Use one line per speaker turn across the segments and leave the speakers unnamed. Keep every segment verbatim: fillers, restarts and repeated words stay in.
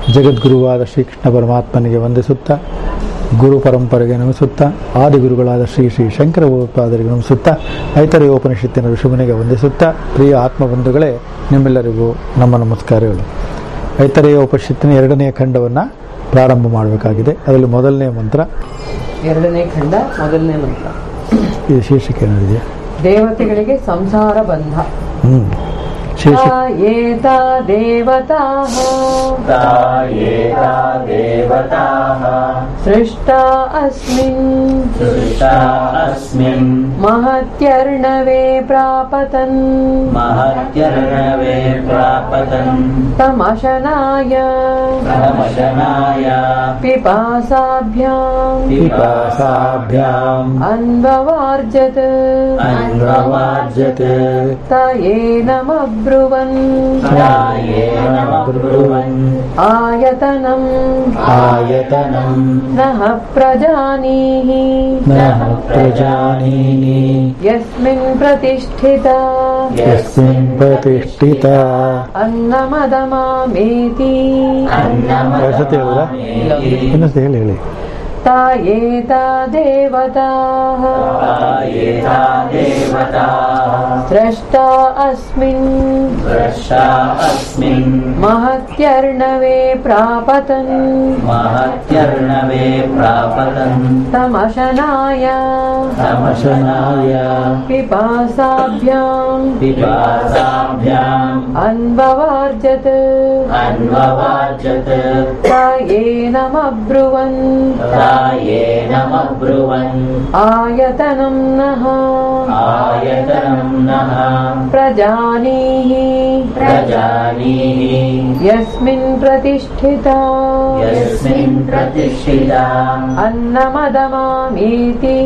ಜಗದ್ಗುರುವಾದ ಶ್ರೀಕೃಷ್ಣ ಪರಮಾತ್ಮನಿಗೆ ವಂದಿಸುತ್ತಾ, ಗುರು ಪರಂಪರೆಗೆ ನಮಿಸುತ್ತಾ, ಆದಿಗುರುಗಳಾದ ಶ್ರೀ ಶ್ರೀ ಶಂಕರ ಭಗವತ್ಪಾದರಿಗೆ ನಮಿಸುತ್ತಾ, ಐತರೇಯೋಪನಿಷತ್ತಿನ ಋಷಿಮುನಿಗೆ ವಂದಿಸುತ್ತಾ, ಪ್ರಿಯ ಆತ್ಮಬಂಧುಗಳೇ, ನಿಮ್ಮೆಲ್ಲರಿಗೂ ನಮ್ಮ ನಮಸ್ಕಾರಗಳು. ಐತರೇಯೋಪನಿಷತ್ತಿನ ಎರಡನೆಯ ಖಂಡವನ್ನು ಪ್ರಾರಂಭ ಮಾಡಬೇಕಾಗಿದೆ. ಅದರಲ್ಲಿ ಮೊದಲನೇ ಮಂತ್ರ,
ಎರಡನೇ ಖಂಡ ಮೊದಲನೇ ಮಂತ್ರ.
ಇದು ಶೀರ್ಷಿಕೆ ಏನಿದೆ?
ದೇವತೆಗಳಿಗೆ ಸಂಸಾರ ಬಂಧ.
ಹ್ಮ್ ಶೀರ್ಷಿಕೆ
ಏತಾ ದೇವತಾಃ
ತಾಯೇತಾ ದೇವತಾಃ
ಸೃಷ್ಟಾ ಅಸ್ಮಿನ್
ಸೃಷ್ಟಾ ಅಸ್ಮಿನ್
ಮಹತ್ಯರ್ಣವೇ ಪ್ರಾಪತನ್
ಮಹತ್ಯರ್ಣವೇ ಪ್ರಾಪತನ್
ತಮಶನಾಯ
ತಮಶನಾಯ
ಪಿಪಾಸಾಭ್ಯಾಂ
ಪಿಪಾಸಾಭ್ಯಾಂ
ಅನ್ವವಾರ್ಜತ್
ಅನ್ವವಾರ್ಜತೆ
ತಯೇನಮಬ್ರುವನ್
ತಾಯೇನಮಬ್ರುವನ್
ಆಯತನಂ
ಆಯತನಂ
ನಃ ಪ್ರಜಾನೀಹಿ
ನಃ ಪ್ರಜಾನೀನಿ
ಯಸ್ಮಿನ್ ಪ್ರತಿಷ್ಠಿತ
ಯಸ್ಮಿನ್
ಪ್ರತಿಷ್ಠಿತ.
ಅನ್ನಮದಮಾಮೇತಿ
ವಸತಿ ಹೇಳಿದ್ರಾ? ಇನ್ನೊಂದು ಹೇಳಿ ಹೇಳಿ
ತಾಯೇತಾ ದೇವತಾಃ
ತಾಯೇತಾ ದೇವತಾಃ
ಸ್ರಷ್ಟಾ ಅಸ್ಮಿನ್
ಸ್ರಷ್ಟಾ ಅಸ್ಮಿನ್
ಮಹತ್ಯರ್ಣವೇ ಪ್ರಾಪತನ್
ಮಹತ್ಯರ್ಣವೇ ಪ್ರಾಪತನ್
ತಮಶನಾಯ
ತಮಶನಾಯ
ಪಿಪಾಸಾಭ್ಯಾಂ
ಪಿಪಾಸಾಭ್ಯಾಂ
ಅನ್ವವಾರ್ಜತ್
ಅನ್ವವಾರ್ಜತ
ತಾಯೇನಮಬ್ರುವನ್
ತಾಯೇನಮಬ್ರುವನ್
ಆಯತನಂ ನಃ
ಆಯತನಂ ನಃ
ಪ್ರಜಾನೀಹಿ
ಪ್ರಜಾನೀಹಿ
ಯಸ್ಮಿನ್ ಪ್ರತಿಷ್ಠಿತ
ಯಸ್ಮಿನ್ ಪ್ರತಿಷ್ಠಿತ
ಅನ್ನಮದಮಾಮೇತಿ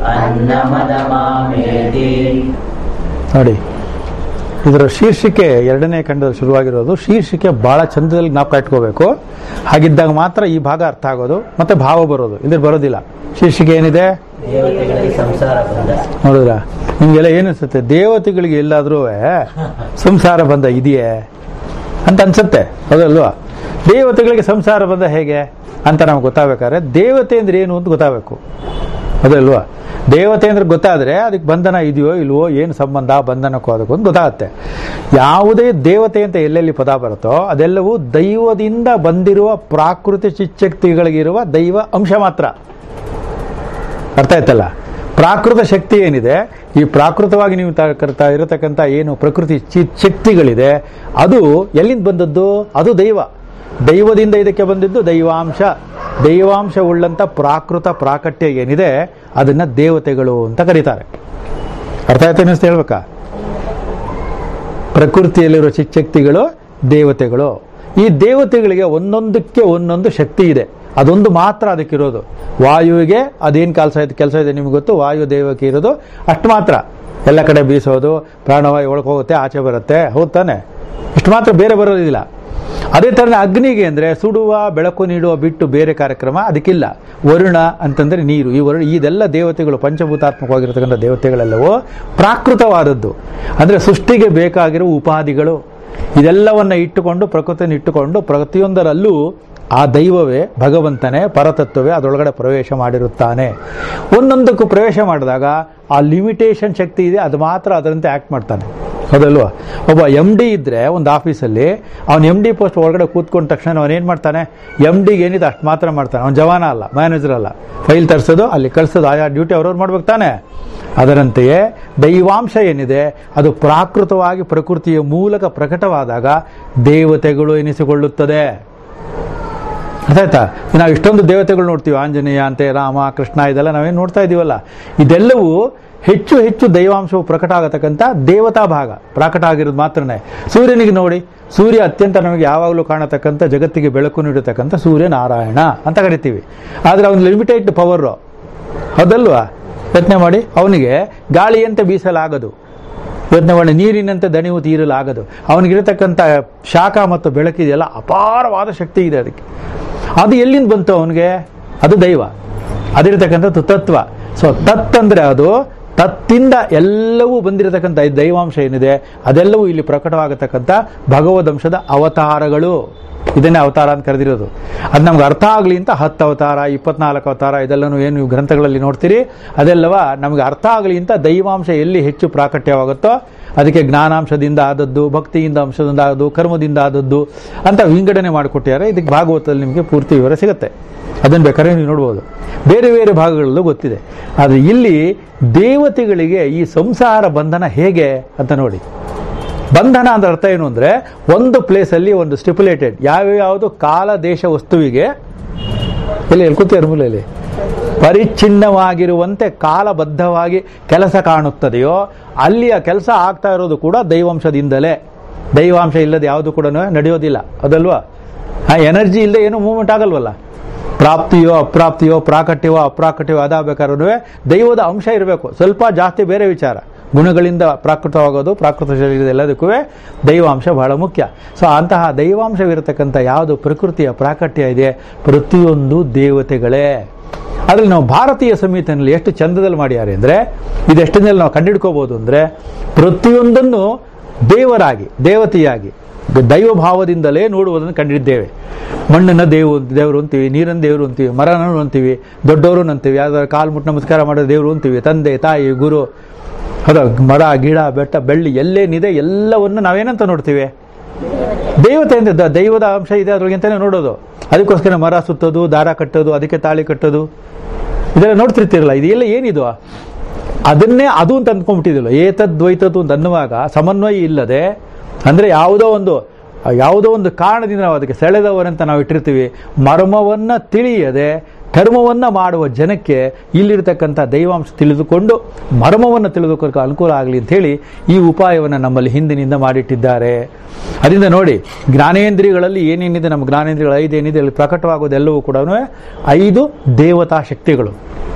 ಅನ್ನಮದಮಾಮೇತಿ.
ನೋಡಿ, ಇದರ ಶೀರ್ಷಿಕೆ ಎರಡನೇ ಖಂಡದಲ್ಲಿ ಶುರುವಾಗಿರೋದು. ಶೀರ್ಷಿಕೆ ಬಹಳ ಚಂದದಲ್ಲಿ ಜ್ಞಾಪಕ ಇಟ್ಕೋಬೇಕು. ಹಾಗಿದ್ದಾಗ ಮಾತ್ರ ಈ ಭಾಗ ಅರ್ಥ ಆಗೋದು, ಮತ್ತೆ ಭಾವ ಬರೋದು. ಇದ್ರ ಬರೋದಿಲ್ಲ. ಶೀರ್ಷಿಕೆ ಏನಿದೆ?
ದೇವತೆಗಳಿಗೆ ಸಂಸಾರ ಬಂಧ.
ನೋಡಿದ್ರ, ನಿಮ್ಗೆಲ್ಲ ಏನಿಸುತ್ತೆ? ದೇವತೆಗಳಿಗೆ ಎಲ್ಲಾದ್ರೂ ಸಂಸಾರ ಬಂಧ ಇದೆಯೇ ಅಂತ ಅನ್ಸುತ್ತೆ, ಹೌದಲ್ವಾ? ದೇವತೆಗಳಿಗೆ ಸಂಸಾರ ಬಂಧ ಹೇಗೆ ಅಂತ ನಮ್ಗೆ ಗೊತ್ತಾಗಬೇಕಾದ್ರೆ ದೇವತೆ ಅಂದ್ರೆ ಏನು ಅಂತ ಗೊತ್ತಾಗಬೇಕು, ಹೌದಲ್ವಾ? ದೇವತೆ ಅಂದ್ರೆ ಗೊತ್ತಾದ್ರೆ ಅದಕ್ಕೆ ಬಂಧನ ಇದೆಯೋ ಇಲ್ವೋ, ಏನು ಸಂಬಂಧ ಬಂಧನಕ್ಕೂ ಅದಕ್ಕೂ ಅಂತ ಗೊತ್ತಾಗುತ್ತೆ. ಯಾವುದೇ ದೇವತೆ ಅಂತ ಎಲ್ಲೆಲ್ಲಿ ಪದ ಬರುತ್ತೋ ಅದೆಲ್ಲವೂ ದೈವದಿಂದ ಬಂದಿರುವ ಪ್ರಾಕೃತ ಚಿಚ್ಚಕ್ತಿಗಳಿಗಿರುವ ದೈವ ಅಂಶ ಮಾತ್ರ. ಅರ್ಥ ಆಯ್ತಲ್ಲ? ಪ್ರಾಕೃತ ಶಕ್ತಿ ಏನಿದೆ, ಈ ಪ್ರಾಕೃತವಾಗಿ ನೀವು ಕರ್ತಾ ಇರತಕ್ಕಂಥ ಏನು ಪ್ರಕೃತಿ ಶಕ್ತಿಗಳಿದೆ, ಅದು ಎಲ್ಲಿಂದ ಬಂದದ್ದು? ಅದು ದೈವ. ದೈವದಿಂದ ಇದಕ್ಕೆ ಬಂದಿದ್ದು ದೈವಾಂಶ. ದೈವಾಂಶ ಉಳ್ಳಂತ ಪ್ರಾಕೃತ ಪ್ರಾಕಟ್ಯ ಏನಿದೆ ಅದನ್ನ ದೇವತೆಗಳು ಅಂತ ಕರೀತಾರೆ. ಅರ್ಥ ಆಯ್ತು ಅನ್ನಿಸ್ತು ಹೇಳ್ಬೇಕಾ? ಪ್ರಕೃತಿಯಲ್ಲಿರುವ ಚಿಚ್ಚಕ್ತಿಗಳು ದೇವತೆಗಳು. ಈ ದೇವತೆಗಳಿಗೆ ಒಂದೊಂದಕ್ಕೆ ಒಂದೊಂದು ಶಕ್ತಿ ಇದೆ. ಅದೊಂದು ಮಾತ್ರ ಅದಕ್ಕಿರೋದು. ವಾಯುವಿಗೆ ಅದೇನು ಕೆಲಸ ಇದೆ ಕೆಲಸ ಇದೆ ನಿಮ್ಗೆ ಗೊತ್ತು. ವಾಯು ದೇವಕ್ಕೆ ಇರೋದು ಅಷ್ಟು ಮಾತ್ರ. ಎಲ್ಲ ಕಡೆ ಬೀಸೋದು, ಪ್ರಾಣವಾಯು ಒಳಗೆ ಹೋಗುತ್ತೆ, ಆಚೆ ಬರುತ್ತೆ, ಹೌದು ತಾನೆ? ಇಷ್ಟು ಮಾತ್ರ, ಬೇರೆ ಬರೋದಿಲ್ಲ. ಅದೇ ಥರನೇ ಅಗ್ನಿಗೆ ಅಂದರೆ ಸುಡುವ, ಬೆಳಕು ನೀಡುವ ಬಿಟ್ಟು ಬೇರೆ ಕಾರ್ಯಕ್ರಮ ಅದಕ್ಕಿಲ್ಲ. ವರುಣ ಅಂತಂದರೆ ನೀರು. ಈ ವರುಣ ಇದೆಲ್ಲ ದೇವತೆಗಳು, ಪಂಚಭೂತಾತ್ಮಕವಾಗಿರತಕ್ಕಂಥ ದೇವತೆಗಳೆಲ್ಲವೂ ಪ್ರಾಕೃತವಾದದ್ದು. ಅಂದರೆ ಸೃಷ್ಟಿಗೆ ಬೇಕಾಗಿರುವ ಉಪಾಧಿಗಳು ಇದೆಲ್ಲವನ್ನ ಇಟ್ಟುಕೊಂಡು, ಪ್ರಕೃತಿಯನ್ನು ಇಟ್ಟುಕೊಂಡು ಪ್ರತಿಯೊಂದರಲ್ಲೂ ಆ ದೈವವೇ, ಭಗವಂತನೇ, ಪರತತ್ವವೇ ಅದರೊಳಗಡೆ ಪ್ರವೇಶ ಮಾಡಿರುತ್ತಾನೆ. ಒಂದೊಂದಕ್ಕೂ ಪ್ರವೇಶ ಮಾಡಿದಾಗ ಆ ಲಿಮಿಟೇಷನ್ ಶಕ್ತಿ ಇದೆ, ಅದು ಮಾತ್ರ ಅದರಂತೆ ಆಕ್ಟ್ ಮಾಡ್ತಾನೆ, ಹೌದಲ್ವಾ? ಒಬ್ಬ ಎಮ್ ಡಿ ಇದ್ರೆ ಒಂದು ಆಫೀಸಲ್ಲಿ, ಅವನು ಎಮ್ ಡಿ ಪೋಸ್ಟ್ ಒಳಗಡೆ ಕೂತ್ಕೊಂಡ ತಕ್ಷಣ ಅವನೇನು ಮಾಡ್ತಾನೆ? ಎಮ್ ಡಿಗೆ ಏನಿದೆ ಅಷ್ಟು ಮಾತ್ರ ಮಾಡ್ತಾನೆ. ಅವನು ಜವಾನ ಅಲ್ಲ, ಮ್ಯಾನೇಜರ್ ಅಲ್ಲ. ಫೈಲ್ ತರಿಸೋದು, ಅಲ್ಲಿ ಕಳಿಸೋದು, ಆಯಾ ಡ್ಯೂಟಿ ಅವ್ರವ್ರು ಮಾಡ್ಬೇಕು ತಾನೆ. ಅದರಂತೆಯೇ ದೈವಾಂಶ ಏನಿದೆ ಅದು ಪ್ರಾಕೃತವಾಗಿ ಪ್ರಕೃತಿಯ ಮೂಲಕ ಪ್ರಕಟವಾದಾಗ ದೇವತೆಗಳು ಎನಿಸಿಕೊಳ್ಳುತ್ತದೆ. ಅರ್ಥ ಆಯ್ತಾ? ನಾವು ಇಷ್ಟೊಂದು ದೇವತೆಗಳು ನೋಡ್ತೀವಿ, ಆಂಜನೇಯ ಅಂತೆ, ರಾಮ, ಕೃಷ್ಣ, ಇದೆಲ್ಲ ನಾವೇನು ನೋಡ್ತಾ ಇದೀವಲ್ಲ, ಇದೆಲ್ಲವೂ ಹೆಚ್ಚು ಹೆಚ್ಚು ದೈವಾಂಶವು ಪ್ರಕಟ ಆಗತಕ್ಕಂಥ ದೇವತಾ ಭಾಗ ಪ್ರಕಟ ಆಗಿರೋದು ಮಾತ್ರನೇ. ಸೂರ್ಯನಿಗೆ ನೋಡಿ, ಸೂರ್ಯ ಅತ್ಯಂತ ನಮಗೆ ಯಾವಾಗಲೂ ಕಾಣತಕ್ಕಂಥ, ಜಗತ್ತಿಗೆ ಬೆಳಕು ನೀಡತಕ್ಕಂಥ ಸೂರ್ಯ ನಾರಾಯಣ ಅಂತ ಕರಿತೀವಿ. ಆದರೆ ಅವನ ಲಿಮಿಟೆಡ್ ಪವರು, ಹೌದಲ್ವಾ? ಯೋಚನೆ ಮಾಡಿ, ಅವನಿಗೆ ಗಾಳಿಯಂತೆ ಬೀಸಲಾಗದು, ಯೋಚನೆ ಮಾಡಿ ನೀರಿನಂತೆ ದಣಿವು ತೀರಲಾಗದು. ಅವನಿಗಿರತಕ್ಕಂಥ ಶಾಖ ಮತ್ತು ಬೆಳಕಿದೆಯಲ್ಲ, ಅಪಾರವಾದ ಶಕ್ತಿ ಇದೆ ಅದಕ್ಕೆ. ಅದು ಎಲ್ಲಿಂದ ಬಂತು ಅವನಿಗೆ? ಅದು ದೈವ, ಅದಿರತಕ್ಕಂಥದ್ದು ತತ್ವ. ಸೊ ತತ್ ಅಂದರೆ ಅದು, ತತ್ತಿಂದ ಎಲ್ಲವೂ ಬಂದಿರತಕ್ಕಂಥ ದೈವಾಂಶ ಏನಿದೆ ಅದೆಲ್ಲವೂ ಇಲ್ಲಿ ಪ್ರಕಟವಾಗತಕ್ಕಂಥ ಭಗವದಂಶದ ಅವತಾರಗಳು. ಇದನ್ನೇ ಅವತಾರ ಅಂತ ಕರೆದಿರೋದು. ಅದು ನಮ್ಗೆ ಅರ್ಥ ಆಗಲಿ ಅಂತ ಹತ್ತು ಅವತಾರ, ಇಪ್ಪತ್ನಾಲ್ಕು ಅವತಾರ ಇದೆಲ್ಲನೂ ಏನು ನೀವು ಗ್ರಂಥಗಳಲ್ಲಿ ನೋಡ್ತೀರಿ ಅದೆಲ್ಲವ ನಮಗೆ ಅರ್ಥ ಆಗಲಿ ಅಂತ ದೈವಾಂಶ ಎಲ್ಲಿ ಹೆಚ್ಚು ಪ್ರಾಕಟ್ಯವಾಗುತ್ತೋ ಅದಕ್ಕೆ ಜ್ಞಾನಾಂಶದಿಂದ ಆದದ್ದು, ಭಕ್ತಿಯಿಂದ ಅಂಶದಿಂದ ಆದದ್ದು, ಕರ್ಮದಿಂದ ಆದದ್ದು ಅಂತ ವಿಂಗಡಣೆ ಮಾಡಿಕೊಟ್ಟಿದ್ದಾರೆ. ಇದಕ್ಕೆ ಭಾಗವತದಲ್ಲಿ ನಿಮಗೆ ಪೂರ್ತಿ ವಿವರ ಸಿಗುತ್ತೆ, ಅದನ್ನು ಬೇಕಾದ್ರೆ ನೀವು ನೋಡ್ಬೋದು. ಬೇರೆ ಬೇರೆ ಭಾಗಗಳಲ್ಲೂ ಗೊತ್ತಿದೆ. ಆದರೆ ಇಲ್ಲಿ ದೇವತೆಗಳಿಗೆ ಈ ಸಂಸಾರ ಬಂಧನ ಹೇಗೆ ಅಂತ ನೋಡಿ. ಬಂಧನ ಅಂದ್ರೆ ಅರ್ಥ ಏನು ಅಂದರೆ ಒಂದು ಪ್ಲೇಸಲ್ಲಿ ಒಂದು ಸ್ಟಿಪ್ಯುಲೇಟೆಡ್ ಯಾವ್ಯಾವುದು ಕಾಲ ದೇಶ ವಸ್ತುವಿಗೆ ಎಲ್ಲಿ ಹೇಳ್ಕೊತೀರ ಮೂಲೆಯಲ್ಲಿ ಪರಿಚ್ಛಿನ್ನವಾಗಿರುವಂತೆ ಕಾಲಬದ್ಧವಾಗಿ ಕೆಲಸ ಕಾಣುತ್ತದೆಯೋ ಅಲ್ಲಿ ಆ ಕೆಲಸ ಆಗ್ತಾ ಇರೋದು ಕೂಡ ದೈವಾಂಶದಿಂದಲೇ. ದೈವಾಂಶ ಇಲ್ಲದೆ ಯಾವುದು ಕೂಡ ನಡೆಯೋದಿಲ್ಲ, ಅದಲ್ವಾ? ಆ ಎನರ್ಜಿ ಇಲ್ಲದೆ ಏನು ಮೂವ್ಮೆಂಟ್ ಆಗಲ್ವಲ್ಲ. ಪ್ರಾಪ್ತಿಯೋ ಅಪ್ರಾಪ್ತಿಯೋ ಪ್ರಾಕಟ್ಯವೋ ಅಪ್ರಾಕಟ್ಯವೋ ಅದಾಗಬೇಕಾದ್ರೂ ದೈವದ ಅಂಶ ಇರಬೇಕು. ಸ್ವಲ್ಪ ಜಾಸ್ತಿ ಬೇರೆ ವಿಚಾರ, ಗುಣಗಳಿಂದ ಪ್ರಾಕೃತವಾಗೋದು, ಪ್ರಾಕೃತ ಶರೀರದ ಎಲ್ಲದಕ್ಕೂ ದೈವಾಂಶ ಬಹಳ ಮುಖ್ಯ. ಸೊ ಅಂತಹ ದೈವಾಂಶವಿರತಕ್ಕಂಥ ಯಾವುದು ಪ್ರಕೃತಿಯ ಪ್ರಾಕಟ್ಯ ಇದೆ ಪ್ರತಿಯೊಂದು ದೇವತೆಗಳೇ. ಅದರಲ್ಲಿ ನಾವು ಭಾರತೀಯ ಸಂಹಿತೆಯಲ್ಲಿ ಎಷ್ಟು ಚಂದದಲ್ಲಿ ಮಾಡ್ಯಾರೆ ಅಂದರೆ ಇದೆಷ್ಟನ್ನೆಲ್ಲ ನಾವು ಕಂಡಿಡ್ಕೋಬಹುದು ಅಂದರೆ ಪ್ರತಿಯೊಂದನ್ನು ದೇವರಾಗಿ ದೇವತೆಯಾಗಿ ದೈವ ಭಾವದಿಂದಲೇ ನೋಡುವುದನ್ನು ಕಂಡಿದ್ದೇವೆ. ಮಣ್ಣನ್ನು ದೇವು ದೇವರು ಅಂತೀವಿ, ನೀರನ್ನು ದೇವರು ಅಂತೀವಿ, ಮರನೂ ಅಂತೀವಿ, ದೊಡ್ಡವರು ಅಂತೀವಿ, ಯಾವ್ದಾದ್ರು ಕಾಲು ಮುಟ್ಟು ನಮಸ್ಕಾರ ಮಾಡೋ ದೇವರು ಅಂತೀವಿ, ತಂದೆ ತಾಯಿ ಗುರು, ಅದು ಮರ ಗಿಡ ಬೆಟ್ಟ ಬೆಳ್ಳಿ ಎಲ್ಲೇನಿದೆ ಎಲ್ಲವನ್ನು ನಾವೇನಂತ ನೋಡ್ತೀವಿ? ದೇವತೆ ಅಂತ. ದೈವದ ಅಂಶ ಇದೆ ಅದ್ರೊಳಗಿಂತಾನೆ ನೋಡೋದು. ಅದಕ್ಕೋಸ್ಕರ ಮರ ಸುತ್ತೋದು, ದಾರ ಕಟ್ಟೋದು, ಅದಕ್ಕೆ ತಾಳಿ ಕಟ್ಟೋದು ಇದೆಲ್ಲ ನೋಡ್ತಿರ್ತಿರಲ್ಲ. ಇದೆಲ್ಲ ಏನಿದು? ಅದನ್ನೇ ಅದು ಅಂತ ಅಂದ್ಕೊಂಡ್ಬಿಟ್ಟಿದಿಲ್ಲ. ಏತದ್ವೈತದ್ದು ಅಂತ ಅನ್ನುವಾಗ ಸಮನ್ವಯ ಇಲ್ಲದೆ ಅಂದರೆ ಯಾವುದೋ ಒಂದು ಯಾವುದೋ ಒಂದು ಕಾರಣದಿಂದ ನಾವು ಅದಕ್ಕೆ ಸೆಳೆದವರಂತ ನಾವು ಇಟ್ಟಿರ್ತೀವಿ. ಮರ್ಮವನ್ನು ತಿಳಿಯದೆ ಕರ್ಮವನ್ನು ಮಾಡುವ ಜನಕ್ಕೆ ಇಲ್ಲಿರ್ತಕ್ಕಂಥ ದೈವಾಂಶ ತಿಳಿದುಕೊಂಡು ಮರ್ಮವನ್ನು ತಿಳಿದುಕೊಳ್ಳೋಕೆ ಅನುಕೂಲ ಆಗಲಿ ಅಂಥೇಳಿ ಈ ಉಪಾಯವನ್ನು ನಮ್ಮಲ್ಲಿ ಹಿಂದಿನಿಂದ ಮಾಡಿಟ್ಟಿದ್ದಾರೆ. ಅದರಿಂದ ನೋಡಿ, ಜ್ಞಾನೇಂದ್ರಿಯಗಳಲ್ಲಿ ಏನೇನಿದೆ, ನಮ್ಮ ಜ್ಞಾನೇಂದ್ರಿಯಗಳು ಐದೇನಿದೆ ಅಲ್ಲಿ ಪ್ರಕಟವಾಗೋದೆಲ್ಲವೂ ಕೂಡ ಐದು ದೇವತಾ ಶಕ್ತಿಗಳು.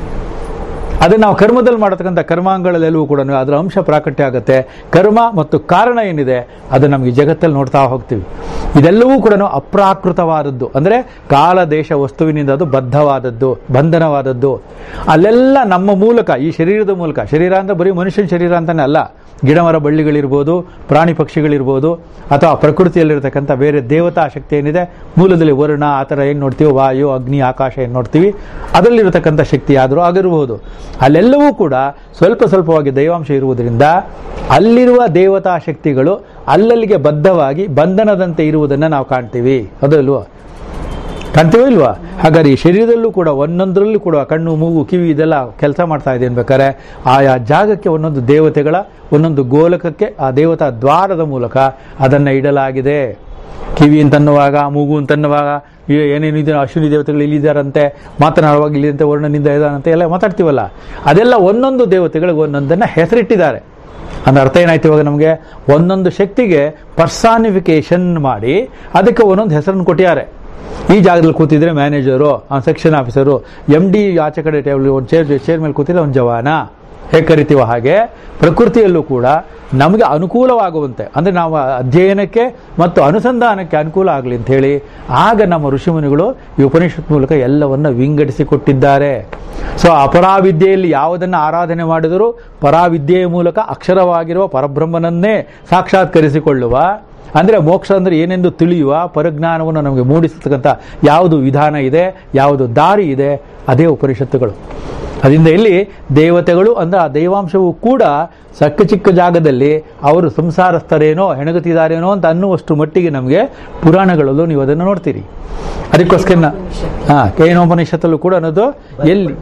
ಅದನ್ನು ನಾವು ಕರ್ಮದಲ್ಲಿ ಮಾಡತಕ್ಕಂಥ ಕರ್ಮಾಂಗಗಳೆಲ್ಲವೂ ಕೂಡ ಅದರ ಅಂಶ ಪ್ರಾಕಟ್ಯ ಆಗುತ್ತೆ. ಕರ್ಮ ಮತ್ತು ಕಾರಣ ಏನಿದೆ ಅದು ನಮಗೆ ಜಗತ್ತಲ್ಲಿ ನೋಡ್ತಾ ಹೋಗ್ತೀವಿ. ಇದೆಲ್ಲವೂ ಕೂಡ ಅಪ್ರಾಕೃತವಾದದ್ದು, ಅಂದರೆ ಕಾಲ ದೇಶ ವಸ್ತುವಿನಿಂದ ಅದು ಬದ್ಧವಾದದ್ದು, ಬಂಧನವಾದದ್ದು. ಅಲ್ಲೆಲ್ಲ ನಮ್ಮ ಮೂಲಕ, ಈ ಶರೀರದ ಮೂಲಕ, ಶರೀರ ಅಂದರೆ ಬರೀ ಮನುಷ್ಯನ ಶರೀರ ಅಂತಾನೆ ಅಲ್ಲ, ಗಿಡ ಮರ ಬಳ್ಳಿಗಳಿರ್ಬೋದು, ಪ್ರಾಣಿ ಪಕ್ಷಿಗಳಿರ್ಬೋದು, ಅಥವಾ ಪ್ರಕೃತಿಯಲ್ಲಿರ್ತಕ್ಕಂಥ ಬೇರೆ ದೇವತಾ ಶಕ್ತಿ ಏನಿದೆ, ಮೂಲದಲ್ಲಿ ವರ್ಣ ಆ ಥರ ಏನು ನೋಡ್ತೀವಿ, ವಾಯು ಅಗ್ನಿ ಆಕಾಶ ಏನು ನೋಡ್ತೀವಿ, ಅದರಲ್ಲಿರತಕ್ಕಂಥ ಶಕ್ತಿ ಆದರೂ ಆಗಿರಬಹುದು. ಅಲ್ಲೆಲ್ಲವೂ ಕೂಡ ಸ್ವಲ್ಪ ಸ್ವಲ್ಪವಾಗಿ ದೈವಾಂಶ ಇರುವುದರಿಂದ ಅಲ್ಲಿರುವ ದೇವತಾ ಶಕ್ತಿಗಳು ಅಲ್ಲಲ್ಲಿಗೆ ಬದ್ಧವಾಗಿ ಬಂಧನದಂತೆ ಇರುವುದನ್ನು ನಾವು ಕಾಣ್ತೀವಿ. ಅದಲ್ವಾ? ಕಾಣ್ತೀವೋ ಇಲ್ವಾ? ಹಾಗಾದ್ರೆ ಈ ಶರೀರದಲ್ಲೂ ಕೂಡ ಒಂದೊಂದರಲ್ಲೂ ಕೂಡ ಕಣ್ಣು ಮೂಗು ಕಿವಿ ಇದೆಲ್ಲ ಕೆಲಸ ಮಾಡ್ತಾ ಇದೆ ಅನ್ಬೇಕಾದ್ರೆ ಆಯಾ ಜಾಗಕ್ಕೆ ಒಂದೊಂದು ದೇವತೆಗಳ ಒಂದೊಂದು ಗೋಲಕಕ್ಕೆ ಆ ದೇವತಾ ದ್ವಾರದ ಮೂಲಕ ಅದನ್ನು ಇಡಲಾಗಿದೆ. ಕಿವಿ ಅಂತನ್ನುವಾಗ, ಮೂಗು ಅಂತನ್ನುವಾಗ, ಏನೇನು ಇದೆ ಅಶ್ವಿನಿ ದೇವತೆಗಳು ಇಲ್ಲಿದ್ದಾರಂತೆ, ಮಾತನಾಡುವಾಗ ಇಲ್ಲಿಂತೆ ವರ್ಣನಿಂದ ಇದಾರಂತೆ ಎಲ್ಲ ಮಾತಾಡ್ತೀವಲ್ಲ, ಅದೆಲ್ಲ ಒಂದೊಂದು ದೇವತೆಗಳಿಗೆ ಒಂದೊಂದನ್ನು ಹೆಸರಿಟ್ಟಿದ್ದಾರೆ. ಅಂದ್ರೆ ಅರ್ಥ ಏನಾಯ್ತು? ಇವಾಗ ನಮಗೆ ಒಂದೊಂದು ಶಕ್ತಿಗೆ ಪರ್ಸಾನಿಫಿಕೇಶನ್ ಮಾಡಿ ಅದಕ್ಕೆ ಒಂದೊಂದು ಹೆಸರನ್ನು ಕೊಟ್ಟಿದ್ದಾರೆ. ಈ ಜಾಗದಲ್ಲಿ ಕೂತಿದ್ರೆ manager, section officer, M D ಆಚೆ ಕಡೆ ಟೇಬಲ್ ಒಂದು ಚೇರ್ ಚೇರ್ ಮೇಲೆ ಕೂತಿದ್ರೆ ಒಂದು ಜವಾನ, ಹೇಗೆ ಕರಿತೀವ ಹಾಗೆ ಪ್ರಕೃತಿಯಲ್ಲೂ ಕೂಡ ನಮಗೆ ಅನುಕೂಲವಾಗುವಂತೆ, ಅಂದರೆ ನಾವು ಅಧ್ಯಯನಕ್ಕೆ ಮತ್ತು ಅನುಸಂಧಾನಕ್ಕೆ ಅನುಕೂಲ ಆಗಲಿ ಅಂತ ಹೇಳಿ ಆಗ ನಮ್ಮ ಋಷಿಮುನಿಗಳು ಈ ಉಪನಿಷತ್ ಮೂಲಕ ಎಲ್ಲವನ್ನ ವಿಂಗಡಿಸಿಕೊಟ್ಟಿದ್ದಾರೆ. ಸೊ ಅಪರಾವಿದ್ಯೆಯಲ್ಲಿ ಯಾವುದನ್ನು ಆರಾಧನೆ ಮಾಡಿದರೂ ಪರಾವಿದ್ಯೆಯ ಮೂಲಕ ಅಕ್ಷರವಾಗಿರುವ ಪರಬ್ರಹ್ಮನನ್ನೇ ಸಾಕ್ಷಾತ್ಕರಿಸಿಕೊಳ್ಳುವ, ಅಂದರೆ ಮೋಕ್ಷ ಅಂದರೆ ಏನೆಂದು ತಿಳಿಯುವ ಪರಜ್ಞಾನವನ್ನು ನಮಗೆ ಮೂಡಿಸತಕ್ಕಂಥ ಯಾವುದು ವಿಧಾನ ಇದೆ, ಯಾವುದು ದಾರಿ ಇದೆ, ಅದೇ ಉಪನಿಷತ್ತುಗಳು. ಅದರಿಂದ ಇಲ್ಲಿ ದೇವತೆಗಳು ಅಂದರೆ ಆ ದೈವಾಂಶವೂ ಕೂಡ ಸಕ್ಕ ಚಿಕ್ಕ ಜಾಗದಲ್ಲಿ ಅವರು ಸಂಸಾರಸ್ಥರೇನೋ ಹೆಣಗುತ್ತಿದ್ದಾರೇನೋ ಅಂತ ಅನ್ನುವಷ್ಟು ಮಟ್ಟಿಗೆ ನಮಗೆ ಪುರಾಣಗಳಲ್ಲೂ ನೀವು ಅದನ್ನು ನೋಡ್ತೀರಿ. ಅದಕ್ಕೋಸ್ಕರ ಹಾ ಕೇನೋಪನಿಷತ್ತಲ್ಲೂ ಕೂಡ ಅನ್ನೋದು ಎಲ್ಲಿ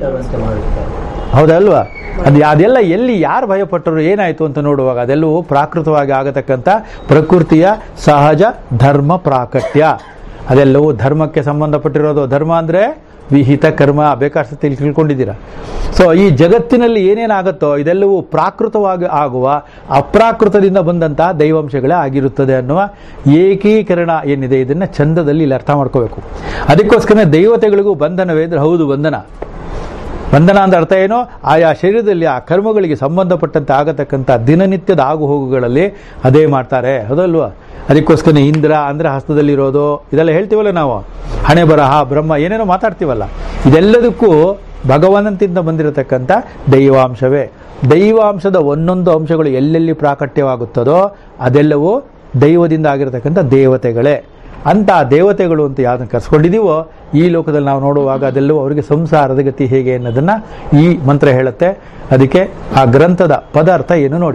ಹೌದಲ್ವಾ, ಅದು ಅದೆಲ್ಲ ಎಲ್ಲಿ ಯಾರು ಭಯಪಟ್ಟರು ಏನಾಯಿತು ಅಂತ ನೋಡುವಾಗ ಅದೆಲ್ಲವೂ ಪ್ರಾಕೃತವಾಗಿ ಆಗತಕ್ಕಂಥ ಪ್ರಕೃತಿಯ ಸಹಜ ಧರ್ಮ ಪ್ರಾಕಟ್ಯ. ಅದೆಲ್ಲವೂ ಧರ್ಮಕ್ಕೆ ಸಂಬಂಧಪಟ್ಟಿರೋದು. ಧರ್ಮ ಅಂದರೆ ವಿಹಿತ ಕರ್ಮ, ಬೇಕಾದ ತಿಳ್ಕೊಂಡಿದ್ದೀರಾ. ಸೊ ಈ ಜಗತ್ತಿನಲ್ಲಿ ಏನೇನಾಗುತ್ತೋ ಇದೆಲ್ಲವೂ ಪ್ರಾಕೃತವಾಗಿ ಆಗುವ ಅಪ್ರಾಕೃತದಿಂದ ಬಂದಂತಹ ದೈವಾಂಶಗಳೇ ಆಗಿರುತ್ತದೆ ಅನ್ನುವ ಏಕೀಕರಣ ಏನಿದೆ ಇದನ್ನು ಚಂದದಲ್ಲಿ ಇಲ್ಲಿ ಅರ್ಥ ಮಾಡ್ಕೋಬೇಕು. ಅದಕ್ಕೋಸ್ಕರ ದೇವತೆಗಳಿಗೂ ಬಂಧನವೇ ಅಂದರೆ ಹೌದು ಬಂಧನ. ಬಂಧನ ಅಂದ್ರೆ ಅರ್ಥ ಏನು? ಆಯಾ ಶರೀರದಲ್ಲಿ ಆ ಕರ್ಮಗಳಿಗೆ ಸಂಬಂಧಪಟ್ಟಂತೆ ಆಗತಕ್ಕಂಥ ದಿನನಿತ್ಯದ ಆಗು ಹೋಗುಗಳಲ್ಲಿ ಅದೇ ಮಾಡ್ತಾರೆ, ಹೌದಲ್ವಾ? ಅದಕ್ಕೋಸ್ಕರ ಇಂದ್ರ ಅಂದರೆ ಹಸ್ತದಲ್ಲಿರೋದು ಇದೆಲ್ಲ ಹೇಳ್ತೀವಲ್ಲ ನಾವು, ಹಣೆ ಬರಹ ಬ್ರಹ್ಮ ಏನೇನೋ ಮಾತಾಡ್ತೀವಲ್ಲ, ಇದೆಲ್ಲದಕ್ಕೂ ಭಗವಂತನಿಂದ ಬಂದಿರತಕ್ಕಂಥ ದೈವಾಂಶವೇ. ದೈವಾಂಶದ ಒಂದೊಂದು ಅಂಶಗಳು ಎಲ್ಲೆಲ್ಲಿ ಪ್ರಾಕಟ್ಯವಾಗುತ್ತದೋ ಅದೆಲ್ಲವೂ ದೈವದಿಂದ ಆಗಿರತಕ್ಕಂಥ ದೇವತೆಗಳೇ. ಅಂತ ದೇವತೆಗಳು ಅಂತ ಯಾವ್ದನ್ನು ಕರ್ಸ್ಕೊಂಡಿದೀವೋ ಈ ಲೋಕದಲ್ಲಿ ನಾವು ನೋಡುವಾಗ ಅದೆಲ್ಲವೂ ಅವರಿಗೆ ಸಂಸಾರದ ಗತಿ ಹೇಗೆ ಅನ್ನೋದನ್ನ ಈ ಮಂತ್ರ ಹೇಳುತ್ತೆ. ಅದಕ್ಕೆ ಆ ಗ್ರಂಥದ ಪದಾರ್ಥ ಏನು ನೋಡಿ.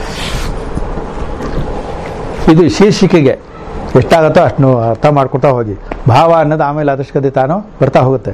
ಇದು ಶೀರ್ಷಿಕೆಗೆ ಎಷ್ಟಾಗತ್ತೋ ಅಷ್ಟು ಅರ್ಥ ಮಾಡ್ಕೊತಾ ಹೋಗಿ. ಭಾವ ಅನ್ನೋದು ಆಮೇಲೆ ಅದೃಷ್ಟತೆ ತಾನು ಬರ್ತಾ ಹೋಗುತ್ತೆ.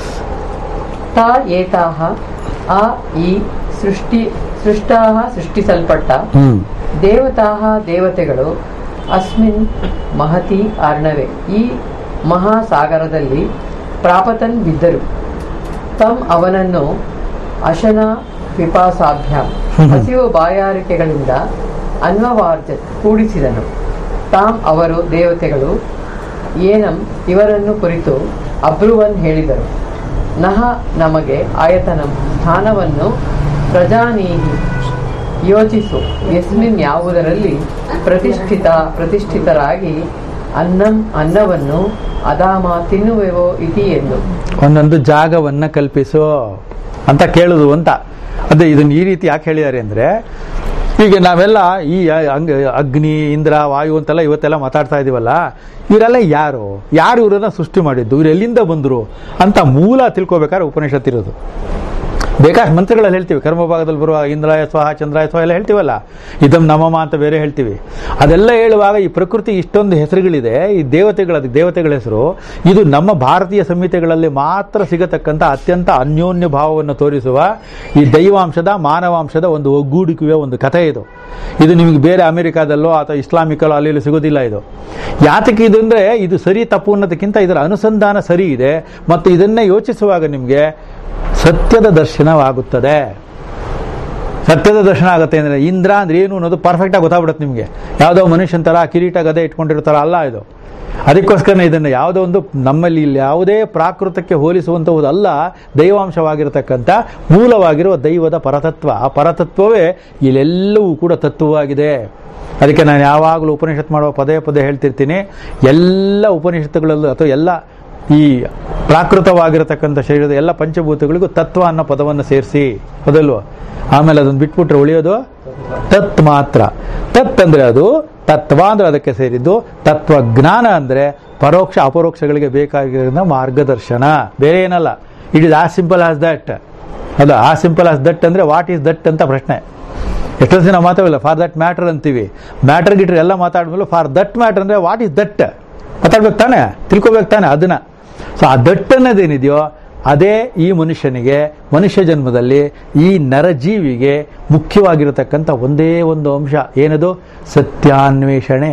ತಾ ಏತಾಹ ಆ ಈ ಸೃಷ್ಟಿ ಸೃಷ್ಟಾಹ ಸೃಷ್ಟಿಸಲ್ಪಟ್ಟ
ಹ್ಮ್
ದೇವತಾಹ ದೇವತೆಗಳು ಅಸ್ಮಿನ್ ಮಹತಿ ಅರ್ಣವೆ ಈ ಮಹಾಸಾಗರದಲ್ಲಿ ಪ್ರಾಪತನ್ ಬಿದ್ದರು. ತಮ್ ಅವನನ್ನು ಅಶನ ವಿಪಾಸಾಭ್ಯ ಹಸಿವು ಬಾಯಾರಿಕೆಗಳಿಂದ ಅನ್ವವಾರ್ಜ ಕೂಡಿಸಿದನು. ತಾಮ್ ಅವರು ದೇವತೆಗಳು ಏನಂ ಇವರನ್ನು ಕುರಿತು ಅಬ್ರುವನ್ ಹೇಳಿದರು. ನಹ ನಮಗೆ ಆಯತನಂ ಸ್ಥಾನವನ್ನು ಪ್ರಜಾನೀಹಿ ಯೋಚಿಸು ಯಸ್ಮಿನ್ ಯಾವುದರಲ್ಲಿ ಪ್ರತಿಷ್ಠಿತ ಪ್ರತಿಷ್ಠಿತರಾಗಿ ಅನ್ನಂ ಅನ್ನವನ್ನು ಅದಾಮ ತಿನ್ನುವೆವೋ ಇತಿ ಎಂದು
ಒಂದೊಂದು ಜಾಗವನ್ನ ಕಲ್ಪಿಸೋ ಅಂತ ಕೇಳುದು ಅಂತ. ಅದೇ ಇದನ್ನ ಈ ರೀತಿ ಯಾಕೆ ಹೇಳಿದ್ದಾರೆ ಅಂದ್ರೆ, ಈಗ ನಾವೆಲ್ಲ ಈ ಅಂಗ ಅಗ್ನಿ ಇಂದ್ರ ವಾಯು ಅಂತೆಲ್ಲ ಇವತ್ತೆಲ್ಲ ಮಾತಾಡ್ತಾ ಇದೀವಲ್ಲ, ಇವರೆಲ್ಲ ಯಾರು ಯಾರು ಇವರನ್ನ ಸೃಷ್ಟಿ ಮಾಡಿದ್ದು, ಇವ್ರು ಎಲ್ಲಿಂದ ಬಂದ್ರು ಅಂತ ಮೂಲ ತಿಳ್ಕೊಬೇಕಾದ್ರೆ ಉಪನಿಷತ್ ಇರೋದು. ಬೇಕಾಷ್ಟು ಮಂತ್ರಗಳಲ್ಲಿ ಹೇಳ್ತೀವಿ, ಕರ್ಮಭಾಗದಲ್ಲಿ ಬರುವ ಇಂದ್ರಾಯ ಸ್ವಾಹ ಚಂದ್ರಾಯ ಸ್ವಾಹ ಎಲ್ಲ ಹೇಳ್ತೀವಲ್ಲ, ಇದಂ ನಮಮ ಅಂತ ಬೇರೆ ಹೇಳ್ತೀವಿ. ಅದೆಲ್ಲ ಹೇಳುವಾಗ ಈ ಪ್ರಕೃತಿ ಇಷ್ಟೊಂದು ಹೆಸರುಗಳಿದೆ, ಈ ದೇವತೆಗಳ ದೇವತೆಗಳ ಹೆಸರು, ಇದು ನಮ್ಮ ಭಾರತೀಯ ಸಂಹಿತೆಗಳಲ್ಲಿ ಮಾತ್ರ ಸಿಗತಕ್ಕಂಥ ಅತ್ಯಂತ ಅನ್ಯೋನ್ಯ ಭಾವವನ್ನು ತೋರಿಸುವ ಈ ದೈವಾಂಶದ ಮಾನವಾಂಶದ ಒಂದು ಒಗ್ಗೂಡಿಕೆಯ ಒಂದು ಕಥೆ ಇದು. ಇದು ನಿಮಗೆ ಬೇರೆ ಅಮೆರಿಕಾದಲ್ಲೋ ಅಥವಾ ಇಸ್ಲಾಮಿಕಲ್ಲೋ ಅಲ್ಲಿ ಸಿಗೋದಿಲ್ಲ. ಇದು ಯಾತಕ್ಕೆ ಇದು ಅಂದ್ರೆ, ಇದು ಸರಿ ತಪ್ಪು ಅನ್ನೋದಕ್ಕಿಂತ ಇದರ ಅನುಸಂಧಾನ ಸರಿ ಇದೆ. ಮತ್ತು ಇದನ್ನೇ ಯೋಚಿಸುವಾಗ ನಿಮಗೆ ಸತ್ಯದ ದರ್ಶನವಾಗುತ್ತದೆ. ಸತ್ಯದ ದರ್ಶನ ಆಗುತ್ತೆ ಅಂದ್ರೆ ಇಂದ್ರ ಅಂದ್ರೆ ಏನು ಅನ್ನೋದು ಪರ್ಫೆಕ್ಟ್ ಆಗಿ ಗೊತ್ತಾಗ್ಬಿಡುತ್ತೆ ನಿಮಗೆ. ಯಾವುದೋ ಮನುಷ್ಯನ ತರ ಕಿರೀಟ ಗದೆ ಇಟ್ಕೊಂಡಿರ್ತಾರ ಅಲ್ಲ ಇದು. ಅದಕ್ಕೋಸ್ಕರ ಇದನ್ನು ಯಾವುದೋ ಒಂದು ನಮ್ಮಲ್ಲಿ ಇಲ್ಲಿ ಯಾವುದೇ ಪ್ರಾಕೃತಕ್ಕೆ ಹೋಲಿಸುವಂತಹುದಲ್ಲ, ದೈವಾಂಶವಾಗಿರತಕ್ಕಂಥ ಮೂಲವಾಗಿರುವ ದೈವದ ಪರತತ್ವ. ಆ ಪರತತ್ವವೇ ಇಲ್ಲೆಲ್ಲವೂ ಕೂಡ ತತ್ವವಾಗಿದೆ. ಅದಕ್ಕೆ ನಾನು ಯಾವಾಗಲೂ ಉಪನಿಷತ್ ಮಾಡುವ ಪದೇ ಪದೇ ಹೇಳ್ತಿರ್ತೀನಿ, ಎಲ್ಲ ಉಪನಿಷತ್ತುಗಳಲ್ಲೂ ಅಥವಾ ಎಲ್ಲ ಈ ಪ್ರಾಕೃತವಾಗಿರತಕ್ಕಂಥ ಶರೀರದ ಎಲ್ಲ ಪಂಚಭೂತಗಳಿಗೂ ತತ್ವ ಅನ್ನೋ ಪದವನ್ನು ಸೇರಿಸಿ, ಅದಲ್ವ. ಆಮೇಲೆ ಅದನ್ನು ಬಿಟ್ಬಿಟ್ರೆ ಉಳಿಯೋದು ತತ್ ಮಾತ್ರ. ತತ್ ಅಂದ್ರೆ ಅದು, ತತ್ವ ಅಂದ್ರೆ ಅದಕ್ಕೆ ಸೇರಿದ್ದು, ತತ್ವಜ್ಞಾನ ಅಂದ್ರೆ ಪರೋಕ್ಷ ಅಪರೋಕ್ಷಗಳಿಗೆ ಬೇಕಾಗಿರೋ ಮಾರ್ಗದರ್ಶನ, ಬೇರೆ ಏನಲ್ಲ. It is a simple as that. ಅದು ಆ ಸಿಂಪಲ್ ಆಸ್ ದಟ್ ಅಂದ್ರೆ ವಾಟ್ ಈಸ್ ದಟ್ ಅಂತ ಪ್ರಶ್ನೆ. ಎಷ್ಟೊಂದು ದಿನ ಮಾತಾಡಲ್ಲ, ಫಾರ್ ದಟ್ ಮ್ಯಾಟರ್ ಅಂತೀವಿ. ಮ್ಯಾಟರ್ ಗಿಟ್ರ್ ಎಲ್ಲ ಮಾತಾಡ್ಮೇಲೆ ಫಾರ್ ದಟ್ ಮ್ಯಾಟರ್ ಅಂದ್ರೆ ವಾಟ್ ಈಸ್ ದಟ್ ಮಾತಾಡ್ಬೇಕು ತಾನೆ, ತಿಳ್ಕೊಬೇಕು ತಾನೆ ಅದನ್ನ. ಸೊ ಆ ದಟ್ ಅನ್ನೋದೇನಿದೆಯೋ ಅದೇ ಈ ಮನುಷ್ಯನಿಗೆ, ಮನುಷ್ಯ ಜನ್ಮದಲ್ಲಿ ಈ ನರಜೀವಿಗೆ ಮುಖ್ಯವಾಗಿರತಕ್ಕಂಥ ಒಂದೇ ಒಂದು ಅಂಶ. ಏನದು? ಸತ್ಯಾನ್ವೇಷಣೆ.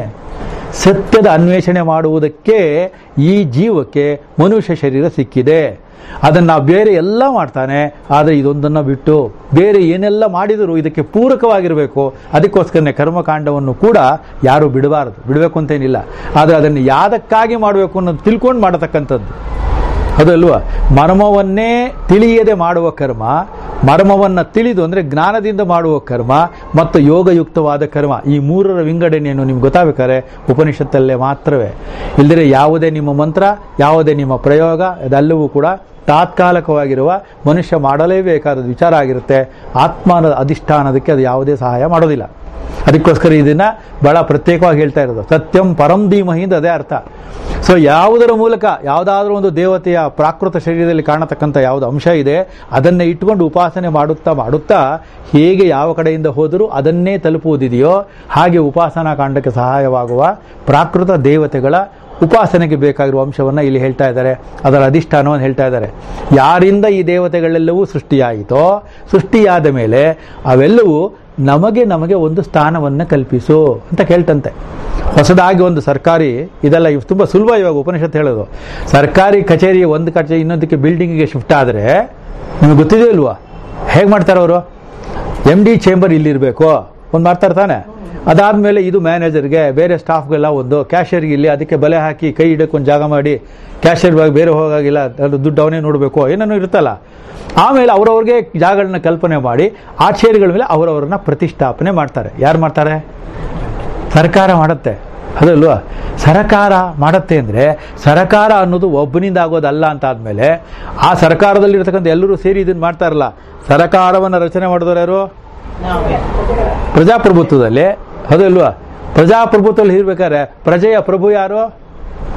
ಸತ್ಯದ ಅನ್ವೇಷಣೆ ಮಾಡುವುದಕ್ಕೆ ಈ ಜೀವಕ್ಕೆ ಮನುಷ್ಯ ಶರೀರ ಸಿಕ್ಕಿದೆ. ಅದನ್ನು ನಾವು ಬೇರೆ ಎಲ್ಲ ಮಾಡ್ತಾನೆ, ಆದರೆ ಇದೊಂದನ್ನು ಬಿಟ್ಟು ಬೇರೆ ಏನೆಲ್ಲ ಮಾಡಿದರೂ ಇದಕ್ಕೆ ಪೂರಕವಾಗಿರಬೇಕು. ಅದಕ್ಕೋಸ್ಕರನೇ ಕರ್ಮಕಾಂಡವನ್ನು ಕೂಡ ಯಾರು ಬಿಡಬಾರದು. ಬಿಡಬೇಕು ಅಂತೇನಿಲ್ಲ, ಆದರೆ ಅದನ್ನು ಯಾದಕ್ಕಾಗಿ ಮಾಡಬೇಕು ಅನ್ನೋದು ತಿಳ್ಕೊಂಡು ಮಾಡತಕ್ಕಂಥದ್ದು ಅದಲ್ವಾ. ಮರ್ಮವನ್ನೇ ತಿಳಿಯದೆ ಮಾಡುವ ಕರ್ಮ, ಮರ್ಮವನ್ನು ತಿಳಿದು ಅಂದರೆ ಜ್ಞಾನದಿಂದ ಮಾಡುವ ಕರ್ಮ ಮತ್ತು ಯೋಗಯುಕ್ತವಾದ ಕರ್ಮ, ಈ ಮೂರರ ವಿಂಗಡಣೆಯನ್ನು ನಿಮ್ಗೆ ಗೊತ್ತಾಗಬೇಕಾದ್ರೆ ಉಪನಿಷತ್ತಲ್ಲೇ ಮಾತ್ರವೇ. ಇಲ್ಲದ್ರೆ ಯಾವುದೇ ನಿಮ್ಮ ಮಂತ್ರ, ಯಾವುದೇ ನಿಮ್ಮ ಪ್ರಯೋಗ, ಅದೆಲ್ಲವೂ ಕೂಡ ತಾತ್ಕಾಲಿಕವಾಗಿರುವ ಮನುಷ್ಯ ಮಾಡಲೇಬೇಕಾದ ವಿಚಾರ ಆಗಿರುತ್ತೆ. ಆತ್ಮನ ಅಧಿಷ್ಠಾನದಕ್ಕೆ ಅದು ಯಾವುದೇ ಸಹಾಯ ಮಾಡೋದಿಲ್ಲ. ಅದಕ್ಕೋಸ್ಕರ ಇದನ್ನ ಬಹಳ ಪ್ರತ್ಯೇಕವಾಗಿ ಹೇಳ್ತಾ ಇರೋದು. ಸತ್ಯಂ ಪರಂ ಧೀಮಹಿ ಅಂತ ಅದೇ ಅರ್ಥ. ಸೊ ಯಾವುದರ ಮೂಲಕ ಯಾವುದಾದ್ರೂ ಒಂದು ದೇವತೆಯ ಪ್ರಾಕೃತ ಶರೀರದಲ್ಲಿ ಕಾಣತಕ್ಕಂಥ ಯಾವುದು ಅಂಶ ಇದೆ ಅದನ್ನೇ ಇಟ್ಕೊಂಡು ಉಪಾಸನೆ ಮಾಡುತ್ತಾ ಮಾಡುತ್ತಾ ಹೇಗೆ ಯಾವ ಕಡೆಯಿಂದ ಹೋದರೂ ಅದನ್ನೇ ತಲುಪುವುದಿದೆಯೋ ಹಾಗೆ ಉಪಾಸನಾ ಕಾಂಡಕ್ಕೆ ಸಹಾಯವಾಗುವ ಪ್ರಾಕೃತ ದೇವತೆಗಳ ಉಪಾಸನೆಗೆ ಬೇಕಾಗಿರುವ ಅಂಶವನ್ನು ಇಲ್ಲಿ ಹೇಳ್ತಾ ಇದ್ದಾರೆ. ಅದರ ಅಧಿಷ್ಠಾನವನ್ನು ಹೇಳ್ತಾ ಇದ್ದಾರೆ. ಯಾರಿಂದ ಈ ದೇವತೆಗಳೆಲ್ಲವೂ ಸೃಷ್ಟಿಯಾಯಿತೋ, ಸೃಷ್ಟಿಯಾದ ಮೇಲೆ ಅವೆಲ್ಲವೂ ನಮಗೆ ನಮಗೆ ಒಂದು ಸ್ಥಾನವನ್ನು ಕಲ್ಪಿಸು ಅಂತ ಕೇಳ್ತಂತೆ. ಹೊಸದಾಗಿ ಒಂದು ಸರ್ಕಾರಿ, ಇದೆಲ್ಲ ತುಂಬ ಸುಲಭ ಇವಾಗ ಉಪನಿಷತ್ತು ಹೇಳೋದು. ಸರ್ಕಾರಿ ಕಚೇರಿ ಒಂದು ಕಚೇರಿ ಇನ್ನೊಂದಕ್ಕೆ ಬಿಲ್ಡಿಂಗಿಗೆ ಶಿಫ್ಟ್ ಆದರೆ ನಿಮಗೆ ಗೊತ್ತಿದೆ ಇಲ್ವಾ ಹೇಗೆ ಮಾಡ್ತಾರೆ ಅವರು? ಎಮ್ ಡಿ ಚೇಂಬರ್ ಇಲ್ಲಿರಬೇಕು ಒಂದು ಮಾಡ್ತಾರೆ ತಾನೆ. ಅದಾದಮೇಲೆ ಇದು ಮ್ಯಾನೇಜರ್ಗೆ, ಬೇರೆ ಸ್ಟಾಫ್ಗೆಲ್ಲ ಒಂದು, ಕ್ಯಾಶಿಯರ್ಗೆ ಇಲ್ಲಿ, ಅದಕ್ಕೆ ಬಲೆ ಹಾಕಿ ಕೈ ಇಡಕ್ಕೆ ಒಂದು ಜಾಗ ಮಾಡಿ, ಕ್ಯಾಶಿಯರ್ ಬೇರೆ ಹೋಗಾಗಿಲ್ಲ, ಅದು ದುಡ್ಡು ಅವನೇ ನೋಡಬೇಕು, ಏನೇನೋ ಇರುತ್ತಲ್ಲ. ಆಮೇಲೆ ಅವರವ್ರಿಗೆ ಜಾಗಗಳನ್ನ ಕಲ್ಪನೆ ಮಾಡಿ ಆ ಚೇರ್ಗಳ ಮೇಲೆ ಅವರವರನ್ನ ಪ್ರತಿಷ್ಠಾಪನೆ ಮಾಡ್ತಾರೆ. ಯಾರು ಮಾಡ್ತಾರೆ? ಸರ್ಕಾರ ಮಾಡುತ್ತೆ, ಅದಲ್ವಾ. ಸರ್ಕಾರ ಮಾಡುತ್ತೆ ಅಂದರೆ ಸರ್ಕಾರ ಅನ್ನೋದು ಒಬ್ಬನಿಂದ ಆಗೋದಲ್ಲ ಅಂತ ಆದಮೇಲೆ ಆ ಸರ್ಕಾರದಲ್ಲಿರ್ತಕ್ಕಂಥ ಎಲ್ಲರೂ ಸೇರಿ ಇದನ್ನು ಮಾಡ್ತಾರಲ್ಲ. ಸರ್ಕಾರವನ್ನು ರಚನೆ ಮಾಡಿದವರು ಯಾರು? ಪ್ರಜಾಪ್ರಭುತ್ವದಲ್ಲಿ, ಅದಲ್ವಾ. ಪ್ರಜಾಪ್ರಭುತ್ವದಲ್ಲಿ ಇರ್ಬೇಕಾದ್ರೆ ಪ್ರಜೆಯ ಪ್ರಭು ಯಾರು?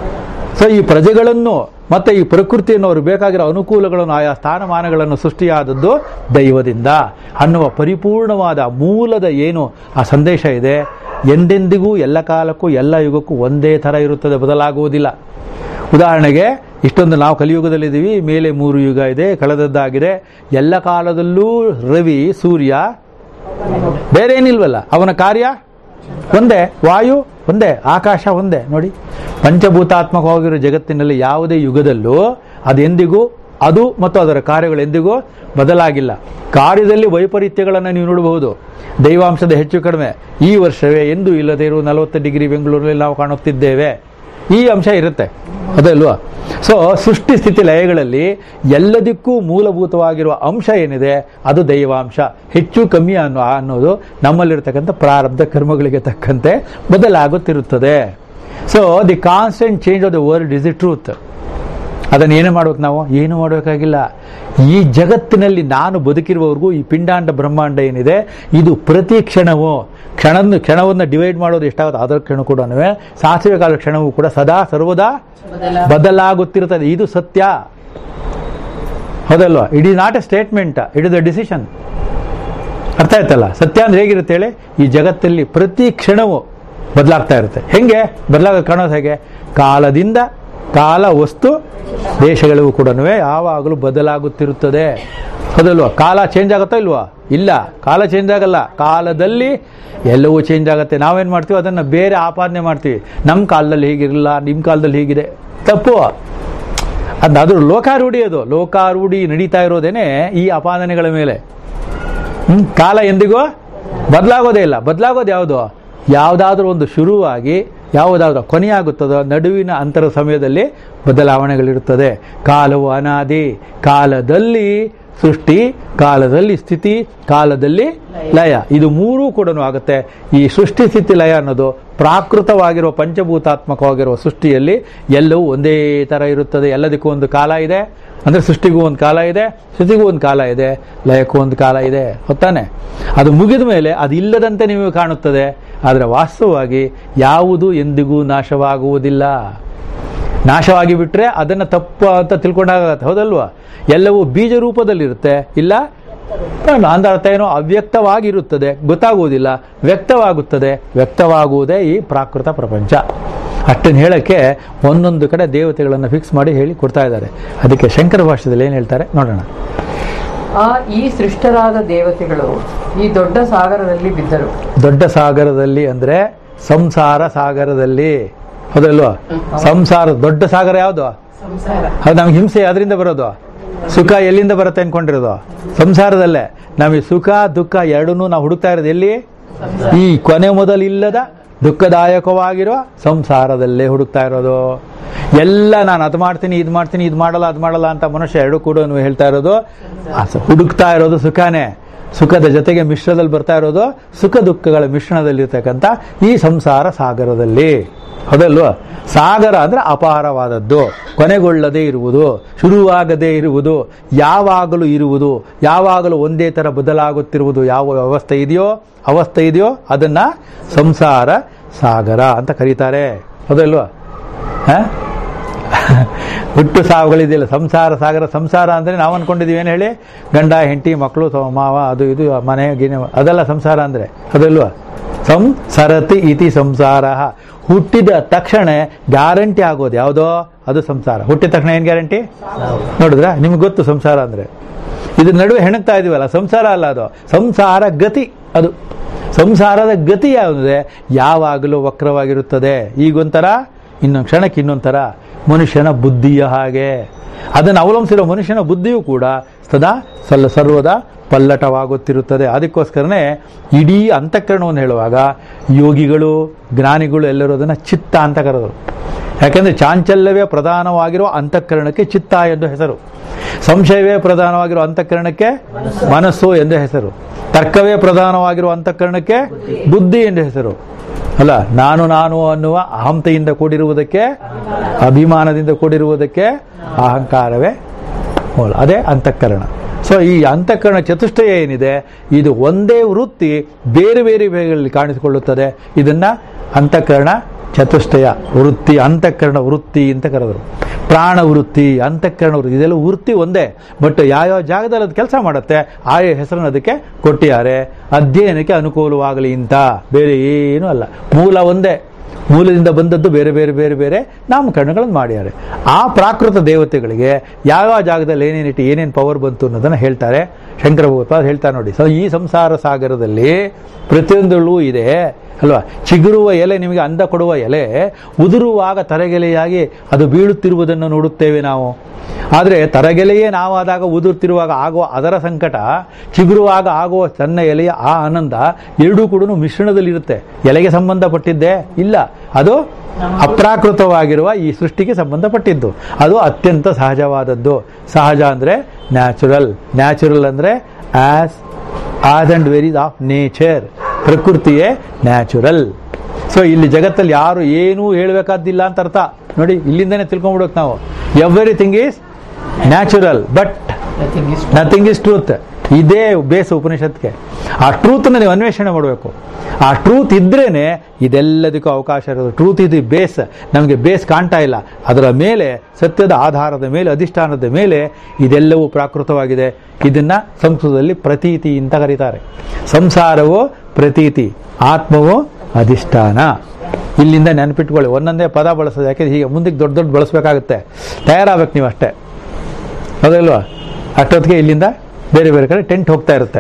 ಸೊ ಈ ಪ್ರಜೆಗಳನ್ನು ಮತ್ತೆ ಈ ಪ್ರಕೃತಿಯನ್ನು ಅವರು ಬೇಕಾಗಿರೋ ಅನುಕೂಲಗಳನ್ನು ಆಯಾ ಸ್ಥಾನಮಾನಗಳನ್ನು ಸೃಷ್ಟಿಯಾದದ್ದು ದೈವದಿಂದ ಅನ್ನುವ ಪರಿಪೂರ್ಣವಾದ ಮೂಲದ ಏನು ಆ ಸಂದೇಶ ಇದೆ, ಎಂದೆಂದಿಗೂ ಎಲ್ಲ ಕಾಲಕ್ಕೂ ಎಲ್ಲ ಯುಗಕ್ಕೂ ಒಂದೇ ಥರ ಇರುತ್ತದೆ, ಬದಲಾಗುವುದಿಲ್ಲ. ಉದಾಹರಣೆಗೆ ಇಷ್ಟೊಂದು ನಾವು ಕಲಿಯುಗದಲ್ಲಿದ್ದೀವಿ, ಮೇಲೆ ಮೂರು ಯುಗ ಇದೆ, ಕಳೆದದ್ದಾಗಿದೆ. ಎಲ್ಲ ಕಾಲದಲ್ಲೂ ರವಿ ಸೂರ್ಯ ಬೇರೆ ಏನಿಲ್ವಲ್ಲ, ಅವನ ಕಾರ್ಯ ಒಂದೇ, ವಾಯು ಒಂದೇ, ಆಕಾಶ ಒಂದೇ. ನೋಡಿ, ಪಂಚಭೂತಾತ್ಮಕವಾಗಿರೋ ಜಗತ್ತಿನಲ್ಲಿ ಯಾವುದೇ ಯುಗದಲ್ಲೂ ಅದೆಂದಿಗೂ ಅದು ಮತ್ತು ಅದರ ಕಾರ್ಯಗಳು ಎಂದಿಗೂ ಬದಲಾಗಿಲ್ಲ. ಕಾರ್ಯದಲ್ಲಿ ವೈಪರೀತ್ಯಗಳನ್ನು ನೀವು ನೋಡಬಹುದು. ದೈವಾಂಶದ ಹೆಚ್ಚು ಕಡಿಮೆ ಈ ವರ್ಷವೇ ಎಂದೂ ಇಲ್ಲದೇ ಇರುವ ನಲವತ್ತು ಡಿಗ್ರಿ ಬೆಂಗಳೂರಲ್ಲಿ ನಾವು ಕಾಣುತ್ತಿದ್ದೇವೆ, ಈ ಅಂಶ ಇರುತ್ತೆ, ಅದಲ್ವಾ? ಸೊ ಸೃಷ್ಟಿ ಸ್ಥಿತಿ ಲಯಗಳಲ್ಲಿ ಎಲ್ಲದಕ್ಕೂ ಮೂಲಭೂತವಾಗಿರುವ ಅಂಶ ಏನಿದೆ ಅದು ದೈವಾಂಶ. ಹೆಚ್ಚು ಕಮ್ಮಿ ಅನ್ನೋ ಅನ್ನೋದು ನಮ್ಮಲ್ಲಿರ್ತಕ್ಕಂಥ ಪ್ರಾರಬ್ಧ ಕರ್ಮಗಳಿಗೆ ತಕ್ಕಂತೆ ಬದಲಾಗುತ್ತಿರುತ್ತದೆ. So the constant change of the world is the truth. ಅದನ್ನು ಏನೇ ಮಾಡ್ಬೇಕು ನಾವು? ಏನು ಮಾಡಬೇಕಾಗಿಲ್ಲ. ಈ ಜಗತ್ತಿನಲ್ಲಿ ನಾನು ಬದುಕಿರುವವರೆಗೂ ಈ ಪಿಂಡಾಂಡ ಬ್ರಹ್ಮಾಂಡ ಏನಿದೆ ಇದು ಪ್ರತಿ ಕ್ಷಣವೂ ಕ್ಷಣ ಕ್ಷಣವನ್ನು ಡಿವೈಡ್ ಮಾಡೋದು ಎಷ್ಟಾಗುತ್ತೆ ಅದರ ಕ್ಷಣ ಕೂಡ ಸಾಸಿವೆ ಕಾಲ ಕ್ಷಣವೂ ಕೂಡ ಸದಾ ಸರ್ವದಾ ಬದಲಾಗುತ್ತಿರುತ್ತದೆ. ಇದು ಸತ್ಯ, ಹೌದಲ್ವಾ? It is not a statement, it is a decision. ಅರ್ಥ ಆಯ್ತಲ್ಲ? ಸತ್ಯ ಅಂದ್ರೆ ಹೇಗಿರುತ್ತೆ ಹೇಳಿ? ಈ ಜಗತ್ತಲ್ಲಿ ಪ್ರತಿ ಕ್ಷಣವೂ ಬದಲಾಗ್ತಾ ಇರುತ್ತೆ. ಹೆಂಗೆ ಬದಲಾಗೋದು ಕಾಣೋದು? ಹೇಗೆ? ಕಾಲದಿಂದ ಕಾಲ, ವಸ್ತು, ದೇಶಗಳಿಗೂ ಕೂಡ ಯಾವಾಗಲೂ ಬದಲಾಗುತ್ತಿರುತ್ತದೆ, ಹೌದಲ್ವಾ? ಕಾಲ ಚೇಂಜ್ ಆಗುತ್ತಾ ಇಲ್ವಾ? ಇಲ್ಲ, ಕಾಲ ಚೇಂಜ್ ಆಗಲ್ಲ. ಕಾಲದಲ್ಲಿ ಎಲ್ಲವೂ ಚೇಂಜ್ ಆಗುತ್ತೆ. ನಾವೇನು ಮಾಡ್ತೀವಿ? ಅದನ್ನು ಬೇರೆ ಆಪಾದನೆ ಮಾಡ್ತೀವಿ. ನಮ್ಮ ಕಾಲದಲ್ಲಿ ಹೀಗಿರಲಿಲ್ಲ, ನಿಮ್ಮ ಕಾಲದಲ್ಲಿ ಹೀಗಿದೆ. ತಪ್ಪು. ಅದು ಅದು ಲೋಕಾರೂಢಿ. ಅದು ಲೋಕಾರೂಢಿ ನಡೀತಾ ಇರೋದೇನೆ ಈ ಆಪಾದನೆಗಳ ಮೇಲೆ. ಹ್ಮ್ ಕಾಲ ಎಂದಿಗೂ ಬದಲಾಗೋದೇ ಇಲ್ಲ. ಬದಲಾಗೋದು ಯಾವುದು? ಯಾವುದಾದ್ರೂ ಒಂದು ಶುರುವಾಗಿ ಯಾವುದಾದ್ರೂ ಕೊನೆಯಾಗುತ್ತದೋ ನಡುವಿನ ಅಂತರ ಸಮಯದಲ್ಲಿ ಬದಲಾವಣೆಗಳಿರುತ್ತದೆ. ಕಾಲವು ಅನಾದಿ. ಕಾಲದಲ್ಲಿ ಸೃಷ್ಟಿ, ಕಾಲದಲ್ಲಿ ಸ್ಥಿತಿ, ಕಾಲದಲ್ಲಿ ಲಯ, ಇದು ಮೂರೂ ಕೂಡ ಆಗುತ್ತೆ. ಈ ಸೃಷ್ಟಿ ಸ್ಥಿತಿ ಲಯ ಅನ್ನೋದು ಪ್ರಾಕೃತವಾಗಿರುವ ಪಂಚಭೂತಾತ್ಮಕವಾಗಿರುವ ಸೃಷ್ಟಿಯಲ್ಲಿ ಎಲ್ಲವೂ ಒಂದೇ ಥರ ಇರುತ್ತದೆ. ಎಲ್ಲದಕ್ಕೂ ಒಂದು ಕಾಲ ಇದೆ. ಅಂದರೆ ಸೃಷ್ಟಿಗೂ ಒಂದು ಕಾಲ ಇದೆ, ಸ್ಥಿತಿಗೂ ಒಂದು ಕಾಲ ಇದೆ, ಲಯಕ್ಕೂ ಒಂದು ಕಾಲ ಇದೆ, ಹೊತ್ತಾನೆ? ಅದು ಮುಗಿದ ಮೇಲೆ ಅದು ಇಲ್ಲದಂತೆ ನಿಮಗೆ ಕಾಣುತ್ತದೆ. ಆದರೆ ವಾಸ್ತವವಾಗಿ ಯಾವುದು ಎಂದಿಗೂ ನಾಶವಾಗುವುದಿಲ್ಲ. ನಾಶವಾಗಿ ಬಿಟ್ರೆ ಅದನ್ನು ತಪ್ಪು ಅಂತ ತಿಳ್ಕೊಂಡಾಗತ್ತೆ, ಹೌದಲ್ವಾ? ಎಲ್ಲವೂ ಬೀಜ ರೂಪದಲ್ಲಿರುತ್ತೆ, ಇಲ್ಲ ಅಂದ ಅರ್ಥ ಏನೋ ಅವ್ಯಕ್ತವಾಗಿರುತ್ತದೆ, ಗೊತ್ತಾಗುವುದಿಲ್ಲ. ವ್ಯಕ್ತವಾಗುತ್ತದೆ. ವ್ಯಕ್ತವಾಗುವುದೇ ಈ ಪ್ರಾಕೃತ ಪ್ರಪಂಚ. ಅಷ್ಟನ್ನು ಹೇಳಕ್ಕೆ ಒಂದೊಂದು ಕಡೆ ದೇವತೆಗಳನ್ನು ಫಿಕ್ಸ್ ಮಾಡಿ ಹೇಳಿ ಕೊಡ್ತಾ ಇದ್ದಾರೆ. ಅದಕ್ಕೆ ಶಂಕರ ಭಾಷ್ಯದಲ್ಲಿ ಏನು ಹೇಳ್ತಾರೆ ನೋಡೋಣ.
ಆ ಈ ಸೃಷ್ಟರಾದ ದೇವತೆಗಳು ಈ ದೊಡ್ಡ ಸಾಗರದಲ್ಲಿ ಬಿದ್ದರು.
ದೊಡ್ಡ ಸಾಗರದಲ್ಲಿ ಅಂದ್ರೆ ಸಂಸಾರ ಸಾಗರದಲ್ಲಿ, ಹೌದಲ್ವಾ? ಸಂಸಾರ ದೊಡ್ಡ ಸಾಗರ ಯಾವುದು? ಅದು ನಮ್ಗೆ ಹಿಂಸೆ ಅದರಿಂದ ಬರೋದು. ಸುಖ ಎಲ್ಲಿಂದ ಬರುತ್ತೆ ಅನ್ಕೊಂಡಿರೋದು? ಸಂಸಾರದಲ್ಲೇ. ನಮಗೆ ಸುಖ ದುಃಖ ಎರಡನ್ನೂ ನಾವು ಹುಡುಕ್ತಾ ಇರೋದು ಎಲ್ಲಿ? ಈ ಕೊನೆ ಮೊದಲಿಲ್ಲದ ದುಃಖದಾಯಕವಾಗಿರೋ ಸಂಸಾರದಲ್ಲೇ ಹುಡುಕ್ತಾ ಇರೋದು. ಎಲ್ಲ ನಾನು ಅದು ಮಾಡ್ತೀನಿ ಇದು ಮಾಡ್ತೀನಿ ಇದು ಮಾಡಲ್ಲ ಅದು ಮಾಡಲ್ಲ ಅಂತ ಮನುಷ್ಯ ಎರಡು ಕೂಡ ಹೇಳ್ತಾ ಇರೋದು, ಹುಡುಕ್ತಾ ಇರೋದು ಸುಖನೇ. ಸುಖದ ಜೊತೆಗೆ ಮಿಶ್ರದಲ್ಲಿ ಬರ್ತಾ ಇರೋದು ಸುಖ ದುಃಖಗಳ ಮಿಶ್ರಣದಲ್ಲಿರ್ತಕ್ಕಂಥ ಈ ಸಂಸಾರ ಸಾಗರದಲ್ಲಿ, ಹೌದಲ್ವ? ಸಾಗರ ಅಂದ್ರೆ ಅಪಾರವಾದದ್ದು, ಕೊನೆಗೊಳ್ಳದೇ ಇರುವುದು, ಶುರುವಾಗದೇ ಇರುವುದು, ಯಾವಾಗಲೂ ಇರುವುದು, ಯಾವಾಗಲೂ ಒಂದೇ ತರ ಬದಲಾಗುತ್ತಿರುವುದು. ಯಾವ ವ್ಯವಸ್ಥೆ ಇದೆಯೋ ಅವಸ್ಥೆ ಇದೆಯೋ ಅದನ್ನ ಸಂಸಾರ ಸಾಗರ ಅಂತ ಕರೀತಾರೆ, ಹೌದಲ್ವಾ? ಹುಟ್ಟು ಸಾವುಗಳಿದೆಯಲ್ಲ, ಸಂಸಾರ ಸಾಗರ. ಸಂಸಾರ ಅಂದ್ರೆ ನಾವು ಅನ್ಕೊಂಡಿದೀವಿ ಏನು ಹೇಳಿ? ಗಂಡ ಹೆಂಡತಿ ಮಕ್ಕಳು ಮಾವ ಅದು ಇದು ಮನೆ ಗಿನೆ, ಅದೆಲ್ಲ ಸಂಸಾರ ಅಂದ್ರೆ, ಅದಲ್ವಾ? ಸಂಸರತಿ ಇತಿ ಸಂಸಾರ. ಹುಟ್ಟಿದ ತಕ್ಷಣ ಗ್ಯಾರಂಟಿ ಆಗೋದು ಯಾವುದೋ ಅದು ಸಂಸಾರ. ಹುಟ್ಟಿದ ತಕ್ಷಣ ಏನ್ ಗ್ಯಾರಂಟಿ? ನೋಡಿದ್ರ ನಿಮ್ಗೆ ಗೊತ್ತು ಸಂಸಾರ ಅಂದ್ರೆ. ಇದ್ರ ನಡುವೆ ಹೆಣಗ್ತಾ ಇದೀವಲ್ಲ, ಸಂಸಾರ ಅಲ್ಲ ಅದು, ಸಂಸಾರ ಗತಿ. ಅದು ಸಂಸಾರದ ಗತಿ ಯಾವುದಿದೆ? ಯಾವಾಗಲೂ ವಕ್ರವಾಗಿರುತ್ತದೆ. ಈಗೊಂಥರ, ಇನ್ನೊಂದು ಕ್ಷಣಕ್ಕೆ ಇನ್ನೊಂಥರ. ಮನುಷ್ಯನ ಬುದ್ಧಿಯ ಹಾಗೆ ಅದನ್ನು ಅವಲಂಬಿಸಿರೋ ಮನುಷ್ಯನ ಬುದ್ಧಿಯೂ ಕೂಡ ಸದಾ ಸಲ್ಲ ಸರ್ವದಾ ಪಲ್ಲಟವಾಗುತ್ತಿರುತ್ತದೆ. ಅದಕ್ಕೋಸ್ಕರನೇ ಇಡೀ ಅಂತಃಕರಣವನ್ನು ಹೇಳುವಾಗ ಯೋಗಿಗಳು ಜ್ಞಾನಿಗಳು ಎಲ್ಲರೂ ಅದನ್ನು ಚಿತ್ತ ಅಂತ ಕರೆದರು. ಯಾಕೆಂದ್ರೆ ಚಾಂಚಲ್ಯವೇ ಪ್ರಧಾನವಾಗಿರುವ ಅಂತಃಕರಣಕ್ಕೆ ಚಿತ್ತ ಎಂದು ಹೆಸರು, ಸಂಶಯವೇ ಪ್ರಧಾನವಾಗಿರುವ ಅಂತಃಕರಣಕ್ಕೆ ಮನಸ್ಸು ಎಂದು ಹೆಸರು, ತರ್ಕವೇ ಪ್ರಧಾನವಾಗಿರುವ ಅಂತಃಕರಣಕ್ಕೆ ಬುದ್ಧಿ ಎಂದು ಹೆಸರು. ಅಲ್ಲ, ನಾನು ನಾನು ಅನ್ನುವ ಅಹಂತೆಯಿಂದ ಕೂಡಿರುವುದಕ್ಕೆ, ಅಭಿಮಾನದಿಂದ ಕೂಡಿರುವುದಕ್ಕೆ ಅಹಂಕಾರವೇ ಮೂಲ, ಅದೇ ಅಂತಃಕರಣ. ಸೊ ಈ ಅಂತಃಕರಣ ಚತುಷ್ಟಯ ಏನಿದೆ ಇದು ಒಂದೇ ವೃತ್ತಿ ಬೇರೆ ಬೇರೆ ಬೇಗಗಳಲ್ಲಿ ಕಾಣಿಸಿಕೊಳ್ಳುತ್ತದೆ. ಇದನ್ನ ಅಂತಃಕರಣ ಚತುಷ್ಟಯ ವೃತ್ತಿ, ಅಂತಃಕರಣ ವೃತ್ತಿ ಅಂತ ಕರೆದರು. ಪ್ರಾಣ ವೃತ್ತಿ, ಅಂತಃಕರಣ ವೃತ್ತಿ, ಇದೆಲ್ಲ ವೃತ್ತಿ ಒಂದೇ, ಬಟ್ ಯಾವ್ಯಾವ ಜಾಗದಲ್ಲಿ ಅದು ಕೆಲಸ ಮಾಡುತ್ತೆ ಆಯಾ ಹೆಸರನ್ನು ಅದಕ್ಕೆ ಕೊಟ್ಟಿದ್ದಾರೆ. ಅಧ್ಯಯನಕ್ಕೆ ಅನುಕೂಲವಾಗಲಿ ಅಂತ, ಬೇರೆ ಏನೂ ಅಲ್ಲ. ಮೂಲ ಒಂದೇ, ಮೂಲದಿಂದ ಬಂದದ್ದು ಬೇರೆ ಬೇರೆ ಬೇರೆ ಬೇರೆ ನಾಮಕರಣಗಳನ್ನು ಮಾಡಿದ್ದಾರೆ. ಆ ಪ್ರಾಕೃತ ದೇವತೆಗಳಿಗೆ ಯಾವ್ಯಾವ ಜಾಗದಲ್ಲಿ ಏನೇನಿಟ್ಟು ಏನೇನು ಪವರ್ ಬಂತು ಅನ್ನೋದನ್ನು ಹೇಳ್ತಾರೆ. ಶಂಕರ ಭಗವತ್ಪಾದ ಹೇಳ್ತಾರೆ ನೋಡಿ, ಸೊ ಈ ಸಂಸಾರ ಸಾಗರದಲ್ಲಿ ಪ್ರತಿಯೊಂದರಲ್ಲೂ ಇದೆ ಅಲ್ವಾ. ಚಿಗುರುವ ಎಲೆ, ನಿಮಗೆ ಅಂದ ಕೊಡುವ ಎಲೆ ಉದುರುವಾಗ ತರಗೆಲೆಯಾಗಿ ಅದು ಬೀಳುತ್ತಿರುವುದನ್ನು ನೋಡುತ್ತೇವೆ ನಾವು. ಆದರೆ ತರಗೆಲೆಯೇ ನಾವಾದಾಗ ಉದುರುತ್ತಿರುವಾಗ ಆಗುವ ಅದರ ಸಂಕಟ, ಚಿಗುರುವಾಗ ಆಗುವ ಸಣ್ಣ ಎಲೆಯ ಆ ಆನಂದ ಎರಡೂ ಕೂಡ ಮಿಶ್ರಣದಲ್ಲಿರುತ್ತೆ. ಎಲೆಗೆ ಸಂಬಂಧಪಟ್ಟಿದ್ದೇ ಇಲ್ಲ, ಅದು ಅಪ್ರಾಕೃತವಾಗಿರುವ ಈ ಸೃಷ್ಟಿಗೆ ಸಂಬಂಧಪಟ್ಟಿದ್ದು. ಅದು ಅತ್ಯಂತ ಸಹಜವಾದದ್ದು. ಸಹಜ ಅಂದರೆ ನ್ಯಾಚುರಲ್, ನ್ಯಾಚುರಲ್ ಅಂದರೆ as as and varies of nature, ಪ್ರಕೃತಿಯೇ ನ್ಯಾಚುರಲ್. ಸೊ ಇಲ್ಲಿ ಜಗತ್ತಲ್ಲಿ ಯಾರು ಏನೂ ಹೇಳಬೇಕಾದಿಲ್ಲ ಅಂತ ಅರ್ಥ ನೋಡಿ. ಇಲ್ಲಿಂದನೇ ತಿಳ್ಕೊಂಡ್ಬಿಡ್ಬೇಕು ನಾವು. Everything is natural but nothing is truth. ಇದೇ ಬೇಸ್ ಉಪನಿಷತ್ಗೆ. ಆ ಟ್ರೂತ್ನ ನೀವು ಅನ್ವೇಷಣೆ ಮಾಡಬೇಕು. ಆ ಟ್ರೂತ್ ಇದ್ರೇನೆ ಇದೆಲ್ಲದಕ್ಕೂ ಅವಕಾಶ ಇರೋದು. ಟ್ರೂತ್ ಇದು ಬೇಸ್. ನಮಗೆ ಬೇಸ್ ಕಾಣ್ತಾ ಇಲ್ಲ, ಅದರ ಮೇಲೆ ಸತ್ಯದ ಆಧಾರದ ಮೇಲೆ, ಅಧಿಷ್ಠಾನದ ಮೇಲೆ ಇದೆಲ್ಲವೂ ಪ್ರಾಕೃತವಾಗಿದೆ. ಇದನ್ನ ಸಂಸ್ಕೃತದಲ್ಲಿ ಪ್ರತೀತಿ ಅಂತ ಕರೀತಾರೆ. ಸಂಸಾರವು ಪ್ರತೀತಿ, ಆತ್ಮವು ಅಧಿಷ್ಠಾನ. ಇಲ್ಲಿಂದ ನೆನಪಿಟ್ಕೊಳ್ಳಿ, ಒಂದೊಂದೇ ಪದ ಬಳಸೋದು. ಯಾಕೆಂದ್ರೆ ಹೀಗೆ ಮುಂದಕ್ಕೆ ದೊಡ್ಡ ದೊಡ್ಡ ಬಳಸಬೇಕಾಗುತ್ತೆ, ತಯಾರಾಗಬೇಕು ನೀವು ಅಷ್ಟೇ, ಹೌದಲ್ವಾ? ಅಷ್ಟೊತ್ತಿಗೆ ಇಲ್ಲಿಂದ ಬೇರೆ ಬೇರೆ ಕಡೆ ಟೆಂಟ್ ಹೋಗ್ತಾ ಇರುತ್ತೆ.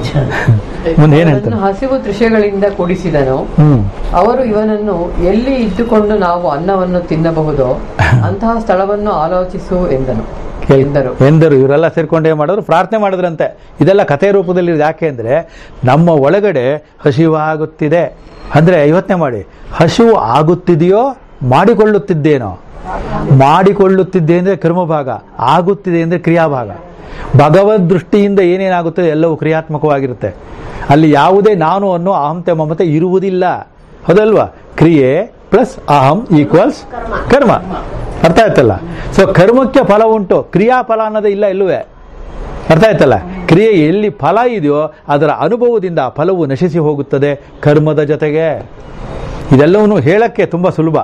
ಮುಂದೆ ಏನ್ ಹೇಳ್ತಾರೆ?
ಹಸಿವು ತೃಷೆಗಳಿಂದ ಕುಡಿಸಿದನು. ಅವರು ಇವನನ್ನು ಎಲ್ಲಿ ಇದ್ದುಕೊಂಡು ನಾವು ಅನ್ನವನ್ನು ತಿನ್ನಬಹುದೋ ಅಂತಹ ಸ್ಥಳವನ್ನು ಆಲೋಚಿಸು ಎಂದನು ಎಂದರು
ಎಂದರು ಇವರೆಲ್ಲ ಸೇರ್ಕೊಂಡೇ ಮಾಡಿದ್ರು, ಪ್ರಾರ್ಥನೆ ಮಾಡಿದ್ರಂತೆ. ಇದೆಲ್ಲ ಕಥೆ ರೂಪದಲ್ಲಿ ಯಾಕೆ ಅಂದ್ರೆ, ನಮ್ಮ ಒಳಗಡೆ ಹಸಿವಾಗುತ್ತಿದೆ ಅಂದ್ರೆ ಯೋಚನೆ ಮಾಡಿ, ಹಸಿವು ಆಗುತ್ತಿದೆಯೋ ಮಾಡಿಕೊಳ್ಳುತ್ತಿದ್ದೇನೋ? ಮಾಡಿಕೊಳ್ಳುತ್ತಿದ್ದೆ ಅಂದ್ರೆ ಕರ್ಮಭಾಗ, ಆಗುತ್ತಿದೆ ಅಂದ್ರೆ ಕ್ರಿಯಾಭಾಗ. ಭಗವದ್ ದೃಷ್ಟಿಯಿಂದ ಏನೇನಾಗುತ್ತದೆ ಎಲ್ಲವೂ ಕ್ರಿಯಾತ್ಮಕವಾಗಿರುತ್ತೆ. ಅಲ್ಲಿ ಯಾವುದೇ ನಾನು ಅನ್ನೋ ಅಹಂತೆ ಮಮತೆ ಇರುವುದಿಲ್ಲ, ಹೌದಲ್ವಾ? ಕ್ರಿಯೆ ಪ್ಲಸ್ ಅಹಂ ಈಕ್ವಲ್ಸ್ ಕರ್ಮ. ಅರ್ಥ ಆಯ್ತಲ್ಲ? ಸೊ ಕರ್ಮಕ್ಕೆ ಫಲ ಉಂಟು, ಕ್ರಿಯಾ ಫಲ ಅನ್ನೋದೇ ಇಲ್ಲ ಎಲ್ಲುವೆ. ಅರ್ಥ ಆಯ್ತಲ್ಲ? ಕ್ರಿಯೆ ಎಲ್ಲಿ ಫಲ ಇದೆಯೋ ಅದರ ಅನುಭವದಿಂದ ಫಲವು ನಶಿಸಿ ಹೋಗುತ್ತದೆ ಕರ್ಮದ ಜೊತೆಗೆ. ಇದೆಲ್ಲವನ್ನೂ ಹೇಳಕ್ಕೆ ತುಂಬಾ ಸುಲಭ,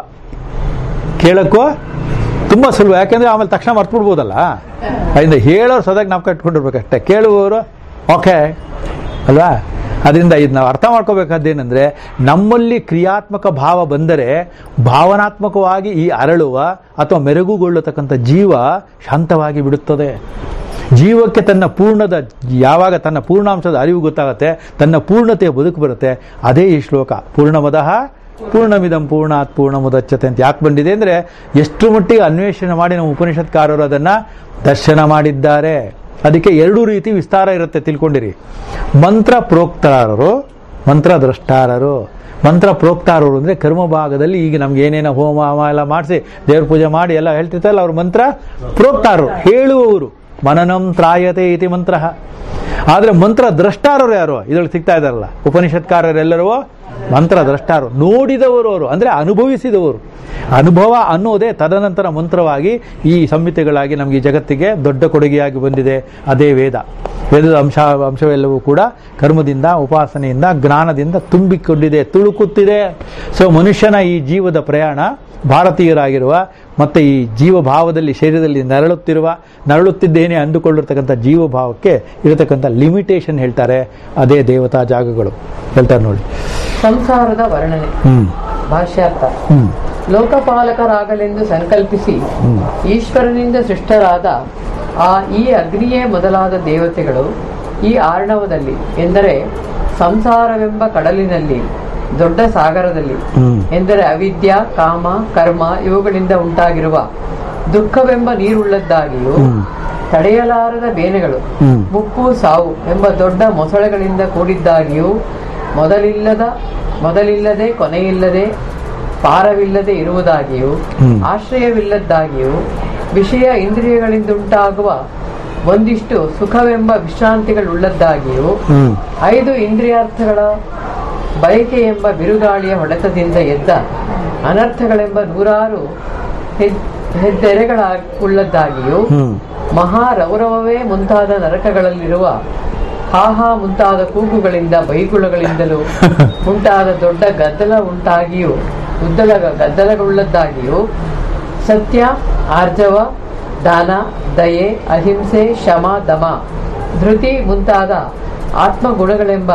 ಕೇಳಕ್ಕೂ ತುಂಬಾ ಸುಲಭ. ಯಾಕೆಂದ್ರೆ ಆಮೇಲೆ ತಕ್ಷಣ ಮರ್ತ್ಬಿಡ್ಬೋದಲ್ಲ. ಅದರಿಂದ ಹೇಳೋರು ಸದಾಗಿ ನಾವು ಕಟ್ಕೊಂಡಿರ್ಬೇಕಷ್ಟೇ, ಕೇಳುವವರು ಓಕೆ ಅಲ್ವಾ? ಅದರಿಂದ ಇದು ನಾವು ಅರ್ಥ ಮಾಡ್ಕೋಬೇಕಾದ್ದೇನೆಂದ್ರೆ, ನಮ್ಮಲ್ಲಿ ಕ್ರಿಯಾತ್ಮಕ ಭಾವ ಬಂದರೆ ಭಾವನಾತ್ಮಕವಾಗಿ ಈ ಅರಳುವ ಅಥವಾ ಮೆರುಗುಗೊಳ್ಳತಕ್ಕಂಥ ಜೀವ ಶಾಂತವಾಗಿ ಬಿಡುತ್ತದೆ. ಜೀವಕ್ಕೆ ತನ್ನ ಪೂರ್ಣದ ಯಾವಾಗ ತನ್ನ ಪೂರ್ಣಾಂಶದ ಅರಿವು ಗೊತ್ತಾಗುತ್ತೆ, ತನ್ನ ಪೂರ್ಣತೆಯ ಬದುಕು ಬರುತ್ತೆ. ಅದೇ ಈ ಶ್ಲೋಕ. ಪೂರ್ಣಮದಃ ಪೂರ್ಣಮಿದಂ ಪೂರ್ಣಾತ್ ಪೂರ್ಣಮುದಚ್ಯತೆ ಅಂತ ಯಾಕೆ ಬಂದಿದೆ ಅಂದ್ರೆ, ಎಷ್ಟು ಮಟ್ಟಿಗೆ ಅನ್ವೇಷಣೆ ಮಾಡಿ ನಮ್ಮ ಉಪನಿಷತ್ಕಾರರು ಅದನ್ನ ದರ್ಶನ ಮಾಡಿದ್ದಾರೆ. ಅದಕ್ಕೆ ಎರಡು ರೀತಿ ವಿಸ್ತಾರ ಇರುತ್ತೆ, ತಿಳ್ಕೊಂಡಿರಿ. ಮಂತ್ರ ಪ್ರೋಕ್ತಾರರು, ಮಂತ್ರ ದ್ರಷ್ಟಾರರು. ಮಂತ್ರ ಪ್ರೋಕ್ತಾರರು ಅಂದ್ರೆ ಕರ್ಮ ಭಾಗದಲ್ಲಿ ಈಗ ನಮ್ಗೆ ಏನೇನೋ ಹೋಮ ಹೋಮ ಎಲ್ಲ ಮಾಡಿಸಿ ದೇವ್ರ ಪೂಜೆ ಮಾಡಿ ಎಲ್ಲ ಹೇಳ್ತಿರ್ತಲ್ಲ, ಅವ್ರು ಮಂತ್ರ ಪ್ರೋಕ್ತಾರರು, ಹೇಳುವವರು. ಮನನಂ ತ್ರಾಯತೆ ಇತಿ ಮಂತ್ರ. ಆದ್ರೆ ಮಂತ್ರ ದ್ರಷ್ಟಾರರು ಯಾರು ಇದ್ರೊಳಗೆ ಸಿಗ್ತಾ ಇದಾರಲ್ಲ, ಉಪನಿಷತ್ಕಾರರೆಲ್ಲರೂ ಮಂತ್ರ ದ್ರಷ್ಟಾರು, ನೋಡಿದವರು ಅವರು, ಅಂದ್ರೆ ಅನುಭವಿಸಿದವರು. ಅನುಭವ ಅನ್ನೋದೇ ತದನಂತರ ಮಂತ್ರವಾಗಿ ಈ ಸಂಹಿತೆಗಳಾಗಿ ನಮಗೆ ಈ ಜಗತ್ತಿಗೆ ದೊಡ್ಡ ಕೊಡುಗೆಯಾಗಿ ಬಂದಿದೆ. ಅದೇ ವೇದ. ವೇದದ ಅಂಶ ಅಂಶವೆಲ್ಲವೂ ಕೂಡ ಕರ್ಮದಿಂದ, ಉಪಾಸನೆಯಿಂದ, ಜ್ಞಾನದಿಂದ ತುಂಬಿಕೊಂಡಿದೆ, ತುಳುಕುತ್ತಿದೆ. ಸೊ ಮನುಷ್ಯನ ಈ ಜೀವದ ಪ್ರಯಾಣ, ಭಾರತೀಯರಾಗಿರುವ ಮತ್ತೆ ಈ ಜೀವಭಾವದಲ್ಲಿ ಶರೀರದಲ್ಲಿ ನರಳುತ್ತಿರುವ ನರಳುತ್ತಿದ್ದೇನೆ ಅಂದುಕೊಳ್ಳಿರ್ತಕ್ಕಂಥ ಜೀವಭಾವಕ್ಕೆ ಇರತಕ್ಕಂಥ ಲಿಮಿಟೇಷನ್ ಹೇಳ್ತಾರೆ. ಅದೇ ದೇವತಾ ಜಾಗಗಳು ಹೇಳ್ತಾರೆ ನೋಡಿ.
ಸಂಸಾರದ ವರ್ಣನೆ. ಭಾಷ್ಯಾರ್ಥ. ಲೋಕಪಾಲಕರಾಗಲೆಂದು ಸಂಕಲ್ಪಿಸಿ ಈಶ್ವರನಿಂದ ಸೃಷ್ಟರಾದ ಆ ಈ ಅಗ್ನಿಯೇ ಮೊದಲಾದ ದೇವತೆಗಳು ಈ ಆರ್ಣವದಲ್ಲಿ, ಎಂದರೆ ಸಂಸಾರವೆಂಬ ಕಡಲಿನಲ್ಲಿ, ದೊಡ್ಡ ಸಾಗರದಲ್ಲಿ, ಎಂದರೆ ಅವಿದ್ಯ, ಕಾಮ, ಕರ್ಮ ಇವುಗಳಿಂದ ಉಂಟಾಗಿರುವ ದುಃಖವೆಂಬ ನೀರುಳ್ಳದ್ದಾಗಿಯೂ, ತಡೆಯಲಾರದ ಬೇನೆಗಳು, ಮುಪ್ಪು, ಸಾವು ಎಂಬ ದೊಡ್ಡ ಮೊಸಳೆಗಳಿಂದ ಕೂಡಿದ್ದಾಗಿಯೂ, ಮೊದಲಿಲ್ಲದ ಮೊದಲಿಲ್ಲದೆ ಕೊನೆಯಿಲ್ಲದೆ ಪಾರವಿಲ್ಲದೆ ಇರುವುದಾಗಿಯೂ, ಆಶ್ರಯವಿಲ್ಲದ್ದಾಗಿಯೂ, ವಿಷಯ ಇಂದ್ರಿಯಗಳಿಂದುಂಟಾಗುವ ಒಂದಿಷ್ಟು ಸುಖವೆಂಬ ವಿಶ್ರಾಂತಿಗಳುಳ್ಳದ್ದಾಗಿಯೂ, ಐದು ಇಂದ್ರಿಯಾರ್ಥಗಳ ಬಯಕೆ ಎಂಬ ಬಿರುಗಾಳಿಯ ಹೊಡೆತದಿಂದ ಎದ್ದ ಅನರ್ಥಗಳೆಂಬ ನೂರಾರು ಹೆದ್ದೆರೆಗಳ ಉಳ್ಳದ್ದಾಗಿಯೂ, ಮಹಾರೌರವವೇ ಮುಂತಾದ ನರಕಗಳಲ್ಲಿರುವ ಹಾಹಾ ಮುಂತಾದ ಕೂಗುಗಳಿಂದ, ಬೈಗುಳಗಳಿಂದಲೂ ಉಂಟಾದ ದೊಡ್ಡ ಗದ್ದಲ ಉಂಟಾಗಿಯೂ, ಗುದ್ದಲ ಗದ್ದಲಗಳುಳ್ಳದ್ದಾಗಿಯೂ ಸತ್ಯ, ಆರ್ಜವ, ದಾನ, ದಯೆ, ಅಹಿಂಸೆ, ಶಮ, ದಮ, ಧೃತಿ ಮುಂತಾದ ಆತ್ಮಗುಣಗಳೆಂಬ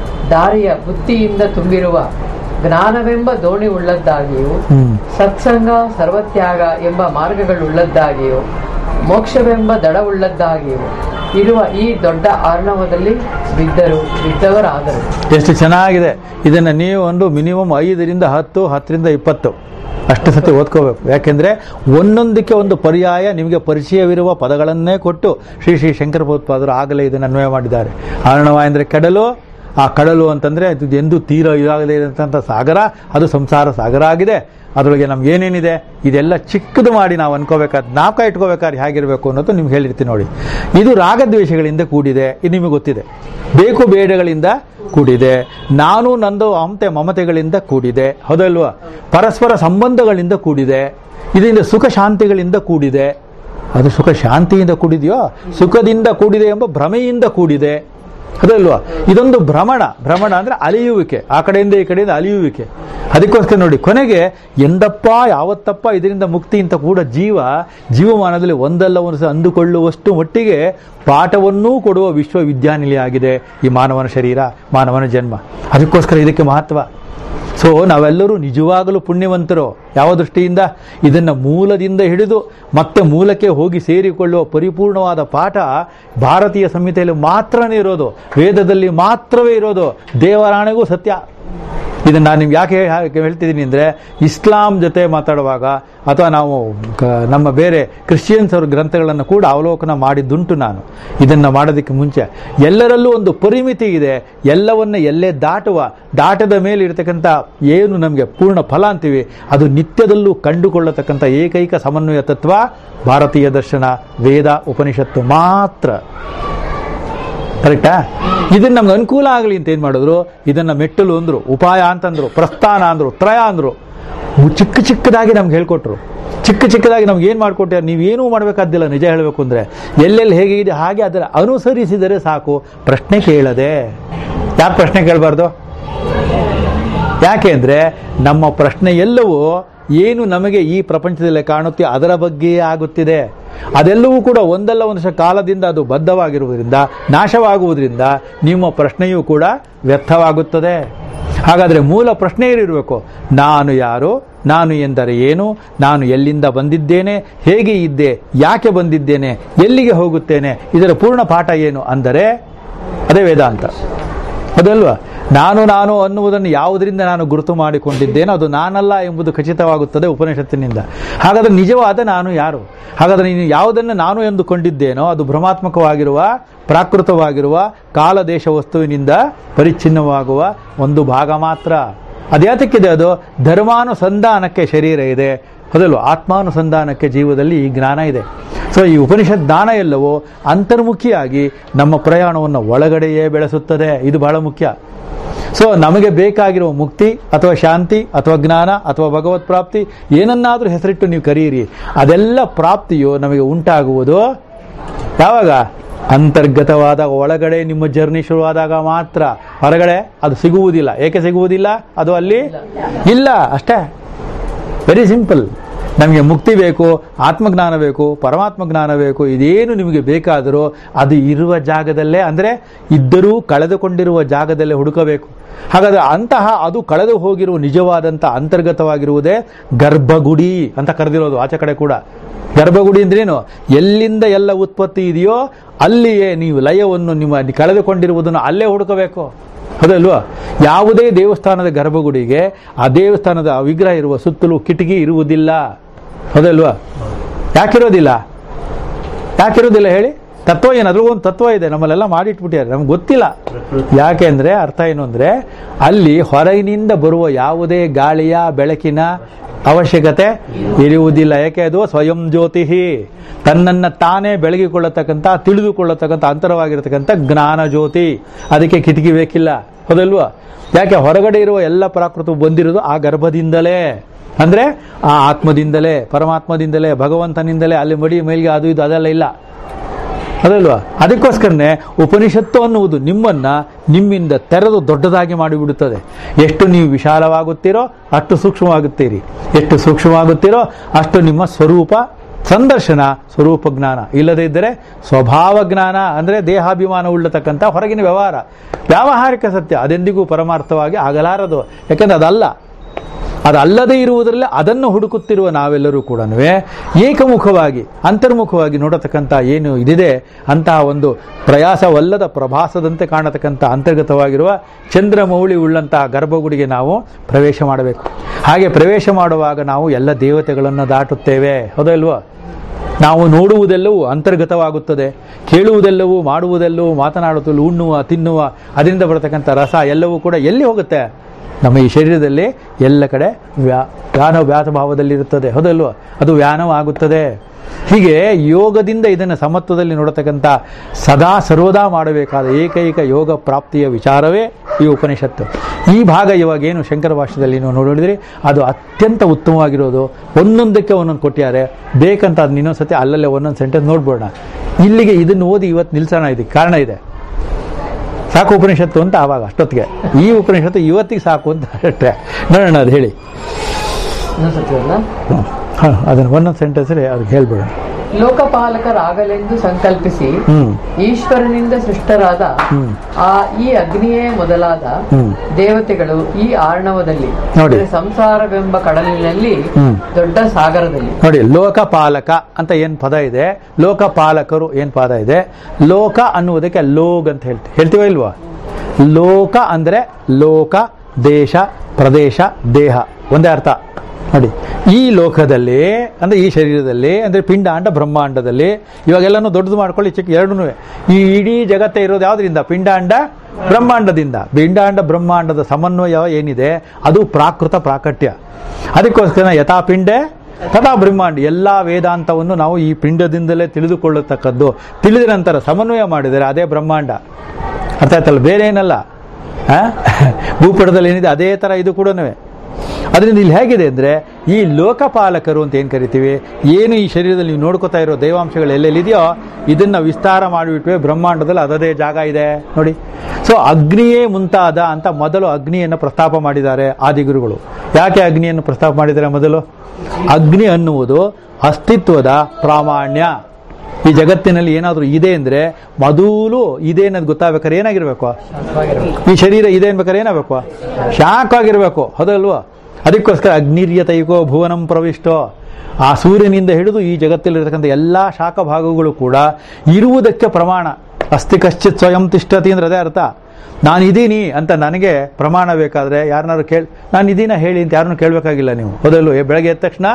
ದಾರಿಯ ಬುದ್ಧಿಯಿಂದ ತುಂಬಿರುವ ಜ್ಞಾನವೆಂಬ ದೋಣಿ ಉಳ್ಳದ್ದಾಗಿಯೂ ಸತ್ಸಂಗ, ಸರ್ವತ್ಯಾಗ ಎಂಬ ಮಾರ್ಗಗಳುಳ್ಳದ್ದಾಗಿಯೂ ಮೋಕ್ಷವೆಂಬ ದಡವುಳ್ಳದ್ದಾಗಿಯೂ ಇರುವ ಈ ದೊಡ್ಡ ಆರ್ಣವದಲ್ಲಿ ಬಿದ್ದರು ಬಿದ್ದವರಾದರು.
ಎಷ್ಟು ಚೆನ್ನಾಗಿದೆ. ಇದನ್ನ ನೀವು ಒಂದು ಮಿನಿಮಮ್ ಐದರಿಂದ ಹತ್ತು ಹತ್ತರಿಂದ ಇಪ್ಪತ್ತು ಅಷ್ಟು ಸತಿ ಓದ್ಕೋಬೇಕು. ಯಾಕೆಂದ್ರೆ ಒಂದೊಂದಕ್ಕೆ ಒಂದು ಪರ್ಯಾಯ ನಿಮಗೆ ಪರಿಚಯವಿರುವ ಪದಗಳನ್ನೇ ಕೊಟ್ಟು ಶ್ರೀ ಶ್ರೀ ಶಂಕರ ಭಗವತ್ಪಾದರು ಆಗಲೇ ಇದನ್ನು ಅನ್ವಯ ಮಾಡಿದ್ದಾರೆ. ಆರ್ಣವ ಅಂದರೆ ಕಡಲು. ಆ ಕಡಲು ಅಂತಂದ್ರೆ ಅದು ಎಂದು ತೀರ ಇದಾಗದೇ ಇರತಕ್ಕಂಥ ಸಾಗರ, ಅದು ಸಂಸಾರ ಸಾಗರ ಆಗಿದೆ. ಅದರೊಳಗೆ ನಮ್ಗೆ ಏನೇನಿದೆ ಇದೆಲ್ಲ ಚಿಕ್ಕದು ಮಾಡಿ ನಾವು ಅನ್ಕೋಬೇಕಾದ್ರೆ ಜ್ಞಾಪಕ ಇಟ್ಕೋಬೇಕಾದ್ರೆ ಹೇಗಿರಬೇಕು ಅನ್ನೋದು ನಿಮ್ಗೆ ಹೇಳಿರ್ತೀನಿ ನೋಡಿ. ಇದು ರಾಗದ್ವೇಷಗಳಿಂದ ಕೂಡಿದೆ, ಇದು ನಿಮಗೆ ಗೊತ್ತಿದೆ. ಬೇಕು ಬೇಡಗಳಿಂದ ಕೂಡಿದೆ. ನಾನು ನಂದು ಅಮತೆ ಮಮತೆಗಳಿಂದ ಕೂಡಿದೆ, ಹೌದಲ್ವಾ? ಪರಸ್ಪರ ಸಂಬಂಧಗಳಿಂದ ಕೂಡಿದೆ. ಇದರಿಂದ ಸುಖ ಶಾಂತಿಗಳಿಂದ ಕೂಡಿದೆ. ಅದು ಸುಖ ಶಾಂತಿಯಿಂದ ಕೂಡಿದೆಯೋ ಸುಖದಿಂದ ಕೂಡಿದೆ ಎಂಬ ಭ್ರಮೆಯಿಂದ ಕೂಡಿದೆ, ಅದಲ್ವಾ? ಇದೊಂದು ಭ್ರಮಣ. ಭ್ರಮಣ ಅಂದ್ರೆ ಅಲಿಯುವಿಕೆ, ಆ ಕಡೆಯಿಂದ ಈ ಕಡೆಯಿಂದ ಅಲಿಯುವಿಕೆ. ಅದಕ್ಕೋಸ್ಕರ ನೋಡಿ, ಕೊನೆಗೆ ಎಂದಪ್ಪ ಯಾವತ್ತಪ್ಪ ಇದರಿಂದ ಮುಕ್ತಿ ಅಂತ ಕೂಡ ಜೀವ ಜೀವಮಾನದಲ್ಲಿ ಒಂದಲ್ಲ ಒಂದು ಅಂದುಕೊಳ್ಳುವಷ್ಟು ಮಟ್ಟಿಗೆ ಪಾಠವನ್ನೂ ಕೊಡುವ ವಿಶ್ವವಿದ್ಯಾನಿಲಯ ಆಗಿದೆ ಈ ಮಾನವನ ಶರೀರ, ಮಾನವನ ಜನ್ಮ. ಅದಕ್ಕೋಸ್ಕರ ಇದಕ್ಕೆ ಮಹತ್ವ. ಸೊ ನಾವೆಲ್ಲರೂ ನಿಜವಾಗಲೂ ಪುಣ್ಯವಂತರು. ಯಾವ ದೃಷ್ಟಿಯಿಂದ? ಇದನ್ನು ಮೂಲದಿಂದ ಹಿಡಿದು ಮತ್ತೆ ಮೂಲಕ್ಕೆ ಹೋಗಿ ಸೇರಿಕೊಳ್ಳುವ ಪರಿಪೂರ್ಣವಾದ ಪಾಠ ಭಾರತೀಯ ಸಂಹಿತೆಯಲ್ಲಿ ಮಾತ್ರನೇ ಇರೋದು, ವೇದದಲ್ಲಿ ಮಾತ್ರವೇ ಇರೋದು. ದೇವರಾಣೆಗೂ ಸತ್ಯ. ಇದನ್ನು ನಾನು ನಿಮ್ಗೆ ಯಾಕೆ ಹೇಳ್ತಿದ್ದೀನಿ ಅಂದರೆ, ಇಸ್ಲಾಂ ಜೊತೆ ಮಾತಾಡುವಾಗ ಅಥವಾ ನಾವು ನಮ್ಮ ಬೇರೆ ಕ್ರಿಶ್ಚಿಯನ್ಸ್ ಅವ್ರ ಗ್ರಂಥಗಳನ್ನು ಕೂಡ ಅವಲೋಕನ ಮಾಡಿದ್ದುಂಟು ನಾನು. ಇದನ್ನು ಮಾಡೋದಕ್ಕೆ ಮುಂಚೆ ಎಲ್ಲರಲ್ಲೂ ಒಂದು ಪರಿಮಿತಿ ಇದೆ. ಎಲ್ಲವನ್ನ ಎಲ್ಲೇ ದಾಟುವ ದಾಟದ ಮೇಲೆ ಇರತಕ್ಕಂಥ ಏನು ನಮಗೆ ಪೂರ್ಣ ಫಲ ಅಂತೀವಿ, ಅದು ನಿತ್ಯದಲ್ಲೂ ಕಂಡುಕೊಳ್ಳತಕ್ಕಂಥ ಏಕೈಕ ಸಮನ್ವಯ ತತ್ವ ಭಾರತೀಯ ದರ್ಶನ, ವೇದ, ಉಪನಿಷತ್ತು ಮಾತ್ರ. ಕರೆಕ್ಟಾ? ಇದನ್ನ ನಮ್ಗೆ ಅನುಕೂಲ ಆಗಲಿ ಅಂತ ಏನ್ ಮಾಡಿದ್ರು, ಇದನ್ನ ಮೆಟ್ಟಲು ಅಂದ್ರು, ಉಪಾಯ ಅಂತಂದ್ರು, ಪ್ರಸ್ಥಾನ ಅಂದ್ರು, ತ್ರಯ ಅಂದ್ರು. ಚಿಕ್ಕ ಚಿಕ್ಕದಾಗಿ ನಮ್ಗೆ ಹೇಳ್ಕೊಟ್ರು. ಚಿಕ್ಕ ಚಿಕ್ಕದಾಗಿ ನಮ್ಗೆ ಏನ್ ಮಾಡ್ಕೊಟ್ಟಾರೆ, ನೀವೇನೂ ಮಾಡ್ಬೇಕಾದ್ದಿಲ್ಲ. ನಿಜ ಹೇಳಬೇಕು ಅಂದ್ರೆ ಎಲ್ಲೆಲ್ಲಿ ಹೇಗೆ ಇದೆ ಹಾಗೆ ಅದರ ಅನುಸರಿಸಿದರೆ ಸಾಕು. ಪ್ರಶ್ನೆ ಕೇಳದೆ. ಯಾಕೆ ಪ್ರಶ್ನೆ ಕೇಳಬಾರ್ದು? ಯಾಕೆ ಅಂದ್ರೆ ನಮ್ಮ ಪ್ರಶ್ನೆ ಎಲ್ಲವೂ ಏನು ನಮಗೆ ಈ ಪ್ರಪಂಚದಲ್ಲಿ ಕಾಣುತ್ತೆ ಅದರ ಬಗ್ಗೆಯೇ ಆಗುತ್ತಿದೆ. ಅದೆಲ್ಲವೂ ಕೂಡ ಒಂದಲ್ಲ ಒಂದು ಕಾಲದಿಂದ ಅದು ಬದ್ಧವಾಗಿರುವುದರಿಂದ, ನಾಶವಾಗುವುದರಿಂದ ನಿಮ್ಮ ಪ್ರಶ್ನೆಯೂ ಕೂಡ ವ್ಯರ್ಥವಾಗುತ್ತದೆ. ಹಾಗಾದರೆ ಮೂಲ ಪ್ರಶ್ನೆ ಏನಿರಬೇಕು? ನಾನು ಯಾರು? ನಾನು ಎಂದರೆ ಏನು? ನಾನು ಎಲ್ಲಿಂದ ಬಂದಿದ್ದೇನೆ? ಹೇಗೆ ಇದ್ದೆ? ಯಾಕೆ ಬಂದಿದ್ದೇನೆ? ಎಲ್ಲಿಗೆ ಹೋಗುತ್ತೇನೆ? ಇದರ ಪೂರ್ಣ ಪಾಠ ಏನು ಅಂದರೆ ಅದೇ ವೇದಾಂತ, ಅದಲ್ವಾ? ನಾನು ನಾನು ಅನ್ನುವುದನ್ನು ಯಾವುದರಿಂದ ನಾನು ಗುರುತು ಮಾಡಿಕೊಂಡಿದ್ದೇನೋ ಅದು ನಾನಲ್ಲ ಎಂಬುದು ಖಚಿತವಾಗುತ್ತದೆ ಉಪನಿಷತ್ತಿನಿಂದ. ಹಾಗಾದರೆ ನಿಜವಾದ ನಾನು ಯಾರು? ಹಾಗಾದರೆ ನೀನು ಯಾವುದನ್ನು ನಾನು ಎಂದುಕೊಂಡಿದ್ದೇನೋ ಅದು ಭ್ರಮಾತ್ಮಕವಾಗಿರುವ, ಪ್ರಾಕೃತವಾಗಿರುವ, ಕಾಲದೇಶ ವಸ್ತುವಿನಿಂದ ಪರಿಚ್ಛಿನ್ನವಾಗುವ ಒಂದು ಭಾಗ ಮಾತ್ರ. ಅದ್ಯಾತಕ್ಕಿದೆ? ಅದು ಧರ್ಮಾನುಸಂಧಾನಕ್ಕೆ ಶರೀರ ಇದೆ, ಅದಲ್ಲೂ ಆತ್ಮಾನುಸಂಧಾನಕ್ಕೆ ಜೀವದಲ್ಲಿ ಈ ಜ್ಞಾನ ಇದೆ. ಸೊ ಈ ಉಪನಿಷತ್ ಜ್ಞಾನ ಎಲ್ಲವೂ ಅಂತರ್ಮುಖಿಯಾಗಿ ನಮ್ಮ ಪ್ರಯಾಣವನ್ನು ಒಳಗಡೆಯೇ ಬೆಳೆಸುತ್ತದೆ. ಇದು ಬಹಳ ಮುಖ್ಯ. ಸೊ ನಮಗೆ ಬೇಕಾಗಿರುವ ಮುಕ್ತಿ ಅಥವಾ ಶಾಂತಿ ಅಥವಾ ಜ್ಞಾನ ಅಥವಾ ಭಗವತ್ ಪ್ರಾಪ್ತಿ ಏನನ್ನಾದರೂ ಹೆಸರಿಟ್ಟು ನೀವು ಕರೀರಿ, ಅದೆಲ್ಲ ಪ್ರಾಪ್ತಿಯು ನಮಗೆ ಉಂಟಾಗುವುದು ಯಾವಾಗ? ಅಂತರ್ಗತವಾದ ಒಳಗಡೆ ನಿಮ್ಮ ಜರ್ನಿ ಶುರುವಾದಾಗ ಮಾತ್ರ. ಹೊರಗಡೆ ಅದು ಸಿಗುವುದಿಲ್ಲ. ಏಕೆ ಸಿಗುವುದಿಲ್ಲ? ಅದು ಅಲ್ಲಿ ಇಲ್ಲ, ಅಷ್ಟೇ. Very simple. ನಮಗೆ ಮುಕ್ತಿ ಬೇಕು, ಆತ್ಮಜ್ಞಾನ ಬೇಕು, ಪರಮಾತ್ಮ ಜ್ಞಾನ ಬೇಕು. ಇದೇನು ನಿಮಗೆ ಬೇಕಾದರೂ ಅದು ಇರುವ ಜಾಗದಲ್ಲೇ, ಅಂದರೆ ಇದ್ದರೂ ಕಳೆದುಕೊಂಡಿರುವ ಜಾಗದಲ್ಲೇ ಹುಡುಕಬೇಕು. ಹಾಗಾದರೆ ಅಂತಹ ಅದು ಕಳೆದು ಹೋಗಿರುವ ನಿಜವಾದಂಥ ಅಂತರ್ಗತವಾಗಿರುವುದೇ ಗರ್ಭಗುಡಿ ಅಂತ ಕರೆದಿರೋದು ಆಚೆ ಕಡೆ ಕೂಡ. ಗರ್ಭಗುಡಿ ಅಂದ್ರೇನು? ಎಲ್ಲಿಂದ ಎಲ್ಲ ಉತ್ಪತ್ತಿ ಇದೆಯೋ ಅಲ್ಲಿಯೇ ನೀವು ಲಯವನ್ನು, ನಿಮ್ಮ ಕಳೆದುಕೊಂಡಿರುವುದನ್ನು ಅಲ್ಲೇ ಹುಡುಕಬೇಕು. ಹೌದಲ್ವಾ? ಯಾವುದೇ ದೇವಸ್ಥಾನದ ಗರ್ಭಗುಡಿಗೆ ಆ ದೇವಸ್ಥಾನದ ವಿಗ್ರಹ ಇರುವ ಸುತ್ತಲೂ ಕಿಟಕಿ ಇರುವುದಿಲ್ಲ. ಹೌದಲ್ವಾ? ಯಾಕಿರೋದಿಲ್ಲ? ಯಾಕಿರೋದಿಲ್ಲ ಹೇಳಿ? ತತ್ವ ಏನು? ಅದ್ರೂ ಒಂದು ತತ್ವ ಇದೆ, ನಮ್ಮಲ್ಲೆಲ್ಲ ಮಾಡಿಟ್ಬಿಟ್ಟಿದ್ದಾರೆ, ನಮ್ಗೆ ಗೊತ್ತಿಲ್ಲ. ಯಾಕೆ ಅಂದ್ರೆ ಅರ್ಥ ಏನು ಅಂದ್ರೆ, ಅಲ್ಲಿ ಹೊರಗಿನಿಂದ ಬರುವ ಯಾವುದೇ ಗಾಳಿಯ ಬೆಳಕಿನ ಅವಶ್ಯಕತೆ ಇರುವುದಿಲ್ಲ. ಯಾಕೆ? ಅದು ಸ್ವಯಂ ಜ್ಯೋತಿ, ತನ್ನನ್ನು ತಾನೇ ಬೆಳಗಿಕೊಳ್ಳತಕ್ಕಂಥ, ತಿಳಿದುಕೊಳ್ಳತಕ್ಕಂಥ ಅಂತರವಾಗಿರತಕ್ಕಂಥ ಜ್ಞಾನ ಜ್ಯೋತಿ. ಅದಕ್ಕೆ ಕಿಟಕಿ ಬೇಕಿಲ್ಲ. ಹೌದಲ್ವಾ? ಯಾಕೆ? ಹೊರಗಡೆ ಇರುವ ಎಲ್ಲ ಪ್ರಾಕೃತ ಬಂದಿರೋದು ಆ ಗರ್ಭದಿಂದಲೇ, ಅಂದ್ರೆ ಆ ಆತ್ಮದಿಂದಲೇ, ಪರಮಾತ್ಮದಿಂದಲೇ, ಭಗವಂತನಿಂದಲೇ. ಅಲ್ಲಿ ಮಡಿ ಮೇಲ್ಗೆ ಅದು ಇದು ಅದೆಲ್ಲ ಇಲ್ಲ. ಅದಲ್ವಾ? ಅದಕ್ಕೋಸ್ಕರನೇ ಉಪನಿಷತ್ತು ಅನ್ನುವುದು ನಿಮ್ಮನ್ನ ನಿಮ್ಮಿಂದ ತೆರೆದು ದೊಡ್ಡದಾಗಿ ಮಾಡಿಬಿಡುತ್ತದೆ. ಎಷ್ಟು ನೀವು ವಿಶಾಲವಾಗುತ್ತೀರೋ ಅಷ್ಟು ಸೂಕ್ಷ್ಮವಾಗುತ್ತೀರಿ, ಎಷ್ಟು ಸೂಕ್ಷ್ಮವಾಗುತ್ತೀರೋ ಅಷ್ಟು ನಿಮ್ಮ ಸ್ವರೂಪ ಸಂದರ್ಶನ, ಸ್ವರೂಪ ಜ್ಞಾನ. ಇಲ್ಲದೇ ಇದ್ದರೆ ಸ್ವಭಾವ ಜ್ಞಾನ ಅಂದರೆ ದೇಹಾಭಿಮಾನ ಉಳ್ಳತಕ್ಕಂಥ ಹೊರಗಿನ ವ್ಯವಹಾರ, ವ್ಯಾವಹಾರಿಕ ಸತ್ಯ ಅದೆಂದಿಗೂ ಪರಮಾರ್ಥವಾಗಿ ಆಗಲಾರದು. ಯಾಕೆಂದ್ರೆ ಅದಲ್ಲ, ಅದಲ್ಲದೇ ಇರುವುದರಲ್ಲಿ ಅದನ್ನು ಹುಡುಕುತ್ತಿರುವ ನಾವೆಲ್ಲರೂ ಕೂಡ ಏಕಮುಖವಾಗಿ ಅಂತರ್ಮುಖವಾಗಿ ನೋಡತಕ್ಕಂಥ ಏನು ಇದಿದೆ ಅಂತಹ ಒಂದು ಪ್ರಯಾಸವಲ್ಲದ ಪ್ರಭಾಸದಂತೆ ಕಾಣತಕ್ಕಂಥ ಅಂತರ್ಗತವಾಗಿರುವ ಚಂದ್ರಮೌಳಿ ಉಳ್ಳಂತಹ ಗರ್ಭಗುಡಿಗೆ ನಾವು ಪ್ರವೇಶ ಮಾಡಬೇಕು. ಹಾಗೆ ಪ್ರವೇಶ ಮಾಡುವಾಗ ನಾವು ಎಲ್ಲ ದೇವತೆಗಳನ್ನು ದಾಟುತ್ತೇವೆ, ಹೌದಲ್ವಾ? ನಾವು ನೋಡುವುದೆಲ್ಲವೂ ಅಂತರ್ಗತವಾಗುತ್ತದೆ, ಕೇಳುವುದೆಲ್ಲವೂ, ಮಾಡುವುದೆಲ್ಲವೂ, ಮಾತನಾಡುತ್ತಲೂ, ಉಣ್ಣುವ ತಿನ್ನುವ ಅದರಿಂದ ಬರತಕ್ಕಂಥ ರಸ ಎಲ್ಲವೂ ಕೂಡ ಎಲ್ಲಿ ಹೋಗುತ್ತೆ? ನಮ್ಮ ಈ ಶರೀರದಲ್ಲಿ ಎಲ್ಲ ಕಡೆ ವ್ಯಾ ವ್ಯಾನ ವ್ಯಾತ ಭಾವದಲ್ಲಿರುತ್ತದೆ, ಹೌದಲ್ವ? ಅದು ವ್ಯಾನವಾಗುತ್ತದೆ. ಹೀಗೆ ಯೋಗದಿಂದ ಇದನ್ನು ಸಮತ್ವದಲ್ಲಿ ನೋಡತಕ್ಕಂಥ ಸದಾ ಸರ್ವದಾ ಮಾಡಬೇಕಾದ ಏಕೈಕ ಯೋಗ ಪ್ರಾಪ್ತಿಯ ವಿಚಾರವೇ ಈ ಉಪನಿಷತ್ತು. ಈ ಭಾಗ ಇವಾಗೇನು ಶಂಕರ ಭಾಷ್ಯದಲ್ಲಿ ನೀವು ನೋಡಿದ್ರಿ ಅದು ಅತ್ಯಂತ ಉತ್ತಮವಾಗಿರೋದು. ಒಂದೊಂದಕ್ಕೆ ಒಂದೊಂದು ಕೊಟ್ಟಿದ್ದಾರೆ. ಬೇಕಂತ ಅದನ್ನ ಇನ್ನೊಂದು ಸತಿ ಅಲ್ಲಲ್ಲೇ ಒಂದೊಂದು ಸೆಂಟೆನ್ಸ್ ನೋಡ್ಬೋಣ. ಇಲ್ಲಿಗೆ ಇದನ್ನು ಓದಿ ಇವತ್ತು ನಿಲ್ಸೋಣ, ಇದಕ್ಕೆ ಕಾರಣ ಇದೆ. ಸಾಕು ಉಪನಿಷತ್ತು ಅಂತ ಆವಾಗ ಅಷ್ಟೊತ್ತಿಗೆ, ಈ ಉಪನಿಷತ್ತು ಇವತ್ತಿಗೆ ಸಾಕು ಅಂತ ಅಷ್ಟೇ. ನೋಡೋಣ, ಅದು ಹೇಳಿ ಅದನ್ನು ಒಂದೊಂದು ಸೆಂಟೆನ್ಸ್ ಅದಕ್ಕೆ ಹೇಳ್ಬಿಡೋಣ.
ಲೋಕಪಾಲಕರಾಗಲೆಂದು ಸಂಕಲ್ಪಿಸಿ ಈಶ್ವರನಿಂದ ಸೃಷ್ಟರಾದ ಆ ಈ ಅಗ್ನಿಯೇ ಮೊದಲಾದ ದೇವತೆಗಳು ಈ ಆರ್ಣವದಲ್ಲಿ
ನೋಡಿ,
ಸಂಸಾರವೆಂಬ ಕಡಲಿನಲ್ಲಿ ದೊಡ್ಡ ಸಾಗರದಲ್ಲಿ.
ನೋಡಿ, ಲೋಕಪಾಲಕ ಅಂತ ಏನ್ ಪದ ಇದೆ, ಲೋಕಪಾಲಕರು ಏನ್ ಪದ ಇದೆ, ಲೋಕ ಅನ್ನುವುದಕ್ಕೆ ಲೋಗ್ ಅಂತ ಹೇಳ್ತೀವಿ, ಹೇಳ್ತೀವ ಇಲ್ವಾ? ಲೋಕ ಅಂದ್ರೆ ಲೋಕ, ದೇಶ, ಪ್ರದೇಶ, ದೇಹ ಒಂದೇ ಅರ್ಥ. ನೋಡಿ, ಈ ಲೋಕದಲ್ಲಿ ಅಂದ್ರೆ ಈ ಶರೀರದಲ್ಲಿ ಅಂದ್ರೆ ಪಿಂಡಾಂಡ ಬ್ರಹ್ಮಾಂಡದಲ್ಲಿ, ಇವಾಗೆಲ್ಲನೂ ದೊಡ್ಡದು ಮಾಡ್ಕೊಳ್ಳಿ, ಚಿಕ್ಕ ಎರಡೂ. ಈ ಇಡೀ ಜಗತ್ತೇ ಇರೋದು ಯಾವುದರಿಂದ? ಪಿಂಡಾಂಡ ಬ್ರಹ್ಮಾಂಡದಿಂದ. ಪಿಂಡಾಂಡ ಬ್ರಹ್ಮಾಂಡದ ಸಮನ್ವಯ ಏನಿದೆ ಅದು ಪ್ರಾಕೃತ ಪ್ರಾಕಟ್ಯ. ಅದಕ್ಕೋಸ್ಕರ ಯಥಾ ಪಿಂಡೆ ತಥಾ ಬ್ರಹ್ಮಾಂಡ. ಎಲ್ಲ ವೇದಾಂತವನ್ನು ನಾವು ಈ ಪಿಂಡದಿಂದಲೇ ತಿಳಿದುಕೊಳ್ಳತಕ್ಕದ್ದು. ತಿಳಿದ ನಂತರ ಸಮನ್ವಯ ಮಾಡಿದರೆ ಅದೇ ಬ್ರಹ್ಮಾಂಡ. ಅರ್ಥ ಆಯ್ತಲ್ಲ? ಬೇರೆ ಏನಲ್ಲ. ಭೂಪಟದಲ್ಲಿ ಏನಿದೆ ಅದೇ ತರ ಇದು ಕೂಡ. ಅದರಿಂದ ಇಲ್ಲಿ ಹೇಗಿದೆ ಅಂದರೆ, ಈ ಲೋಕಪಾಲಕರು ಅಂತ ಏನು ಕರಿತೀವಿ, ಏನು ಈ ಶರೀರದಲ್ಲಿ ನೀವು ನೋಡ್ಕೋತಾ ಇರೋ ದೈವಾಂಶಗಳು ಎಲ್ಲೆಲ್ಲಿದೆಯೋ ಇದನ್ನ ವಿಸ್ತಾರ ಮಾಡಿಬಿಟ್ವೆ ಬ್ರಹ್ಮಾಂಡದಲ್ಲಿ ಅದದೇ ಜಾಗ ಇದೆ ನೋಡಿ. ಸೊ ಅಗ್ನಿಯೇ ಮುಂತಾದ ಅಂತ ಮೊದಲು ಅಗ್ನಿಯನ್ನು ಪ್ರಸ್ತಾಪ ಮಾಡಿದ್ದಾರೆ ಆದಿಗುರುಗಳು. ಯಾಕೆ ಅಗ್ನಿಯನ್ನು ಪ್ರಸ್ತಾಪ ಮಾಡಿದ್ದಾರೆ ಮೊದಲು? ಅಗ್ನಿ ಅನ್ನುವುದು ಅಸ್ತಿತ್ವದ ಪ್ರಾಮಾಣ್ಯ. ಈ ಜಗತ್ತಿನಲ್ಲಿ ಏನಾದರೂ ಇದೆ ಅಂದ್ರೆ ಮೊದಲು ಇದೆ ಅನ್ನೋದು ಗೊತ್ತಾಗಬೇಕಾದ್ರೆ ಏನಾಗಿರ್ಬೇಕು? ಈ ಶರೀರ ಇದೆ ಅನ್ಬೇಕಾದ್ರೆ ಏನಾಗಬೇಕು? ಶಾಖ ಆಗಿರ್ಬೇಕು, ಹೌದಲ್ವಾ? ಅದಕ್ಕೋಸ್ಕರ ಅಗ್ನಿರ್ಯತೈಕೋ ಭುವನಂ ಪ್ರವಿಷ್ಟೋ. ಆ ಸೂರ್ಯನಿಂದ ಹಿಡಿದು ಈ ಜಗತ್ತಲ್ಲಿರತಕ್ಕಂಥ ಎಲ್ಲಾ ಶಾಖ ಭಾಗಗಳು ಕೂಡ ಇರುವುದಕ್ಕೆ ಪ್ರಮಾಣ. ಅಸ್ತಿ ಕಶ್ಚಿತ್ ಸ್ವಯಂ ತಿಷ್ಠತಿ ಅಂದ್ರೆ ಅದೇ ಅರ್ಥ. ನಾನಿದ್ದೀನಿ ಅಂತ ನನಗೆ ಪ್ರಮಾಣ ಬೇಕಾದ್ರೆ ಯಾರನ್ನಾರು ಕೇಳಿ ನಾನು ಇದೀನ ಹೇಳಿ ಅಂತ ಯಾರನ್ನು ಕೇಳಬೇಕಾಗಿಲ್ಲ ನೀವು, ಹೌದಲ್ವ? ಬೆಳಗ್ಗೆ ಎದ್ದ ತಕ್ಷಣ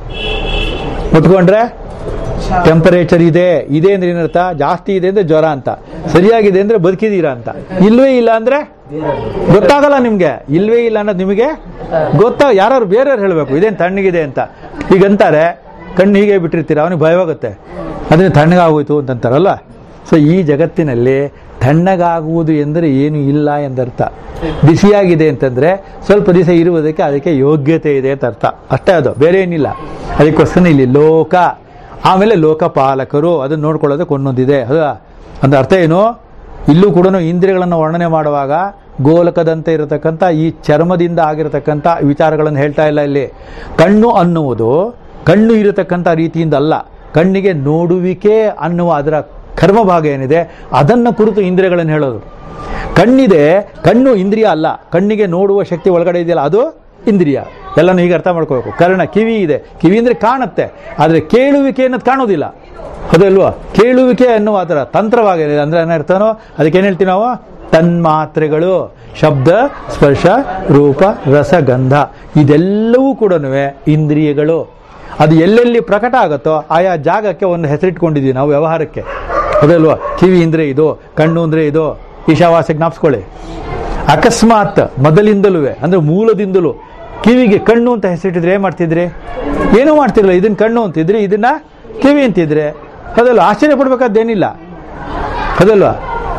ಮುಟ್ಕೊಂಡ್ರೆ ಟೆಂಪರೇಚರ್ ಇದೆ ಇದೆ ಅಂದ್ರೆ ಏನರ್ಥ? ಜಾಸ್ತಿ ಇದೆ ಅಂದ್ರೆ ಜ್ವರ ಅಂತ, ಸರಿಯಾಗಿದೆ ಅಂದ್ರೆ ಬದುಕಿದೀರಾ ಅಂತ. ಇಲ್ವೇ ಇಲ್ಲ ಅಂದ್ರೆ ಗೊತ್ತಾಗಲ್ಲ ನಿಮ್ಗೆ. ಇಲ್ವೇ ಇಲ್ಲ ಅನ್ನೋದು ನಿಮಗೆ ಗೊತ್ತಾ? ಯಾರು ಬೇರೆಯವ್ರು ಹೇಳಬೇಕು ಇದೇನು ತಣ್ಣಗಿದೆ ಅಂತ. ಹೀಗಂತಾರೆ, ಕಣ್ಣು ಹೀಗೆ ಬಿಟ್ಟಿರ್ತೀರ, ಅವನಿಗೆ ಭಯವಾಗುತ್ತೆ, ಅದನ್ನ ತಣ್ಣಗಾಗೋಯ್ತು ಅಂತಂತಾರಲ್ಲ. ಸೊ ಈ ಜಗತ್ತಿನಲ್ಲಿ ತಣ್ಣಗಾಗುವುದು ಎಂದರೆ ಏನು ಇಲ್ಲ ಎಂದರ್ಥ. ಬಿಸಿಯಾಗಿದೆ ಅಂತಂದ್ರೆ ಸ್ವಲ್ಪ ದಿವಸ ಇರುವುದಕ್ಕೆ ಅದಕ್ಕೆ ಯೋಗ್ಯತೆ ಇದೆ ಅಂತ ಅರ್ಥ ಅಷ್ಟೇ, ಅದು ಬೇರೆ ಏನಿಲ್ಲ. ಅದಕ್ಕೋಸ್ಕರ ಇಲ್ಲಿ ಲೋಕ, ಆಮೇಲೆ ಲೋಕಪಾಲಕರು, ಅದನ್ನು ನೋಡ್ಕೊಳ್ಳೋದಕ್ಕೆ ಒಂದೊಂದಿದೆ. ಹೌದಾ? ಅಂದ್ರೆ ಅರ್ಥ ಏನು? ಇಲ್ಲೂ ಕೂಡ ಇಂದ್ರಿಯಗಳನ್ನು ವರ್ಣನೆ ಮಾಡುವಾಗ ಗೋಲಕದಂತೆ ಇರತಕ್ಕಂಥ ಈ ಚರ್ಮದಿಂದ ಆಗಿರತಕ್ಕಂಥ ವಿಚಾರಗಳನ್ನು ಹೇಳ್ತಾ ಇಲ್ಲ. ಇಲ್ಲಿ ಕಣ್ಣು ಅನ್ನುವುದು ಕಣ್ಣು ಇರತಕ್ಕಂಥ ರೀತಿಯಿಂದ ಅಲ್ಲ, ಕಣ್ಣಿಗೆ ನೋಡುವಿಕೆ ಅನ್ನುವ ಅದರ ಕರ್ಮ ಭಾಗ ಏನಿದೆ ಅದನ್ನು ಕುರಿತು ಇಂದ್ರಿಯಗಳನ್ನು ಹೇಳೋದು. ಕಣ್ಣಿದೆ, ಕಣ್ಣು ಇಂದ್ರಿಯ ಅಲ್ಲ. ಕಣ್ಣಿಗೆ ನೋಡುವ ಶಕ್ತಿ ಒಳಗಡೆ ಇದೆಯಲ್ಲ ಅದು ಇಂದ್ರಿಯ. ಎಲ್ಲನೂ ಹೀಗೆ ಅರ್ಥ ಮಾಡ್ಕೋಬೇಕು. ಕರ್ಣ, ಕಿವಿ ಇದೆ, ಕಿವಿ ಅಂದ್ರೆ ಕಾಣುತ್ತೆ, ಆದರೆ ಕೇಳುವಿಕೆ ಅನ್ನೋದು ಕಾಣೋದಿಲ್ಲ, ಹೌದಲ್ವಾ? ಕೇಳುವಿಕೆ ಅನ್ನುವ ಅದರ ತಂತ್ರವಾಗಿದೆ. ಅಂದ್ರೆ ಏನಿರ್ತಾನೋ ಅದಕ್ಕೇನು ಹೇಳ್ತೀವಿ ನಾವು? ತನ್ಮಾತ್ರೆಗಳು, ಶಬ್ದ, ಸ್ಪರ್ಶ, ರೂಪ, ರಸ, ಗಂಧ, ಇದೆಲ್ಲವೂ ಕೂಡ ಇಂದ್ರಿಯಗಳು. ಅದು ಎಲ್ಲೆಲ್ಲಿ ಪ್ರಕಟ ಆಗುತ್ತೋ ಆಯಾ ಜಾಗಕ್ಕೆ ಒಂದು ಹೆಸರಿಟ್ಕೊಂಡಿದ್ದೀವಿ ನಾವು ವ್ಯವಹಾರಕ್ಕೆ, ಹೌದಲ್ವಾ? ಕಿವಿ ಅಂದ್ರೆ ಇದು, ಕಣ್ಣು ಅಂದ್ರೆ ಇದು, ಈಶಾವಾಸ್ಯ ಜ್ಞಾಪಿಸ್ಕೊಳ್ಳಿ. ಅಕಸ್ಮಾತ್ ಮೊದಲಿಂದಲೂ ಅಂದ್ರೆ ಮೂಲದಿಂದಲೂ ಕಿವಿಗೆ ಕಣ್ಣು ಅಂತ ಹೆಸರಿಟ್ಟಿದ್ರೆ ಏನ್ ಮಾಡ್ತಿದ್ರಿ? ಏನೂ ಮಾಡ್ತಿರಲಿಲ್ಲ. ಇದನ್ನ ಕಣ್ಣು ಅಂತಿದ್ರಿ, ಇದನ್ನ ಕಿವಿ ಅಂತಿದ್ರೆ, ಅದಲ್ಲ ಆಶ್ಚರ್ಯ ಪಡ್ಬೇಕಾದ್ದೇನಿಲ್ಲ, ಅದಲ್ವಾ?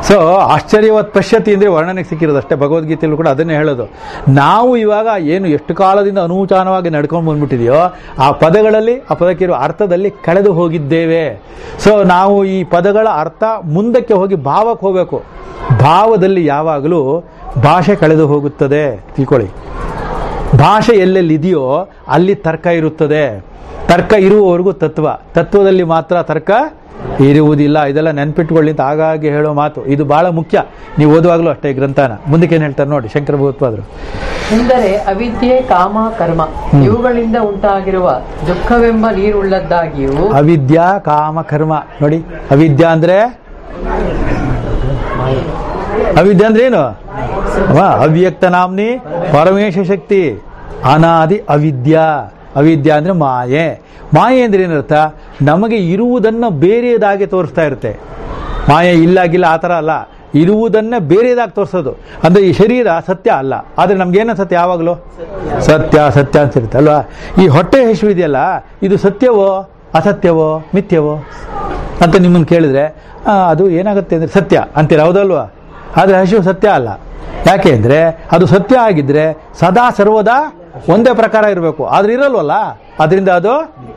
ಸೊ ಆಶ್ಚರ್ಯವತ್ ಪಶ್ಯತಿ ಅಂದರೆ ವರ್ಣನೆಗೆ ಸಿಕ್ಕಿರೋದು ಅಷ್ಟೇ. ಭಗವದ್ಗೀತೆಯಲ್ಲೂ ಕೂಡ ಅದನ್ನೇ ಹೇಳೋದು. ನಾವು ಇವಾಗ ಏನು ಎಷ್ಟು ಕಾಲದಿಂದ ಅನೂಚಾನವಾಗಿ ನಡ್ಕೊಂಡು ಬಂದ್ಬಿಟ್ಟಿದೆಯೋ ಆ ಪದಗಳಲ್ಲಿ, ಆ ಪದಕ್ಕಿರುವ ಅರ್ಥದಲ್ಲಿ ಕಳೆದು ಹೋಗಿದ್ದೇವೆ. ಸೊ ನಾವು ಈ ಪದಗಳ ಅರ್ಥ ಮುಂದಕ್ಕೆ ಹೋಗಿ ಭಾವಕ್ಕೆ ಹೋಗಬೇಕು. ಭಾವದಲ್ಲಿ ಯಾವಾಗಲೂ ಭಾಷೆ ಕಳೆದು ಹೋಗುತ್ತದೆ. ತಿಳ್ಕೊಳ್ಳಿ, ಭಾಷೆ ಎಲ್ಲೆಲ್ಲಿ ಇದೆಯೋ ಅಲ್ಲಿ ತರ್ಕ ಇರುತ್ತದೆ. ತರ್ಕ ಇರುವವರೆಗೂ ತತ್ವ, ತತ್ವದಲ್ಲಿ ಮಾತ್ರ ತರ್ಕ ಇರುವುದಿಲ್ಲ. ಇದೆಲ್ಲ ನೆನ್ಪಿಟ್ಕೊಳ್ಳಿ ಅಂತ ಆಗಾಗ್ಗೆ ಹೇಳೋ ಮಾತು. ಇದು ಬಹಳ ಮುಖ್ಯ. ನೀವು ಓದುವಾಗಲೂ ಅಷ್ಟೇ ಈ ಗ್ರಂಥನ. ಮುಂದಕ್ಕೆ ಏನು ಹೇಳ್ತಾರೆ ನೋಡಿ ಶಂಕರ ಭಗವತ್ಪಾದರು.
ಎಂದರೆ ಅವಿದ್ಯೆ, ಕಾಮ, ಕರ್ಮ ಇವುಗಳಿಂದ ಉಂಟಾಗಿರುವ ದುಃಖವೆಂಬ ನೀರುಳ್ಳದ್ದಾಗಿಯೂ.
ಅವಿದ್ಯಾ, ಕಾಮ, ಕರ್ಮ. ನೋಡಿ, ಅವಿದ್ಯಾ ಅಂದ್ರೆ ಅವಿದ್ಯಾ ಅಂದ್ರೆ ಏನು? ಅವ್ಯಕ್ತ ನಾಮ್ನಿ ಪರಮೇಶ ಶಕ್ತಿ, ಅನಾದಿ ಅವಿದ್ಯಾ. ಅವಿದ್ಯಾ ಅಂದ್ರೆ ಮಾಯೆ. ಮಾಯೆ ಅಂದ್ರೆ ಏನರ್ಥ? ನಮಗೆ ಇರುವುದನ್ನು ಬೇರೆಯದಾಗಿ ತೋರಿಸ್ತಾ ಇರುತ್ತೆ. ಮಾಯೆ ಇಲ್ಲಾಗಿಲ್ಲ ಆ ಥರ ಅಲ್ಲ, ಇರುವುದನ್ನ ಬೇರೆದಾಗಿ ತೋರಿಸೋದು. ಅಂದ್ರೆ ಈ ಶರೀರ ಸತ್ಯ ಅಲ್ಲ, ಆದ್ರೆ ನಮ್ಗೇನ ಸತ್ಯ? ಯಾವಾಗಲೂ ಸತ್ಯ ಸತ್ಯ ಅಂತಿರುತ್ತೆ ಅಲ್ವಾ? ಈ ಹೊಟ್ಟೆ ಹಸಿವು ಇದೆಯಲ್ಲ, ಇದು ಸತ್ಯವೋ ಅಸತ್ಯವೋ ಮಿಥ್ಯವೋ ಅಂತ ನಿಮ್ಮನ್ನು ಕೇಳಿದ್ರೆ ಅದು ಏನಾಗುತ್ತೆ ಅಂದ್ರೆ ಸತ್ಯ ಅಂತೀರ, ಹೌದಲ್ವಾ? ಆದ್ರೆ ಹಸಿವು ಸತ್ಯ ಅಲ್ಲ. ಯಾಕೆ ಅಂದ್ರೆ ಅದು ಸತ್ಯ ಆಗಿದ್ರೆ ಸದಾ ಸರ್ವದಾ ಒಂದೇ ಪ್ರಕಾರ ಇರಬೇಕು, ಆದ್ರೆ ಇರಲ್ವಲ್ಲ, ಅದರಿಂದ ಅದು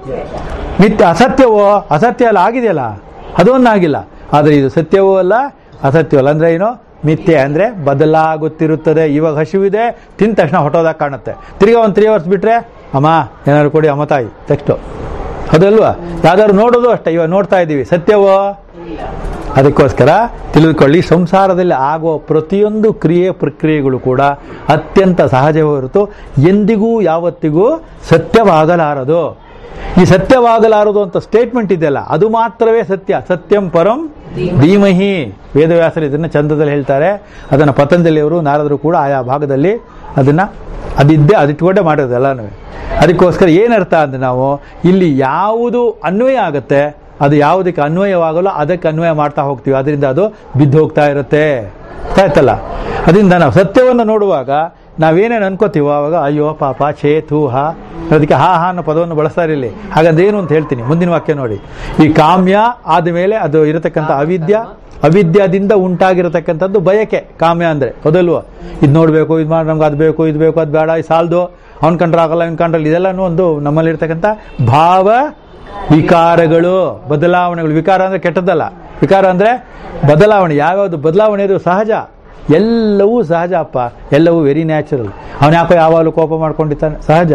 ಮಿಥ್ಯ. ಅಸತ್ಯವೋ ಅಸತ್ಯ ಅಲ್ಲ, ಆಗಿದೆಯಲ್ಲ, ಅದು ಒಂದಾಗಿಲ್ಲ. ಆದ್ರೆ ಇದು ಸತ್ಯವೂ ಅಲ್ಲ ಅಸತ್ಯವೂ ಅಲ್ಲ. ಅಂದ್ರೆ ಏನು? ಮಿಥ್ಯೆ ಅಂದ್ರೆ ಬದಲಾಗುತ್ತಿರುತ್ತದೆ. ಇವಾಗ ಹಸಿವಿದೆ, ತಿಂದ ತಕ್ಷಣ ಹೊಟ್ಟೋದಾಗ ಕಾಣುತ್ತೆ. ತಿರ್ಗಾ ಒಂದು ತ್ರೀ ಅವರ್ಸ್ ಬಿಟ್ರೆ ಅಮ್ಮ ಏನಾದ್ರು ಕೊಡಿ ಅಮ್ಮ ತಾಯಿ ಟೆಕ್ಸ್ಟು, ಅದಲ್ವಾ? ಯಾವ್ದಾದ್ರು ನೋಡೋದು ಅಷ್ಟೇ. ಇವಾಗ ನೋಡ್ತಾ ಇದ್ದೀವಿ, ಸತ್ಯವೋ? ಅದಕ್ಕೋಸ್ಕರ ತಿಳಿದುಕೊಳ್ಳಿ, ಸಂಸಾರದಲ್ಲಿ ಆಗುವ ಪ್ರತಿಯೊಂದು ಕ್ರಿಯೆ ಪ್ರಕ್ರಿಯೆಗಳು ಕೂಡ ಅತ್ಯಂತ ಸಹಜವೇ ಹೊರತು ಎಂದಿಗೂ ಯಾವತ್ತಿಗೂ ಸತ್ಯವಾಗಲಾರದು. ಈ ಸತ್ಯವಾಗಲಾರದು ಅಂತ ಸ್ಟೇಟ್ಮೆಂಟ್ ಇದೆಯಲ್ಲ, ಅದು ಮಾತ್ರವೇ ಸತ್ಯ. ಸತ್ಯಂ ಪರಂ ಧೀಮಹಿ. ವೇದವ್ಯಾಸರು ಇದನ್ನು ಚಂದದಲ್ಲಿ ಹೇಳ್ತಾರೆ. ಅದನ್ನು ಪತಂಜಲಿಯವರು, ನಾರದರು ಕೂಡ ಆಯಾ ಭಾಗದಲ್ಲಿ ಅದನ್ನ ಅದಿದ್ದೇ ಅದಿಟ್ಕೊಂಡೇ ಮಾಡಿರೋದು ಎಲ್ಲನೂ. ಅದಕ್ಕೋಸ್ಕರ ಏನರ್ಥ ಅಂದ್ರೆ ನಾವು ಇಲ್ಲಿ ಯಾವುದು ಅನ್ವಯ ಆಗುತ್ತೆ ಅದು ಯಾವುದಕ್ಕೆ ಅನ್ವಯವಾಗಲ್ಲ ಅದಕ್ಕೆ ಅನ್ವಯ ಮಾಡ್ತಾ ಹೋಗ್ತೀವಿ. ಅದರಿಂದ ಅದು ಬಿದ್ದು ಹೋಗ್ತಾ ಇರುತ್ತೆ. ಆಯ್ತಲ್ಲ? ಅದರಿಂದ ನಾವು ಸತ್ಯವನ್ನು ನೋಡುವಾಗ ನಾವೇನೇನು ಅನ್ಕೋತೀವೋ ಅವಾಗ ಅಯ್ಯೋ ಪಾಪ ಛೇ ಥೂ ಹಾ, ಅದಕ್ಕೆ ಹಾ ಹಾ ಅನ್ನೋ ಪದವನ್ನು ಬಳಸ್ತಾ ಇರಲಿ. ಹಾಗಂದ್ರೆ ಏನು ಅಂತ ಹೇಳ್ತೀನಿ, ಮುಂದಿನ ವಾಕ್ಯ ನೋಡಿ. ಈ ಕಾಮ್ಯ ಆದಮೇಲೆ ಅದು ಇರತಕ್ಕಂಥ ಅವಿದ್ಯಾ, ಅವಿದ್ಯಾದಿಂದ ಉಂಟಾಗಿರತಕ್ಕಂಥದ್ದು ಬಯಕೆ. ಕಾಮ್ಯ ಅಂದ್ರೆ ಹೌದಲ್ವ? ಇದು ನೋಡ್ಬೇಕು, ಇದು ಮಾಡಿ, ನಮ್ಗೆ ಅದು ಬೇಕು, ಇದು ಬೇಕು, ಅದು ಬೇಡ, ಇದು ಸಾಲದು, ಅವ್ನ್ ಕಂಡ್ರೆ ಆಗಲ್ಲ, ಇವ್ನ ಕಂಡ್ರಲ್ಲಿ, ಇದೆಲ್ಲನೂ ಒಂದು ನಮ್ಮಲ್ಲಿರ್ತಕ್ಕಂಥ ಭಾವ ವಿಕಾರಗಳು, ಬದಲಾವಣೆಗಳು. ವಿಕಾರ ಅಂದ್ರೆ ಕೆಟ್ಟದ್ದಲ್ಲ, ವಿಕಾರ ಅಂದ್ರೆ ಬದಲಾವಣೆ. ಯಾವ್ಯಾವುದು ಬದಲಾವಣೆ ಇದು ಸಹಜ, ಎಲ್ಲವೂ ಸಹಜ ಅಪ್ಪ, ಎಲ್ಲವೂ ವೆರಿ ನ್ಯಾಚುರಲ್. ಅವನು ಯಾಕೋ ಯಾವಾಗಲೂ ಕೋಪ ಮಾಡ್ಕೊಂಡಿರ್ತಾನೆ, ಸಹಜ.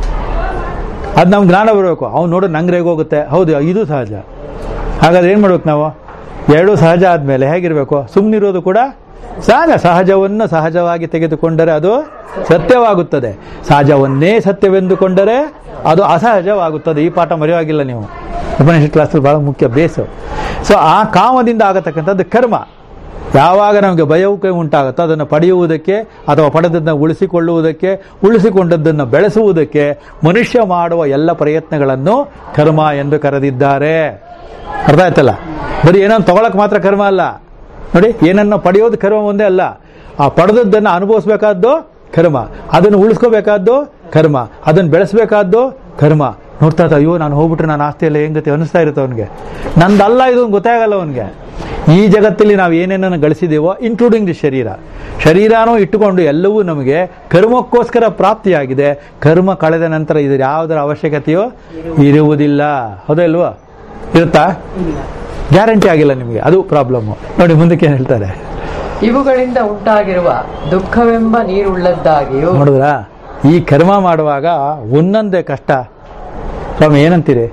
ಅದು ನಮ್ಗೆ ಜ್ಞಾನ ಬರಬೇಕು. ಅವ್ನು ನೋಡೋ ನಂಗೆ ರೇಗೋಗುತ್ತೆ, ಹೌದು ಇದು ಸಹಜ. ಹಾಗಾದ್ರೆ ಏನು ಮಾಡ್ಬೇಕು ನಾವು? ಎರಡೂ ಸಹಜ ಆದಮೇಲೆ ಹೇಗಿರಬೇಕು? ಸುಮ್ಮನಿರೋದು ಕೂಡ ಸಹಜ. ಸಹಜವನ್ನು ಸಹಜವಾಗಿ ತೆಗೆದುಕೊಂಡರೆ ಅದು ಸತ್ಯವಾಗುತ್ತದೆ, ಸಹಜವನ್ನೇ ಸತ್ಯವೆಂದುಕೊಂಡರೆ ಅದು ಅಸಹಜವಾಗುತ್ತದೆ. ಈ ಪಾಠ ಮರೆಯುವಾಗಿಲ್ಲ ನೀವು, ಉಪನಿಷತ್ ಕ್ಲಾಸಲ್ಲಿ ಬಹಳ ಮುಖ್ಯ ಬೇಸು. ಸೊ ಆ ಕಾಮದಿಂದ ಆಗತಕ್ಕಂಥದ್ದು ಕರ್ಮ. ಯಾವಾಗ ನಮಗೆ ಭಯಕ್ಕೆ ಉಂಟಾಗುತ್ತೋ ಅದನ್ನು ಪಡೆಯುವುದಕ್ಕೆ ಅಥವಾ ಪಡೆದದ್ದನ್ನು ಉಳಿಸಿಕೊಳ್ಳುವುದಕ್ಕೆ, ಉಳಿಸಿಕೊಂಡದ್ದನ್ನು ಬೆಳೆಸುವುದಕ್ಕೆ ಮನುಷ್ಯ ಮಾಡುವ ಎಲ್ಲ ಪ್ರಯತ್ನಗಳನ್ನು ಕರ್ಮ ಎಂದು ಕರೆದಿದ್ದಾರೆ. ಅರ್ಥ ಆಯ್ತಲ್ಲ? ಬರೀ ಏನನ್ನು ತಗೊಳಕ್ ಮಾತ್ರ ಕರ್ಮ ಅಲ್ಲ ನೋಡಿ. ಏನನ್ನು ಪಡೆಯೋದು ಕರ್ಮ ಒಂದೇ ಅಲ್ಲ, ಆ ಪಡೆದದ್ದನ್ನು ಅನುಭವಿಸ್ಬೇಕಾದ್ದು ಕರ್ಮ, ಅದನ್ನು ಉಳಿಸ್ಕೋಬೇಕಾದ್ದು ಕರ್ಮ, ಅದನ್ನು ಬೆಳೆಸಬೇಕಾದ್ದು ಕರ್ಮ. ನೋಡ್ತಾ ಇದ್ದ ಅಯ್ಯೋ ನಾನು ಹೋಗ್ಬಿಟ್ರೆ ನಾನು ಆಸ್ತಿ ಎಲ್ಲ ಹೆಂಗತಿ ಅನಿಸ್ತಾ ಇರುತ್ತೆ ಅವನಿಗೆ. ನಂದಲ್ಲ ಇದು ಗೊತ್ತಾಗಲ್ಲ ಅವನಿಗೆ. ಈ ಜಗತ್ತಲ್ಲಿ ನಾವು ಏನೇನನ್ನು ಗಳಿಸಿದೇವೋ ಇನ್ಕ್ಲೂಡಿಂಗ್ ದಿ ಶರೀರ, ಶರೀರನೂ ಇಟ್ಟುಕೊಂಡು ಎಲ್ಲವೂ ನಮಗೆ ಕರ್ಮಕ್ಕೋಸ್ಕರ ಪ್ರಾಪ್ತಿಯಾಗಿದೆ. ಕರ್ಮ ಕಳೆದ ನಂತರ ಇದರ ಯಾವುದರ ಅವಶ್ಯಕತೆಯೋ ಇರುವುದಿಲ್ಲ. ಹೌದಲ್ವಾ? ಇರುತ್ತಾ? ಗ್ಯಾರಂಟಿ ಆಗಿಲ್ಲ ನಿಮಗೆ, ಅದು ಪ್ರಾಬ್ಲಮ್. ನೋಡಿ ಮುಂದಕ್ಕೆ ಏನು ಹೇಳ್ತಾರೆ.
ಇವುಗಳಿಂದ ಉಂಟಾಗಿರುವ ದುಃಖವೆಂಬ ನೀರುಳ್ಳದ್ದಾಗಿಯೂ.
ನೋಡಿದ್ರ, ಈ ಕರ್ಮ ಮಾಡುವಾಗ ಒಂದೊಂದೇ ಕಷ್ಟ. ಸ್ವಾಮಿ ಏನಂತೀರಿ?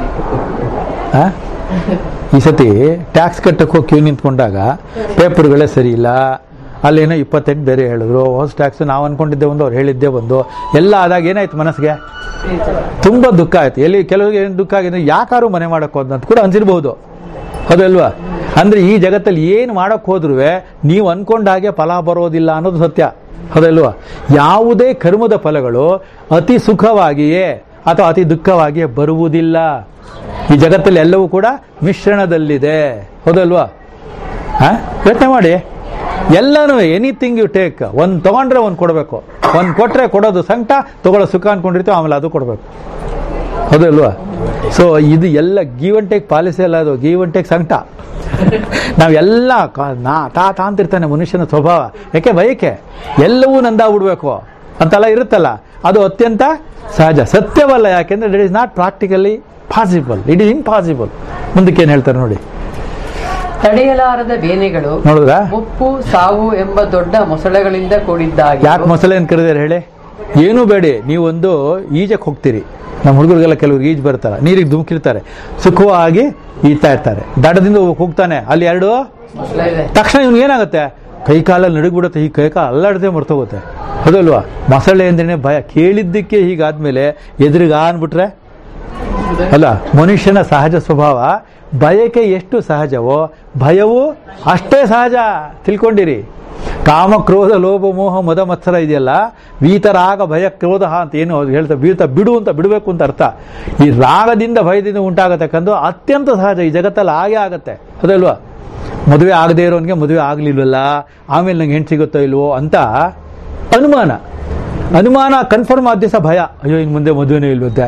ಆ ಈ ಸತಿ ಟ್ಯಾಕ್ಸ್ ಕಟ್ಟಕ್ಕೆ ಹೋಗಿ ಕ್ಯೂ ನಿಂತ್ಕೊಂಡಾಗ ಪೇಪರ್ಗಳೇ ಸರಿ ಇಲ್ಲ, ಅಲ್ಲೇನೋ ಇಪ್ಪತ್ತೆಂಟು ಬೇರೆ ಹೇಳಿದ್ರು, ಹೊಸ ಟ್ಯಾಕ್ಸ್ ನಾವು ಅನ್ಕೊಂಡಿದ್ದೆ ಒಂದು, ಅವ್ರು ಹೇಳಿದ್ದೆ ಒಂದು, ಎಲ್ಲ ಆದಾಗ ಏನಾಯ್ತು ಮನಸ್ಸಿಗೆ? ತುಂಬ ದುಃಖ ಆಯ್ತು. ಎಲ್ಲಿ ಕೆಲವರಿಗೆ ಏನು ದುಃಖ ಆಗಿದೆ, ಯಾಕಾರು ಮನೆ ಮಾಡಕ್ಕೆ ಹೋದ್ ಅಂತ ಕೂಡ ಅನ್ಸಿರ್ಬಹುದು. ಹೌದಲ್ವಾ? ಅಂದ್ರೆ ಈ ಜಗತ್ತಲ್ಲಿ ಏನು ಮಾಡಕ್ ಹೋದ್ರೂ ನೀವು ಅನ್ಕೊಂಡ ಹಾಗೆ ಫಲ ಬರೋದಿಲ್ಲ ಅನ್ನೋದು ಸತ್ಯ. ಹೌದಲ್ವಾ? ಯಾವುದೇ ಕರ್ಮದ ಫಲಗಳು ಅತಿ ಸುಖವಾಗಿಯೇ ಅಥವಾ ಅತಿ ದುಃಖವಾಗಿಯೇ ಬರುವುದಿಲ್ಲ. ಈ ಜಗತ್ತಲ್ಲಿ ಎಲ್ಲವೂ ಕೂಡ ಮಿಶ್ರಣದಲ್ಲಿದೆ. ಹೌದಲ್ವಾ? ಹಾ, ಯೋಚನೆ ಮಾಡಿ. ಎಲ್ಲನೂ ಎನಿಥಿಂಗ್ ಯು ಟೇಕ್, ಒಂದ್ ತಗೊಂಡ್ರೆ ಒಂದ್ ಕೊಡ್ಬೇಕು, ಒಂದ್ ಕೊಟ್ರೆ ಕೊಡೋದು ಸಂಕಟ, ತಗೊಳ್ಳೋ ಸುಖ ಅನ್ಕೊಂಡಿರ್ತೀವಿ, ಆಮೇಲೆ ಅದು ಕೊಡ್ಬೇಕು. ಹೌದಲ್ವಾ? ಸೊ ಇದು ಎಲ್ಲ ಗಿವ್ ಅಂಡ್ ಟೇಕ್ ಪಾಲಿಸಿ ಅಲ್ಲ, ಅದು ಗಿವ್ ಅಂಡ್ ಟೇಕ್ ಸಂಕಟ. ನಾವೆಲ್ಲ ನಾ ತಾ ತಾ ಅಂತಿರ್ತಾನೆ ಮನುಷ್ಯನ ಸ್ವಭಾವ. ಯಾಕೆ ಬಯಕೆ ಎಲ್ಲವೂ ನಂದಾಗ್ಬಿಡ್ಬೇಕು ಅಂತೆಲ್ಲ ಇರುತ್ತಲ್ಲ, ಅದು ಅತ್ಯಂತ ಸಹಜ, ಸತ್ಯವಲ್ಲ. ಯಾಕೆಂದ್ರೆ it is not practically possible, it is impossible. ಮುಂದಕ್ಕೆ ಏನ್ ಹೇಳ್ತಾರೆ ನೋಡಿ.
ತಡೆಯಲಾರದ ಬೇನೆಗಳು
ನೋಡಿದ್ರ,
ಮುಪ್ಪು ಸಾವು ಎಂಬ ದೊಡ್ಡ ಮೊಸಳೆಗಳಿಂದ ಕೂಡಿದ್ದಾಗಿ.
ಯಾಕೆ ಮೊಸಳೆ ಅಂತ ಕರೆದಾರೆ ಹೇಳಿ? ಏನೂ ಬೇಡಿ, ನೀವೊಂದು ಈಜಕ್ಕೆ ಹೋಗ್ತೀರಿ, ನಮ್ಮ ಹುಡುಗರಿಗೆಲ್ಲ ಕೆಲವ್ರಿಗೆ ಈಜು ಬರ್ತಾರೆ, ನೀರಿಗೆ ಧುಮುಕಿರ್ತಾರೆ, ಸುಖವಾಗಿ ಈಜ್ತಾ ಇರ್ತಾರೆ, ದಡದಿಂದ ಹೋಗ್ತಾನೆ, ಅಲ್ಲಿ ಎರಡು
ಮೊಸಳೆ ಇದೆ.
ತಕ್ಷಣ ಇವ್ನಿಗೆ ಏನಾಗುತ್ತೆ, ಕೈ ಕಾಲಲ್ಲಿ ನಡುಗ್ಬಿಡುತ್ತೆ, ಈ ಕೈ ಕಾಲ ಅಲ್ಲಾಡದೆ ಮರ್ತೋಗುತ್ತೆ. ಹೌದಲ್ವಾ? ಮೊಸಳೆ ಅಂದ್ರೇನೆ ಭಯ. ಕೇಳಿದ್ದಕ್ಕೆ ಹೀಗಾದ್ಮೇಲೆ ಎದುರಿಗೆ ಅನ್ಬಿಟ್ರೆ ಅಲ್ಲ, ಮನುಷ್ಯನ ಸಹಜ ಸ್ವಭಾವ ಬಯಕೆ ಎಷ್ಟು ಸಹಜವೋ ಭಯವೂ ಅಷ್ಟೇ ಸಹಜ. ತಿಳ್ಕೊಂಡಿರಿ. ಕಾಮ ಕ್ರೋಧ ಲೋಭ ಮೋಹ ಮದ ಮತ್ಸರ ಇದೆಯಲ್ಲ, ವೀತರಾಗ ಭಯ ಕ್ರೋಧ ಅಂತ ಏನು ಹೇಳ್ತಾರೆ, ಬೀಳ್ತಾ ಬಿಡು ಅಂತ ಬಿಡಬೇಕು ಅಂತ ಅರ್ಥ. ಈ ರಾಗದಿಂದ ಭಯದಿಂದ ಉಂಟಾಗತಕ್ಕಂಥ ಅತ್ಯಂತ ಸಹಜ, ಈ ಜಗತ್ತಲ್ಲಿ ಹಾಗೆ ಆಗತ್ತೆ. ಅದಲ್ವಾ? ಮದುವೆ ಆಗದೆ ಇರೋನ್ಗೆ ಮದುವೆ ಆಗ್ಲಿಲ್ವಲ್ಲ, ಆಮೇಲೆ ನಂಗೆ ಹೆಣ್ಣು ಸಿಗುತ್ತೋ ಇಲ್ವೋ ಅಂತ ಅನುಮಾನ. ಅನುಮಾನ ಕನ್ಫರ್ಮ್ ಆದ ದಿವಸ ಭಯ, ಅಯ್ಯೋ ಇನ್ನು ಮುಂದೆ ಮದುವೆನೇ ಇಲ್ವಂತೆ.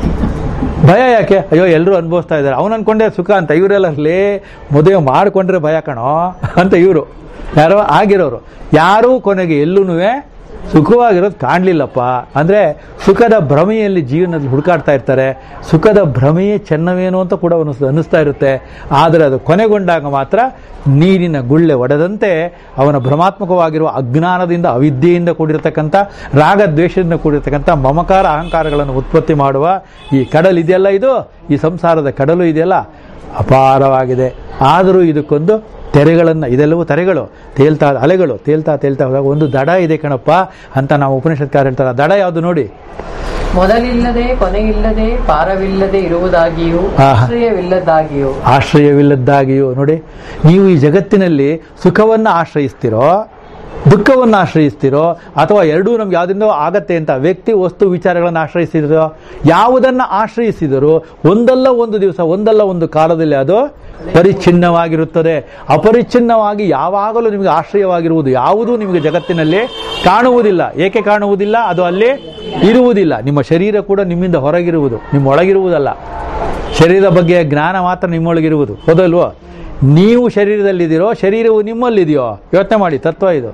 ಭಯ ಯಾಕೆ? ಅಯ್ಯೋ ಎಲ್ಲರೂ ಅನುಭವಿಸ್ತಾ ಇದ್ದಾರೆ, ಅವನು ಅನ್ಕೊಂಡೆ ಸುಖ ಅಂತ. ಇವರೆಲ್ಲ ಲೇ ಮದುವೆ ಮಾಡಿಕೊಂಡ್ರೆ ಭಯ ಕಣೋ ಅಂತ ಇವರು ಯಾರೋ ಆಗಿರೋರು. ಯಾರೂ ಕೊನೆಗೆ ಎಲ್ಲೂ ಸುಖವಾಗಿರೋದು ಕಾಣಲಿಲ್ಲಪ್ಪ. ಅಂದರೆ ಸುಖದ ಭ್ರಮೆಯಲ್ಲಿ ಜೀವನದಲ್ಲಿ ಹುಡುಕಾಡ್ತಾ ಇರ್ತಾರೆ. ಸುಖದ ಭ್ರಮೆಯೇ ಚೆನ್ನವೇನೋ ಅಂತ ಕೂಡ ಅನಿಸ್ ಅನ್ನಿಸ್ತಾ ಇರುತ್ತೆ. ಆದರೆ ಅದು ಕೊನೆಗೊಂಡಾಗ ಮಾತ್ರ ನೀರಿನ ಗುಳ್ಳೆ ಒಡೆದಂತೆ ಅವನ ಭ್ರಮಾತ್ಮಕವಾಗಿರುವ ಅಜ್ಞಾನದಿಂದ ಅವಿದ್ಯೆಯಿಂದ ಕೂಡಿರತಕ್ಕಂಥ ರಾಗದ್ವೇಷದಿಂದ ಕೂಡಿರತಕ್ಕಂಥ ಮಮಕಾರ ಅಹಂಕಾರಗಳನ್ನು ಉತ್ಪತ್ತಿ ಮಾಡುವ ಈ ಕಡಲು ಇದೆಯಲ್ಲ, ಇದು ಈ ಸಂಸಾರದ ಕಡಲು ಇದೆಯಲ್ಲ, ಅಪಾರವಾಗಿದೆ. ಆದರೂ ಇದಕ್ಕೊಂದು ತೆರೆಗಳನ್ನು, ಇದೆಲ್ಲವೂ ತೆರೆಗಳು, ತೇಲ್ತಾ ಅಲೆಗಳು, ತೇಲ್ತಾ ತೇಲ್ತಾ ಹೋದಾಗ ಒಂದು ದಡ ಇದೆ ಕಣಪ್ಪ ಅಂತ ನಾವು ಉಪನಿಷತ್ಕಾರ ಹೇಳ್ತಾರೆ. ದಡ ಯಾವುದು ನೋಡಿ?
ಮೊದಲಿಲ್ಲದೆ ಕೊನೆಯಿಲ್ಲದೆ ಪಾರವಿಲ್ಲದೆ ಇರುವುದಾಗಿಯೂ ಆಶ್ರಯವಿಲ್ಲದಾಗಿಯೂ.
ಆಶ್ರಯವಿಲ್ಲದ್ದಾಗಿಯೂ ನೋಡಿ, ನೀವು ಈ ಜಗತ್ತಿನಲ್ಲಿ ಸುಖವನ್ನು ಆಶ್ರಯಿಸ್ತಿರೋ ದುಃಖವನ್ನು ಆಶ್ರಯಿಸ್ತಿರೋ ಅಥವಾ ಎರಡೂ ನಮ್ಗೆ ಯಾವುದರಿಂದ ಆಗತ್ತೆ ಅಂತ ವ್ಯಕ್ತಿ ವಸ್ತು ವಿಚಾರಗಳನ್ನು ಆಶ್ರಯಿಸಿರೋ, ಯಾವುದನ್ನು ಆಶ್ರಯಿಸಿದರೂ ಒಂದಲ್ಲ ಒಂದು ದಿವಸ ಒಂದಲ್ಲ ಒಂದು ಕಾಲದಲ್ಲಿ ಅದು ಪರಿಚ್ಛಿನ್ನವಾಗಿರುತ್ತದೆ. ಅಪರಿಚ್ಛಿನ್ನವಾಗಿ ಯಾವಾಗಲೂ ನಿಮಗೆ ಆಶ್ರಯವಾಗಿರುವುದು ಯಾವುದೂ ನಿಮಗೆ ಜಗತ್ತಿನಲ್ಲಿ ಕಾಣುವುದಿಲ್ಲ. ಏಕೆ ಕಾಣುವುದಿಲ್ಲ? ಅದು ಅಲ್ಲಿ ಇರುವುದಿಲ್ಲ. ನಿಮ್ಮ ಶರೀರ ಕೂಡ ನಿಮ್ಮಿಂದ ಹೊರಗಿರುವುದು, ನಿಮ್ಮೊಳಗಿರುವುದಲ್ಲ. ಶರೀರದ ಬಗ್ಗೆ ಜ್ಞಾನ ಮಾತ್ರ ನಿಮ್ಮೊಳಗಿರುವುದು. ಹೌದಲ್ವೋ? ನೀವು ಶರೀರದಲ್ಲಿದ್ದೀರೋ, ಶರೀರವು ನಿಮ್ಮಲ್ಲಿದೆಯೋ? ಯೋಚನೆ ಮಾಡಿ. ತತ್ವ ಇದು.